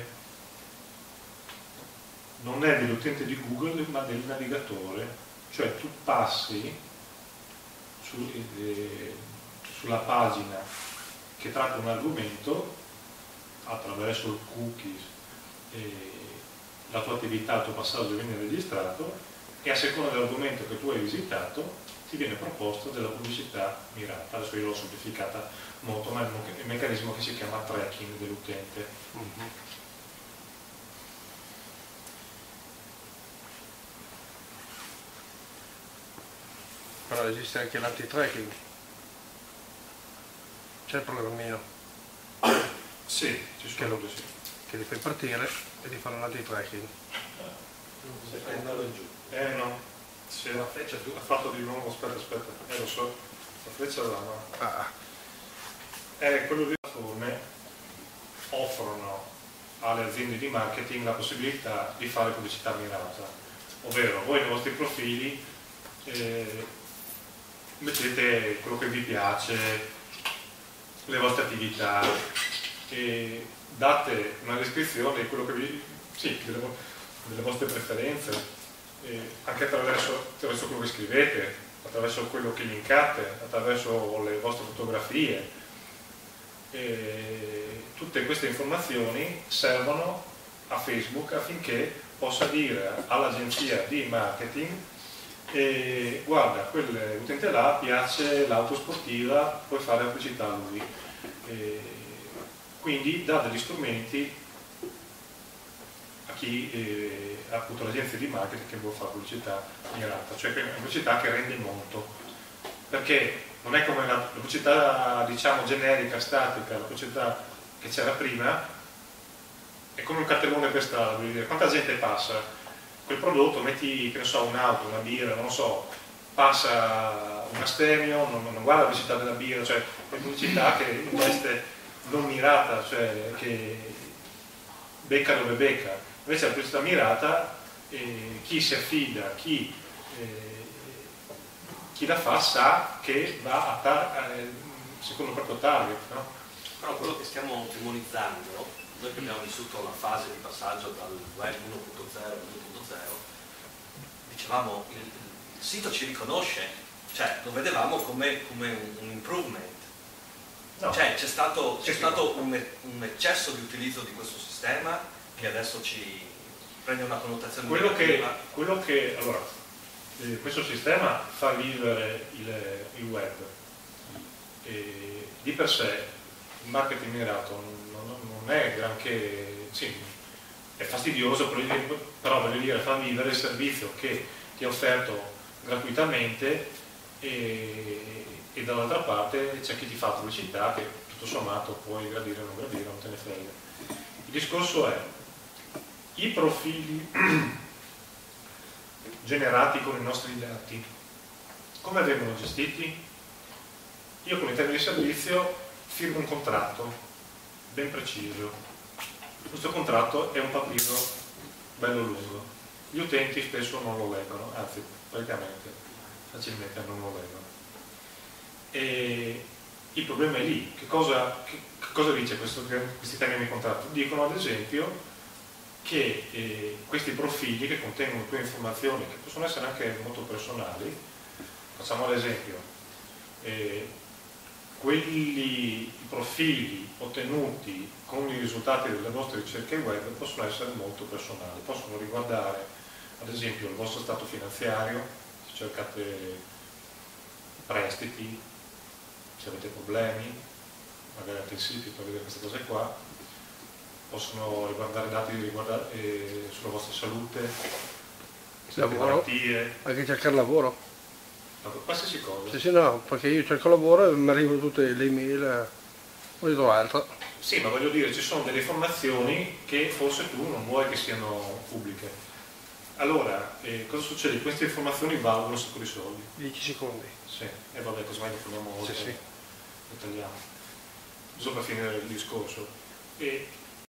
B: Non è dell'utente di Google, ma del navigatore. Cioè tu passi Su, eh, sulla pagina che tratta un argomento attraverso il cookies, eh, la tua attività, il tuo passaggio viene registrato e a seconda dell'argomento che tu hai visitato ti viene proposta della pubblicità mirata. Adesso io l'ho semplificata molto, ma è un meccanismo che si chiama tracking dell'utente. Mm-hmm.
F: Però esiste anche l'anti-tracking. C'è il programmino
B: Sì, ci sono due sì.
F: che li fai partire e ti fanno l'anti-tracking.
A: Se fai andare giù.
B: Eh no, se la freccia giù, ha fatto di nuovo, aspetta, aspetta, eh lo so, la freccia là, no.
F: Ah.
B: Eh, quello di piattaforme offrono alle aziende di marketing la possibilità di fare pubblicità mirata, ovvero voi nei vostri profili eh, mettete quello che vi piace, le vostre attività e date una descrizione di quello che vi, sì, delle, delle vostre preferenze, eh, anche attraverso, attraverso quello che scrivete, attraverso quello che linkate, attraverso le vostre fotografie. E tutte queste informazioni servono a Facebook affinché possa dire all'agenzia di marketing e guarda, quell'utente là piace l'auto sportiva, puoi fare la pubblicità a lui. E quindi dà degli strumenti a chi eh, ha appunto l'agenzia di marketing che vuole fare pubblicità mirata, cioè una pubblicità che rende molto, perché non è come la pubblicità diciamo generica, statica, la pubblicità che c'era prima, è come un cartellone per strada, vuol dire quanta gente passa quel prodotto, metti che ne so un'auto, una birra, non lo so, passa una Stemio, non, non guarda la pubblicità della birra, cioè è pubblicità che investe non mirata, cioè che becca dove becca. Invece la pubblicità mirata, eh, chi si affida, chi, eh, chi la fa sa che va a tar- eh, secondo il proprio target, no?
A: Però quello che stiamo demonizzando, noi che abbiamo vissuto la fase di passaggio dal web uno punto zero al due punto zero, dicevamo il, il sito ci riconosce, cioè lo vedevamo come, come un, un improvement. No. Cioè c'è stato, c'è stato un, un eccesso di utilizzo di questo sistema che adesso ci prende una connotazione
B: quello
A: negativa.
B: Che, quello che, allora, eh, questo sistema fa vivere il, il web. E di per sé il marketing mirato non, non è granché, sì, è fastidioso, però voglio dire, fa vivere il servizio che ti è offerto gratuitamente e, e dall'altra parte c'è chi ti fa pubblicità che tutto sommato puoi gradire o non gradire, non te ne frega. Il discorso è i profili generati con i nostri dati come vengono gestiti? Io con i termini di servizio firmo un contratto ben preciso. Questo contratto è un papiro bello lungo. Gli utenti spesso non lo leggono, anzi praticamente facilmente non lo leggono. E il problema è lì. Che cosa, che, che cosa dice questo, questi termini di contratto? Dicono ad esempio che eh, questi profili che contengono tue informazioni, che possono essere anche molto personali, facciamo l'esempio, eh, quelli profili ottenuti con i risultati delle vostre ricerche web possono essere molto personali, possono riguardare ad esempio il vostro stato finanziario, se cercate prestiti, se avete problemi, magari avete il sito per vedere queste cose qua, possono riguardare dati riguarda, eh, sulla vostra salute,
H: lavoro,
B: malattie,
H: anche cercare lavoro.
B: Qualsiasi cosa.
H: Sì, sì, no, perché io cerco lavoro e mi arrivano tutte le email o di altro.
B: Sì, ma voglio dire, ci sono delle informazioni che forse tu non vuoi che siano pubbliche. Allora, eh, cosa succede? Queste informazioni valgono un sacco di soldi.
H: dieci secondi.
B: Sì, e vabbè, così mai ne parliamo oltre,
H: sì, sì.
B: lo tagliamo. Giusto per finire il discorso. E